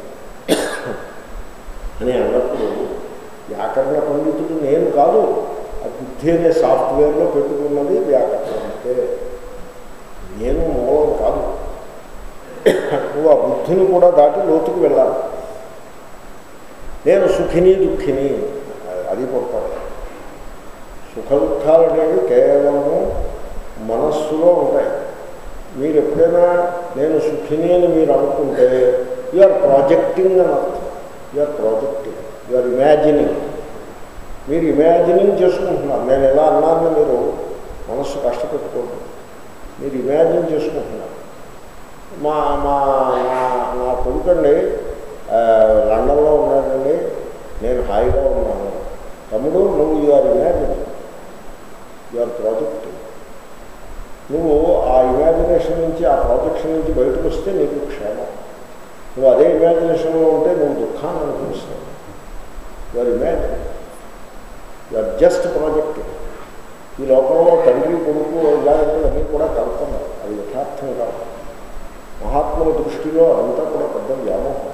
అని అన్నప్పుడు వ్యాకరణ పండితుడు నేను కాదు, ఆ బుద్ధి అనే సాఫ్ట్వేర్లో పెట్టుకున్నది వ్యాకరణం అంటే నేను మూలం కాదు. నువ్వు ఆ బుద్ధిని కూడా దాటి లోతుకు వెళ్ళాలి. నేను సుఖిని దుఃఖిని అది పొరపాటు. సుఖ దుఃఖాలు అనేవి కేవలము మనస్సులో ఉంటాయి. మీరు ఎప్పుడైనా నేను సుఖిని అని మీరు అనుకుంటే యు ఆర్ ప్రాజెక్టింగ్ అని అర్థం. You are projecting, you are imagining. మీరు ఇమాజినింగ్ చేసుకుంటున్నారు. నేను ఎలా అన్నానని మీరు మనస్సు కష్టపెట్టుకోండి, మీరు ఇమాజిన్ చేసుకుంటున్నారు. మా మా నా కొడుకండి లండన్లో ఉన్నాడండి, నేను హాయిగా ఉన్నాను. తమ్ముడు, నువ్వు you are imagining, you are projecting. నువ్వు ఆ ఇమాజినేషన్ నుంచి, ఆ ప్రాజెక్షన్ నుంచి బయటకు వస్తే నీకు క్షేమం. నువ్వు అదే ఇమాజినేషన్లో ఉంటే నువ్వు దుఃఖాన్ని అనుభవిస్తావు. You are imagining, you are just projecting. ఈ లోకంలో తండ్రి కొడుకు ఇలాంటివన్నీ కూడా కల్పన, అది యథార్థం కాదు. మహాత్ముల దృష్టిలో అదంతా కూడా పెద్ద వ్యామోహం.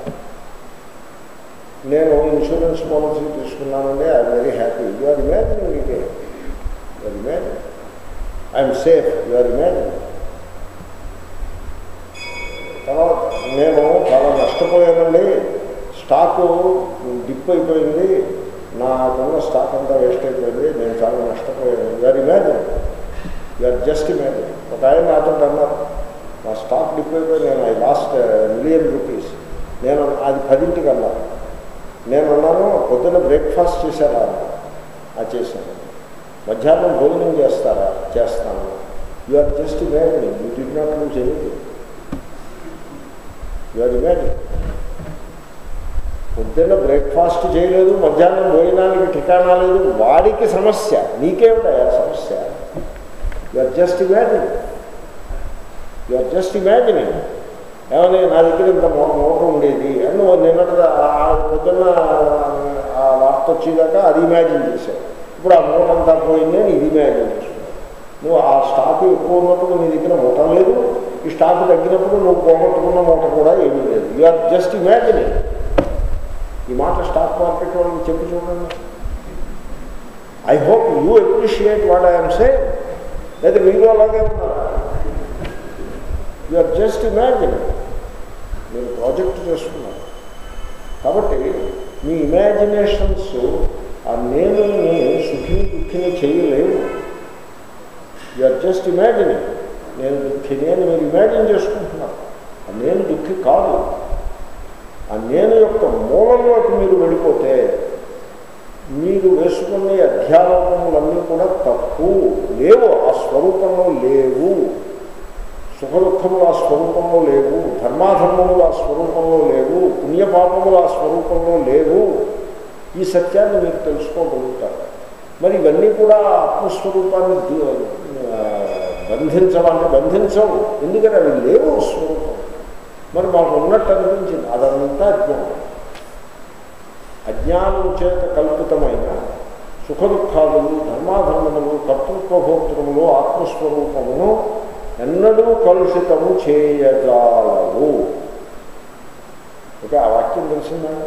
నేను ఇన్సూరెన్స్ పాలసీ తీసుకున్నానంటే I'm very happy. You are imagining it. You are imagining. I'm safe. You are imagining. తర్వాత నేను చాలా నష్టపోయానండి, స్టాకు డిప్ అయిపోయింది, నాకున్న స్టాక్ అంతా వేస్ట్ అయిపోయింది, నేను చాలా నష్టపోయాను. You are imagining. You are just imagining. ఒక ఆయన నాతో అన్నారు, నా స్టాక్ డిప్ అయిపోయి నేను ఐ లాస్ట్ మిలియన్ రూపీస్. నేను అది పదింటికి అన్నాను. నేను అన్నాను, పొద్దున్న బ్రేక్ఫాస్ట్ చేశారా? అది చేశాను. మధ్యాహ్నం భోజనం చేస్తారా? చేస్తాను. You are just imagining. You did not lose anything. You are imagining. పొద్దున్న బ్రేక్ఫాస్ట్ చేయలేదు, మధ్యాహ్నం భోజనానికి ఠికానా లేదు, వాడికి సమస్య, నీకేమిటయా సమస్య? You are just imagining. You are just imagining. ఏమని, నా దగ్గర ఇంత మోటార్ ఉండేది అని నువ్వు నిన్నటి పొద్దున్న ఆ వార్త వచ్చేదాకా అది ఇమాజిన్ చేశావు. ఇప్పుడు ఆ మూట అంతా పోయింది అని ఇది ఇమాజిన్ చేస్తున్నావు. నువ్వు ఆ స్టాక్ ఎక్కువ ఉన్నప్పుడు నీ దగ్గర మూట లేదు, ఈ స్టాక్ తగ్గినప్పుడు నువ్వు పోగొట్టుకున్న మూట కూడా ఏమీ లేదు. You are just imagining. ఈ మాట స్టాక్ మార్కెట్ వాళ్ళకి చెప్పి చూడండి. I hope you appreciate what I'm saying. లేదా మీరు అలాగే ఉన్నారా? You are just imagining. మీరు ప్రాజెక్ట్ చేసుకున్నారు. కాబట్టి మీ ఇమాజినేషన్స్ ఆ నేనుని సుఖిని దుఃఖిని చేయలేవు. You are just imagining. నేను దుఃఖిని అని మీరు ఇమాజిన్ చేసుకుంటున్నారు. ఆ నేను దుఃఖి కాదు. ఆ నేను యొక్క మూలంలోకి మీరు వెళ్ళిపోతే మీరు వేసుకునే అధ్యారోపణలన్నీ కూడా తప్పు, లేవు, ఆ స్వరూపంలో లేవు. సుఖ దుఃఖములు ఆ స్వరూపంలో లేవు, ధర్మాధర్మములు ఆ స్వరూపంలో లేవు, పుణ్యపాపములు ఆ స్వరూపంలో లేవు. ఈ సత్యాన్ని మీరు తెలుసుకోగలుగుతారు. మరి ఇవన్నీ కూడా ఆత్మస్వరూపాన్ని బంధించవాలంటే బంధించవు, ఎందుకంటే అవి లేవు స్వరూపం. మరి మాకు ఉన్నట్టు అనిపించింది, అదంతా అజ్ఞానం. అజ్ఞానం చేత కల్పితమైన సుఖ దుఃఖాదులు, ధర్మాధర్మములు, కర్తృత్వభోక్తృములు ఆత్మస్వరూపమును ఎన్నడూ కలుషితము చేయజాలవు. ఓకే, ఆ వాక్యం తెలిసిందండి.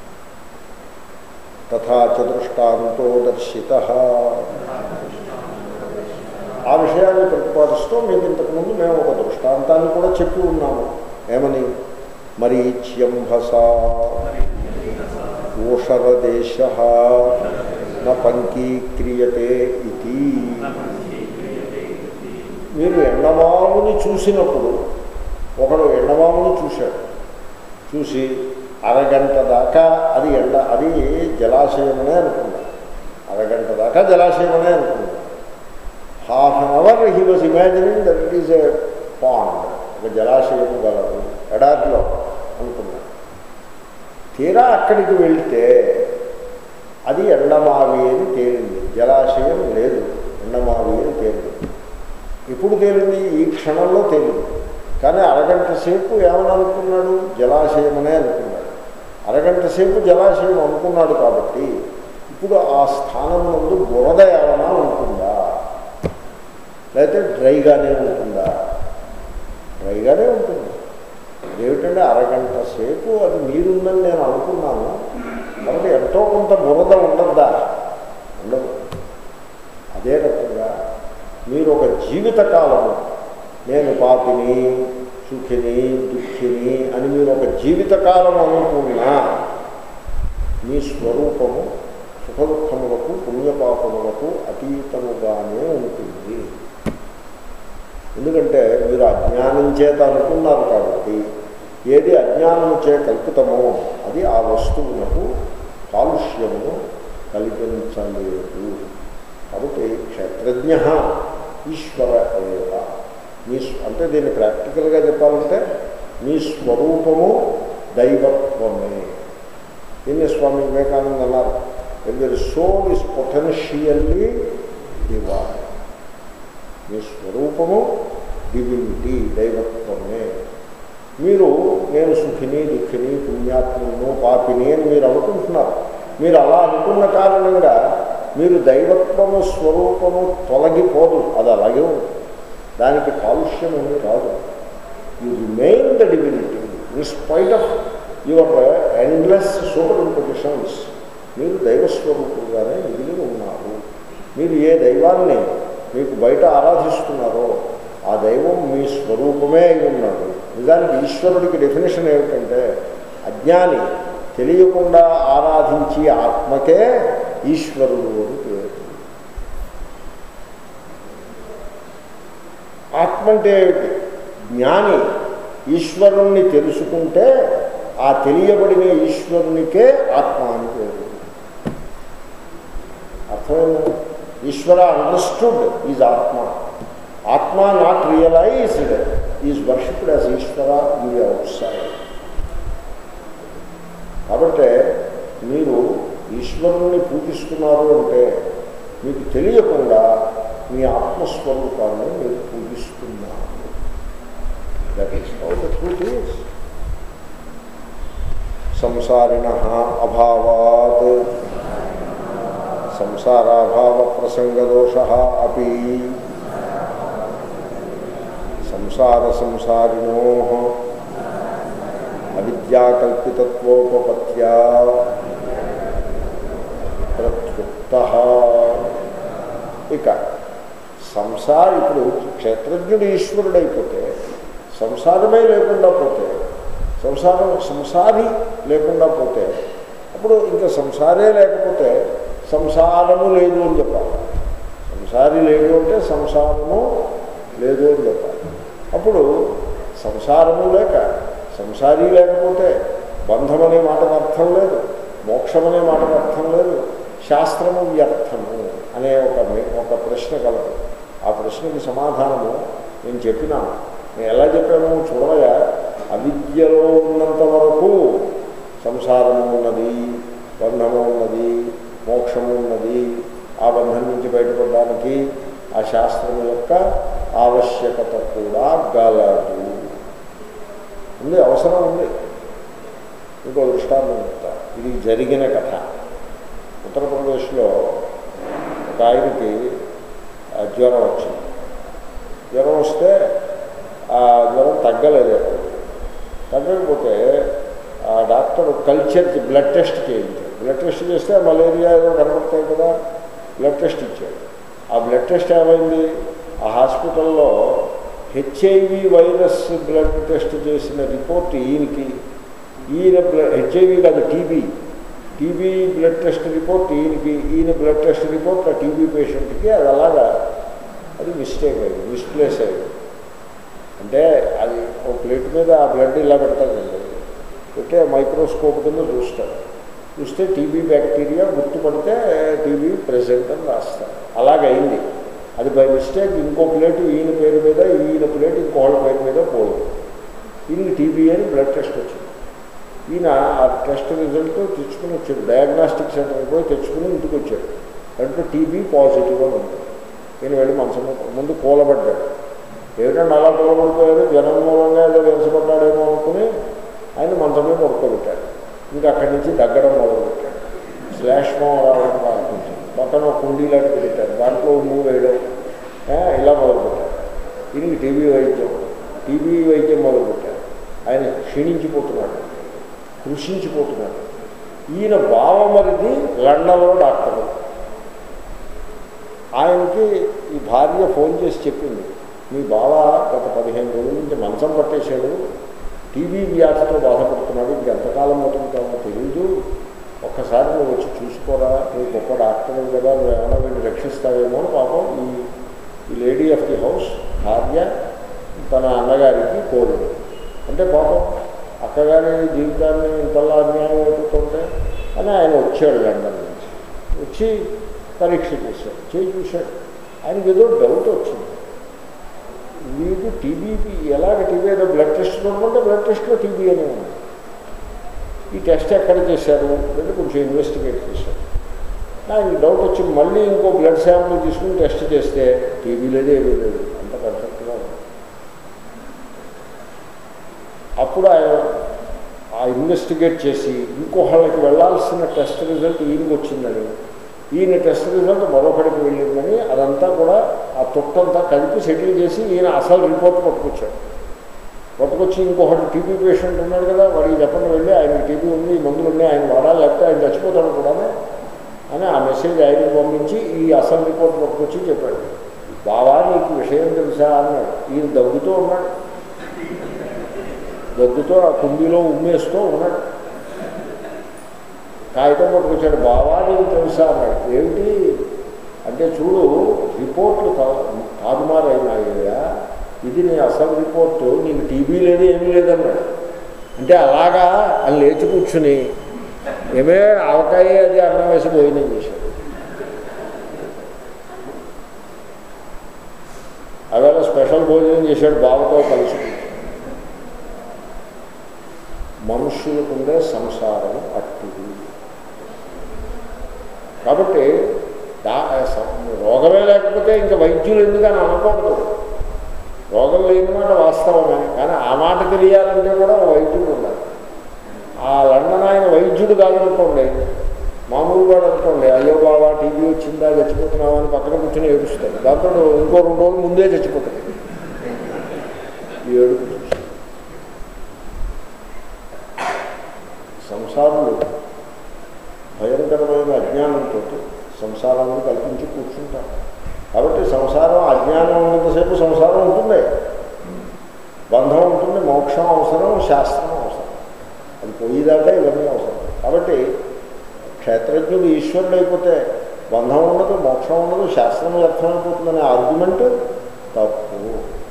తథా చ దృష్టాంతో దర్శిత. ఆ విషయాన్ని ప్రతిపాదిస్తూ మీకు ఇంతకుముందు మేము ఒక దృష్టాంతాన్ని కూడా చెప్పి ఉన్నాము. ఏమని? మరీచ్యంభస ఓషరదేశ న పంకీక్రియతే ఇది. మీరు ఎండమావుని చూసినప్పుడు, ఒకడు ఎండమావుని చూశాడు, చూసి అరగంట దాకా అది ఎండ అది జలాశయమనే అనుకున్నాడు, అరగంట దాకా జలాశయమనే అనుకున్నాడు. Half an hour he was imagining that it is a pond, ఒక జలాశయం గలదు ఎడారిలో అనుకున్నాడు. తీరా అక్కడికి వెళ్తే అది ఎండమావి అని తేలింది, జలాశయం లేదు, ఎండమావి అని తేలింది. ఇప్పుడు తేలింది, ఈ క్షణంలో తేలింది. కానీ అరగంట సేపు ఏమని అనుకున్నాడు, జలాశయమనే అనుకున్నాడు. అరగంట సేపు జలాశయం అనుకున్నాడు కాబట్టి ఇప్పుడు ఆ స్థానం నందు బురద ఏమైనా ఉంటుందా, లేకపోతే డ్రైగానే ఉంటుందా? డ్రైగానే ఉంటుంది. ఏమిటంటే అరగంట సేపు అది నీరుందని నేను అనుకున్నాను, కాబట్టి ఎంతో కొంత బురద ఉండద్దా? ఉండదు. అదే రకంగా మీరు ఒక జీవితకాలము నేను పాపిని, సుఖిని, దుఃఖిని అని మీరు ఒక జీవితకాలం అనుకున్నా మీ స్వరూపము సుఖ దుఃఖములకు పుణ్యపాపములకు అతీతముగానే ఉంటుంది. ఎందుకంటే మీరు అజ్ఞానం చేత అనుకున్నారు కాబట్టి ఏది అజ్ఞానము చే కల్పితమో అది ఆ వస్తువులకు కాలుష్యమును కల్పించలేదు. కాబట్టి క్షేత్రజ్ఞ ఈశ్వర ఏవ. మీ అంటే దీన్ని ప్రాక్టికల్గా చెప్పాలంటే మీ స్వరూపము దైవత్వమే. దీన్ని స్వామి వివేకానంద అన్నారు, your soul is potentially divine. మీ స్వరూపము డివినిటీ, దైవత్వమే. మీరు నేను సుఖిని, దుఃఖిని, పుణ్యాత్మను, పాపిని అని మీరు అనుకుంటున్నారు. మీరు అలా అనుకున్న కారణంగా మీరు దైవత్వము స్వరూపము తొలగిపోదు, అది అలాగే ఉంటుంది. దానికి కాలుష్యం ఏమీ రాదు. You remain the divinity in spite of your endless super impositions. మీరు దైవస్వరూపులుగానే మిగిలి ఉన్నారు. మీరు ఏ దైవాన్ని మీకు బయట ఆరాధిస్తున్నారో ఆ దైవం మీ స్వరూపమే అయి ఉన్నాడు. నిజానికి ఈశ్వరుడికి డెఫినేషన్ ఏమిటంటే అజ్ఞాని తెలియకుండా ఆరాధించి ఆత్మకే ఈశ్వరుడు అని పేరు. ఆత్మ అంటే ఏమిటి? జ్ఞాని ఈశ్వరుణ్ణి తెలుసుకుంటే ఆ తెలియబడిన ఈశ్వరునికే ఆత్మ అని పేరు. అర్థమైంది? ఈశ్వర understood is atma. Atma not realized is worshipped as Ishwara in the outside. కాబట్టి మీరు ఈశ్వరుని పూజిస్తున్నారు అంటే మీకు తెలియకుండా మీ ఆత్మస్వరూపాన్ని మీరు పూజిస్తున్నారు. That is how the truth is. సంసారిణః అభావాత్ సంసారాభావ ప్రసంగదోషః అపి సంసార సంసారిణోః అవిద్యాకల్పితత్వోపపత్యా ప్రత్యుక్తః. ఇక సంసార ఇప్పుడు క్షేత్రజ్ఞుడు ఈశ్వరుడైపోతే సంసారమే లేకుండా పోతే, సంసారం సంసారి లేకుండా పోతే అప్పుడు ఇంకా సంసారే లేకపోతే సంసారము లేదు అని చెప్పాలి. సంసారి లేదు అంటే సంసారము లేదు అని చెప్పాలి. అప్పుడు సంసారము లేక సంసారీ లేకపోతే బంధం అనే మాటకు అర్థం లేదు, మోక్షం అనే మాటకు అర్థం లేదు, శాస్త్రము వ్యర్థము అనే ఒక ఒక ప్రశ్న కలదు. ఆ ప్రశ్నకి సమాధానము నేను చెప్పినాను. నేను ఎలా చెప్పాను చూడగా, అవిద్యలో ఉన్నంత వరకు సంసారము ఉన్నది, బంధము ఉన్నది, మోక్షము ఉన్నది. ఆ బంధం నుంచి బయటపడడానికి ఆ శాస్త్రం యొక్క ఆవశ్యకత కూడా గలదు, ఉంది, అవసరం ఉంది. ఇంకో దృష్టాంతం చెప్తా. ఇది జరిగిన కథ. ఉత్తరప్రదేశ్లో ఒక ఆయనకి జ్వరం వచ్చింది. జ్వరం వస్తే ఆ జ్వరం తగ్గలేదు. ఎక్కడికి తగ్గకపోతే ఆ డాక్టర్ కల్చర్ బ్లడ్ టెస్ట్ చేయించాడు. బ్లడ్ టెస్ట్ చేస్తే మలేరియా ఏదో కనబడతాయి కదా, బ్లడ్ టెస్ట్ ఇచ్చాడు. ఆ బ్లడ్ టెస్ట్ ఏమైంది, ఆ హాస్పిటల్లో హెచ్ఐవి వైరస్ బ్లడ్ టెస్ట్ చేసిన రిపోర్ట్ ఈయనకి, ఈయన బ్లడ్ హెచ్ఐవి కాదు TB TB blood test report ఈయనకి, ఈయన బ్లడ్ టెస్ట్ రిపోర్ట్ ఆ టీబీ పేషెంట్కి. అది అలాగా అది మిస్టేక్ అయ్యింది, మిస్ప్లేస్ అయ్యింది. అంటే అది ఒక ప్లేట్ మీద ఆ బ్లడ్ ఇలా పెడతాడండి, పెట్టే మైక్రోస్కోప్ కింద చూస్తాడు. చూస్తే టీబీ బ్యాక్టీరియా గుర్తుపడితే టీబీ ప్రెసెంట్ అని రాస్తారు. అలాగైంది. అది బై మిస్టేక్ ఇంకో ప్లేట్ ఈయన పేరు మీద, ఈయన ప్లేట్ ఇంకోళ్ళ పేరు మీద పోయింది. ఈయనకి టీబీ అని బ్లడ్ టెస్ట్ వచ్చింది. ఈయన ఆ టెస్ట్ రిజల్ట్ తెచ్చుకుని వచ్చాడు, డయాగ్నాస్టిక్ సెంటర్కి పోయి తెచ్చుకుని ఇంటికి వచ్చాడు. దాంట్లో టీబీ పాజిటివ్ అని ఉంది. ఈయన వెళ్ళి మనసు ముందు కూలబడ్డాడు. ఏమిటంటే అలా కూలబడిపోయారు, జనం మూలంగా ఏదో వెలసపడ్డాడేమో అనుకుని ఆయన మంచం మీద పడుకోబెట్టాడు. ఇంకా అక్కడి నుంచి దగ్గడం మొదలుపెట్టాడు. శ్లేష్మం రావడం ప్రారంభించాడు. పక్కన కుండీ లాంటివి పెట్టారు, దాంట్లో మూవ్ వేయడం ఇలా మొదలుపెట్టారు. దీనికి టీబీ వైద్యం టీబీ వైద్యం మొదలుపెట్టారు. ఆయన క్షీణించిపోతున్నాడు, కృషించిపోతున్నాడు. ఈయన బావమరిది లండన్లో డాక్టరు. ఆయనకి ఈ భార్య ఫోన్ చేసి చెప్పింది, మీ బావ గత పదిహేను రోజుల నుంచి మంచం పట్టేశాడు, టీబీ వ్యాధితో బాధపడుతున్నాడు, ఇంకెంతకాలం బతుకుతామో తెలియదు, ఒక్కసారి నువ్వు వచ్చి చూసుకోరా, నువ్వు గొప్ప డాక్టర్ కదా, నువ్వు ఏమైనా వీళ్ళు రక్షిస్తావేమో అని పాపం ఈ ఈ లేడీ ఆఫ్ ది హౌస్ భార్య తన అన్నగారికి కోరింది. అంటే పాపం అక్కగారి జీవితాన్ని ఇంతలా అన్యాయం అయిపోతుంటే అని ఆయన వచ్చాడు లండన్ నుంచి. వచ్చి పరీక్ష చేశాడు, చేయి చూశాడు. ఆయనకి ఏదో డౌట్ వచ్చింది, వీడు టీబీ ఎలాగ టీబీ ఏదో బ్లడ్ టెస్ట్ చూడమంటే బ్లడ్ టెస్ట్లో టీబీ అనే ఉంది. ఈ టెస్ట్ ఎక్కడ చేశారు అంటే కొంచెం ఇన్వెస్టిగేట్ చేశారు. ఆయనకి డౌట్ వచ్చి మళ్ళీ ఇంకో బ్లడ్ శాంపుల్ తీసుకుని టెస్ట్ చేస్తే టీబీ లేదు, ఏమీ లేదు, అంత పర్ఫెక్ట్గా ఉంది. అప్పుడు ఆయన ఆ ఇన్వెస్టిగేట్ చేసి ఇంకోళ్ళకి వెళ్ళాల్సిన టెస్ట్ రిజల్ట్ ఈయనకి వచ్చిందని, ఈయన టెస్ట్ రిజల్ట్ మరొకటికి వెళ్ళిందని, అదంతా కూడా ఆ తొట్టంతా కలిపి సెటిల్ చేసి ఈయన అసలు రిపోర్ట్ పట్టుకొచ్చాడు. పట్టుకొచ్చి ఇంకొకటి టీబీ పేషెంట్ ఉన్నాడు కదా, వాడికి చెప్పండి వెళ్ళి ఆయనకి టీబీ ఉంది, ఈ మందులు ఉన్నాయి, ఆయన వాడాలి, లేకపోతే ఆయన చచ్చిపోతాడు కూడా అని ఆ మెసేజ్ ఆయనకి పంపించి ఈ అసలు రిపోర్ట్ పట్టుకొచ్చి చెప్పాడు. బావా నీకు విషయం తెలుసా అన్నాడు. ఈయన దగ్గుతూ ఉన్నాడు, దగ్గుతో ఆ కుండీలో ఉమ్మేస్తూ ఉన్నాడు. కాగితం పట్టుకొచ్చాడు, బావా నీకు తెలుసా అన్నాడు. ఏమిటి అంటే చూడు రిపోర్ట్లు తారుమారైనాయ్యా, ఇది నీ అసలు రిపోర్టు, నీకు టీబీ లేదు ఏమీ లేదన్నాడు. అంటే అలాగా అని లేచి కూర్చుని ఏమే ఆవకాయ అది అన్నం వేసి భోజనం చేశాడు. అవేళ స్పెషల్ భోజనం చేశాడు బావతో కలిసి. మనుష్యులకుండే సంసారం అట్టిది. కాబట్టి రోగమే లేకపోతే ఇంకా వైద్యులు ఎందుకని అనకూడదు. రోగం లేని మాట వాస్తవమే, కానీ ఆ మాట తెలియాలంటే కూడా వైద్యుడు ఉండాలి. ఆ లండన్ ఆయన వైద్యుడు కాదనుకోండి, మామూలు వాడు అనుకోండి, అయ్యో బాబా టీబీ వచ్చిందా చచ్చిపోతున్నావా అని పక్కన కూర్చొని ఏడుస్తాడు. దాంతో ఇంకో రెండు రోజులు ముందే చచ్చిపోతాడు. ఏడు సంసారంలో భయంకరమైన అజ్ఞానంతో సంసారాన్ని కల్పించి కూర్చుంటారు. కాబట్టి సంసారం అజ్ఞానం ఉన్నంతసేపు సంసారం ఉంటుంది, బంధం ఉంటుంది, మోక్షం అవసరం, శాస్త్రం అవసరం, అది పోయేదాకా ఇవన్నీ అవసరం. కాబట్టి క్షేత్రజ్ఞుడు ఈశ్వరుడు అయిపోతే బంధం ఉండదు, మోక్షం ఉండదు, శాస్త్రం వ్యర్థమైపోతుందనే ఆర్గ్యుమెంట్ తప్పు.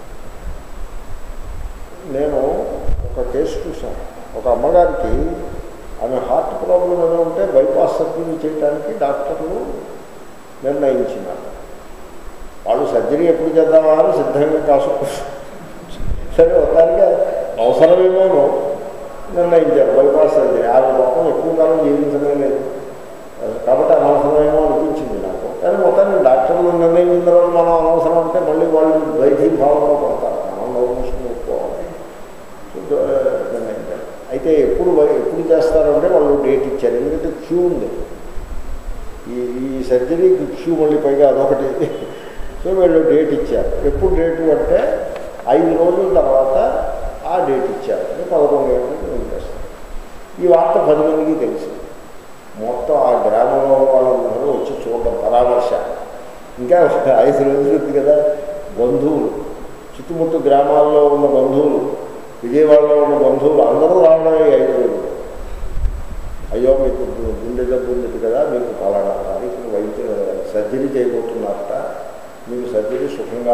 నేను ఒక కేసు చూశాను. ఒక అమ్మగారికి ఆమె హార్ట్ ప్రాబ్లం ఏదో ఉంటే బైపాస్ సర్జరీ చేయడానికి డాక్టర్లు నిర్ణయించినారు. వాళ్ళు సర్జరీ ఎప్పుడు చేద్దామా అని సిద్ధంగా కాసు సరే ఒకసారిగా అవసరమేమోనో నిర్ణయించారు బైపాస్ సర్జరీ. ఆమె మొత్తం ఎక్కువ కాలం జీవించడం లేదు కాబట్టి అనవసరమేమో అనిపించింది నాకు. కానీ మొత్తాన్ని డాక్టర్లు నిర్ణయించిన తర్వాత మనం అనవసరం అంటే మళ్ళీ వాళ్ళు వైద్య భావంలో పడతారు, మనం నవ్వుకుని ఒప్పుకోవాలి. నిర్ణయించారు. అయితే ఎప్పుడు ఎప్పుడు చేస్తారంటే వాళ్ళు డేట్ ఇచ్చారు, ఎందుకంటే క్యూ ఉంది ఈ ఈ సర్జరీకి క్యూ, మళ్ళీ పైగా అదొకటి. సో వీళ్ళు డేట్ ఇచ్చారు. ఎప్పుడు డేటు అంటే ఐదు రోజుల తర్వాత ఆ డేట్ ఇచ్చారు. పదకొండు గంటలకు చేస్తారు. ఈ వార్త పది మందికి తెలిసింది. మొత్తం ఆ గ్రామంలో వాళ్ళందరూ వచ్చి చూడడం పరామర్శ. ఇంకా ఐదు రోజులు ఉంది కదా, బంధువులు, చుట్టుముట్టు గ్రామాల్లో ఉన్న బంధువులు, విజయవాడలో ఉన్న బంధువులు అందరూ రావడం ఐదు రోజులు. అయ్యో మీకు గుండె జబ్బు ఉంది కదా, మీకు పలానా తారీఖు వైద్య సర్జరీ చేయబోతున్నారట, మీకు సర్జరీ సుఖంగా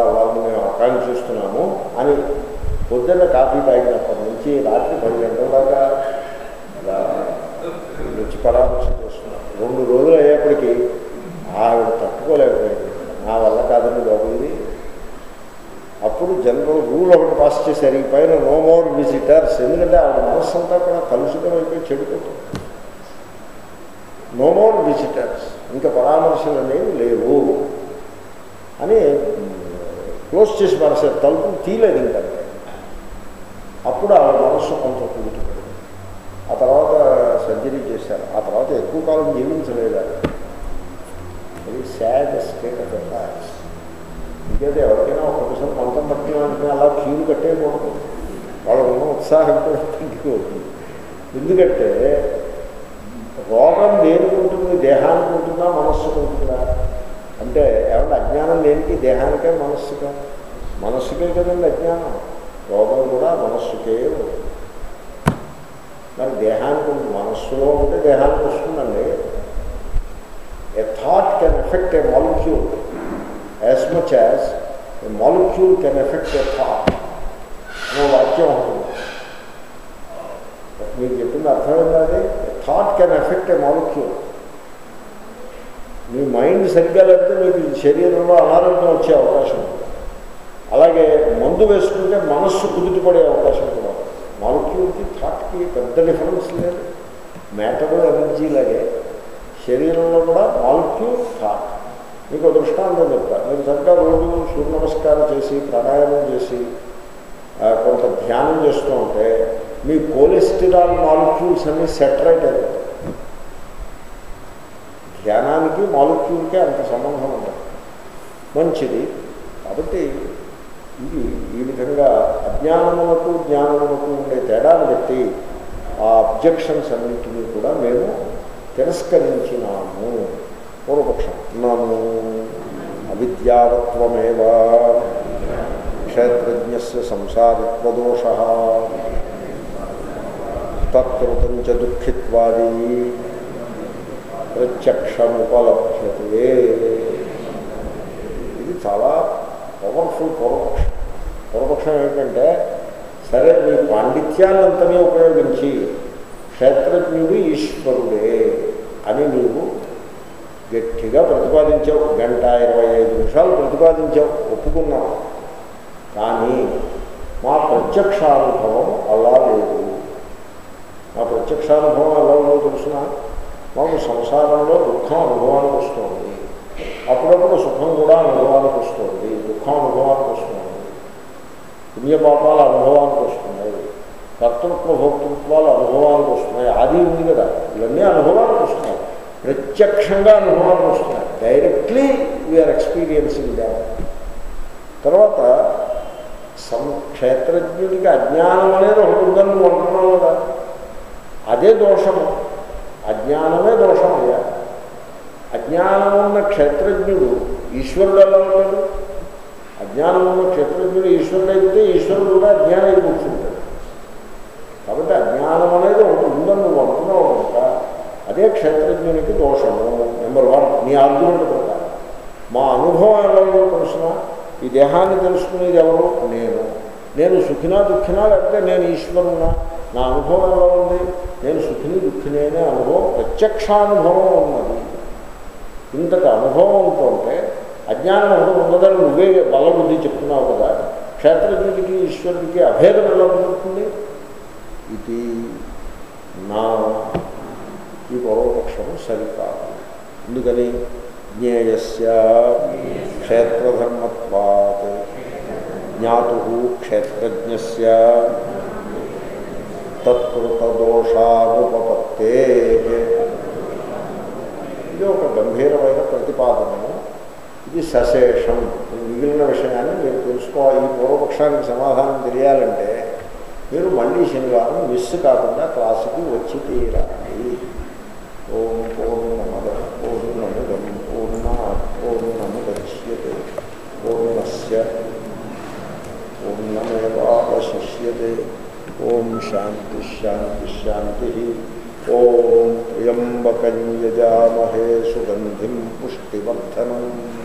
పొద్దున్న కాఫీ తాగినప్పటి నుంచి రాత్రి పది గంటల దాకా ఇలా వచ్చి పరామర్శ చేస్తున్నారు. రెండు రోజులు అయ్యేప్పటికీ ఆవిడ తట్టుకోలేకపోయింది. నా వల్ల కాదని బాబు ఇది. అప్పుడు జనరల్ రూల్ ఒకటి పాస్ చేశారు, ఈ పైన నో మోర్ విజిటర్స్. ఎందుకంటే ఆవిడ మనస్సు అంతా కూడా కలుషితం అయిపోయి చెడిపోతుంది. నో మోర్ విజిటర్స్, ఇంకా పరామర్శలు అనేవి లేవు అని క్లోజ్ చేసి పరసారు. తలుపు తీయలేదు ఇంకా. అప్పుడు ఆవిడ మనస్సు కొంచెం కుదుటపడింది. ఆ తర్వాత సర్జరీ చేశారు. ఆ తర్వాత ఎక్కువ కాలం జీవించలేదు. Very sad state of affairs. ఇంకైతే ఎవరికైనా ఒక్కొక్కసారి మంతం పట్టిన అంటే అలా క్యూలు కట్టేయకూడదు. వాళ్ళకు ఉన్న ఉత్సాహం కూడా తగ్గిపోతుంది. ఎందుకంటే రోగం దేనికి ఉంటుంది? దేహానికి ఉంటుందా, మనస్సుకు ఉంటుందా? అంటే ఏమన్నా అజ్ఞానం దేనికి? దేహానికే మనస్సుగా? మనస్సుకే కదండి అజ్ఞానం. రోగం కూడా మనస్సుకే. మరి దేహానికి ఉంటుంది. మనస్సులో ఉంటే దేహానికి వస్తుందండి. A thought can affect a molecule as much as a molecule can affect a thought అనే వాక్యం ఉంటుంది. మీకు చెప్పింది అర్థమైంది. అది thought can affect a molecule. మీ మైండ్ సరిగ్గా లేకపోతే మీకు శరీరంలో అనారోగ్యం వచ్చే అవకాశం ఉంది. అలాగే మందు వేసుకుంటే మనస్సు కుదుటపడే అవకాశం కూడా. మాలిక్యూల్కి థాట్కి పెద్ద డిఫరెన్స్ లేదు. మ్యాటర్ ఎనర్జీ లాగే శరీరంలో కూడా మాలిక్యూల్ థాట్. మీకు దృష్టాంతం చెప్తారు. మీరు చక్కగా రోజు సూర్య నమస్కారం చేసి ప్రాణాయామం చేసి కొంత ధ్యానం చేస్తూ ఉంటే మీ కొలెస్ట్రాల్ మాలిక్యూల్స్ అన్నీ సెటరేట్ అవుతాయి. ధ్యానానికి మాలిక్యూల్కే అంత సంబంధం ఉండదు. మంచిది. కాబట్టి ఇది ఈ విధంగా అజ్ఞానమునకు జ్ఞానమునకు ఉండే తేడాను బట్టి ఆ అబ్జెక్షన్స్ అన్నింటినీ కూడా మేము తిరస్కరించినాము. పూర్వపక్షం నను అవిద్యావత్వమేవ క్షేత్రజ్ఞస్య సంసారిత్వదోష తత్కృతం చ దుఃఖిత్వాది ప్రత్యక్షముపలభ్యతే. ఇది చాలా పవర్ఫుల్ పూర్వపక్షం. పూర్వపక్షం ఏంటంటే, సరే మీ పాండిత్యాన్నంతనే ఉపయోగించి క్షేత్రజ్ఞుడు ఈశ్వరుడే అని నీవు గట్టిగా ప్రతిపాదించావు. గంట ఇరవై ఐదు నిమిషాలు ప్రతిపాదించావు, ఒప్పుకున్నావు. కానీ మా ప్రత్యక్షానుభవం అలా లేదు. మా ప్రత్యక్షానుభవం ఎలా ఉందో తెలుసిన, మాకు సంసారంలో దుఃఖం అనుభవానికి వస్తుంది, అప్పుడప్పుడు సుఖం కూడా అనుభవానికి వస్తుంది, దుఃఖం అనుభవానికి వస్తుంది, పుణ్యపాపాల అనుభవానికి వస్తున్నాయి, కర్తృత్వ భోక్తృత్వాలు అనుభవానికి వస్తున్నాయి. ఆది ఉంది కదా, ఇవన్నీ అనుభవానికి వస్తున్నాయి. ప్రత్యక్షంగా అనుభవానికి వస్తున్నాయి. Directly we are experiencing that. తర్వాత సం క్షేత్రజ్ఞుడికి అజ్ఞానం అనేది ఒకటి ఉందని నువ్వు అంటున్నావు కదా, అదే దోషము. అజ్ఞానమే దోషం అయ్యా. అజ్ఞానం ఉన్న క్షేత్రజ్ఞుడు ఈశ్వరుడు ఎలా ఉంటాడు? అజ్ఞానం ఉన్న క్షేత్రజ్ఞుడు ఈశ్వరుడు అయితే ఈశ్వరుడు కూడా అజ్ఞానం అయి కూర్చుంటాడు. కాబట్టి అజ్ఞానం అనేది ఒకటి ఉందని నువ్వు అంటున్నావు కనుక అదే క్షేత్రజ్ఞునికి దోషము. నెంబర్ వన్, నీ ఆర్గ్యుమెంట్ ప్రకారం. మా అనుభవం ఎలా ఉందో తెలుసిన, ఈ దేహాన్ని తెలుసుకునేది ఎవరు? నేను. నేను సుఖినా దుఃఖినా లేకపోతే నేను ఈశ్వరునా? నా అనుభవం ఎలా ఉంది? నేను సుఖిని దుఃఖిని అనే అనుభవం, ప్రత్యక్షానుభవం ఉన్నది. ఇంతటి అనుభవం ఉంటుంటే అజ్ఞానం ఒకటి ఉన్నదని నువ్వే బలబుద్ధి చెప్తున్నావు కదా. క్షేత్రజ్ఞుడికి ఈశ్వరుడికి అభేదం ఎలా కుదురుతుంది? ఇది నా ఈ పూర్వపక్షము సరికాదు. ఎందుకని? జ్ఞేయస్య క్షేత్రధర్మత్వాత్ జ్ఞాతు క్షేత్రజ్ఞస్య తత్కృతదోషానుపపత్తే. ఇది ఒక గంభీరమైన ప్రతిపాదనము. ఇది సశేషం. మిగిలిన విషయాన్ని మీరు తెలుసుకోవాలి. ఈ పూర్వపక్షానికి సమాధానం తెలియాలంటే మీరు మళ్ళీ శనివారం మిస్ కాకుండా క్లాసుకి వచ్చి తీరాలి. ఓం పూర్ణమద పూర్ణముదం పూర్ణాత్ పూర్ణముదచ్యతే పూర్ణస్య పూర్ణమేవావశిష్యతే. ఓం శాంతి శాంతి శాంతి. ఓం త్ర్యంబకం యజామహే సుగంధిం పుష్టివర్ధనం.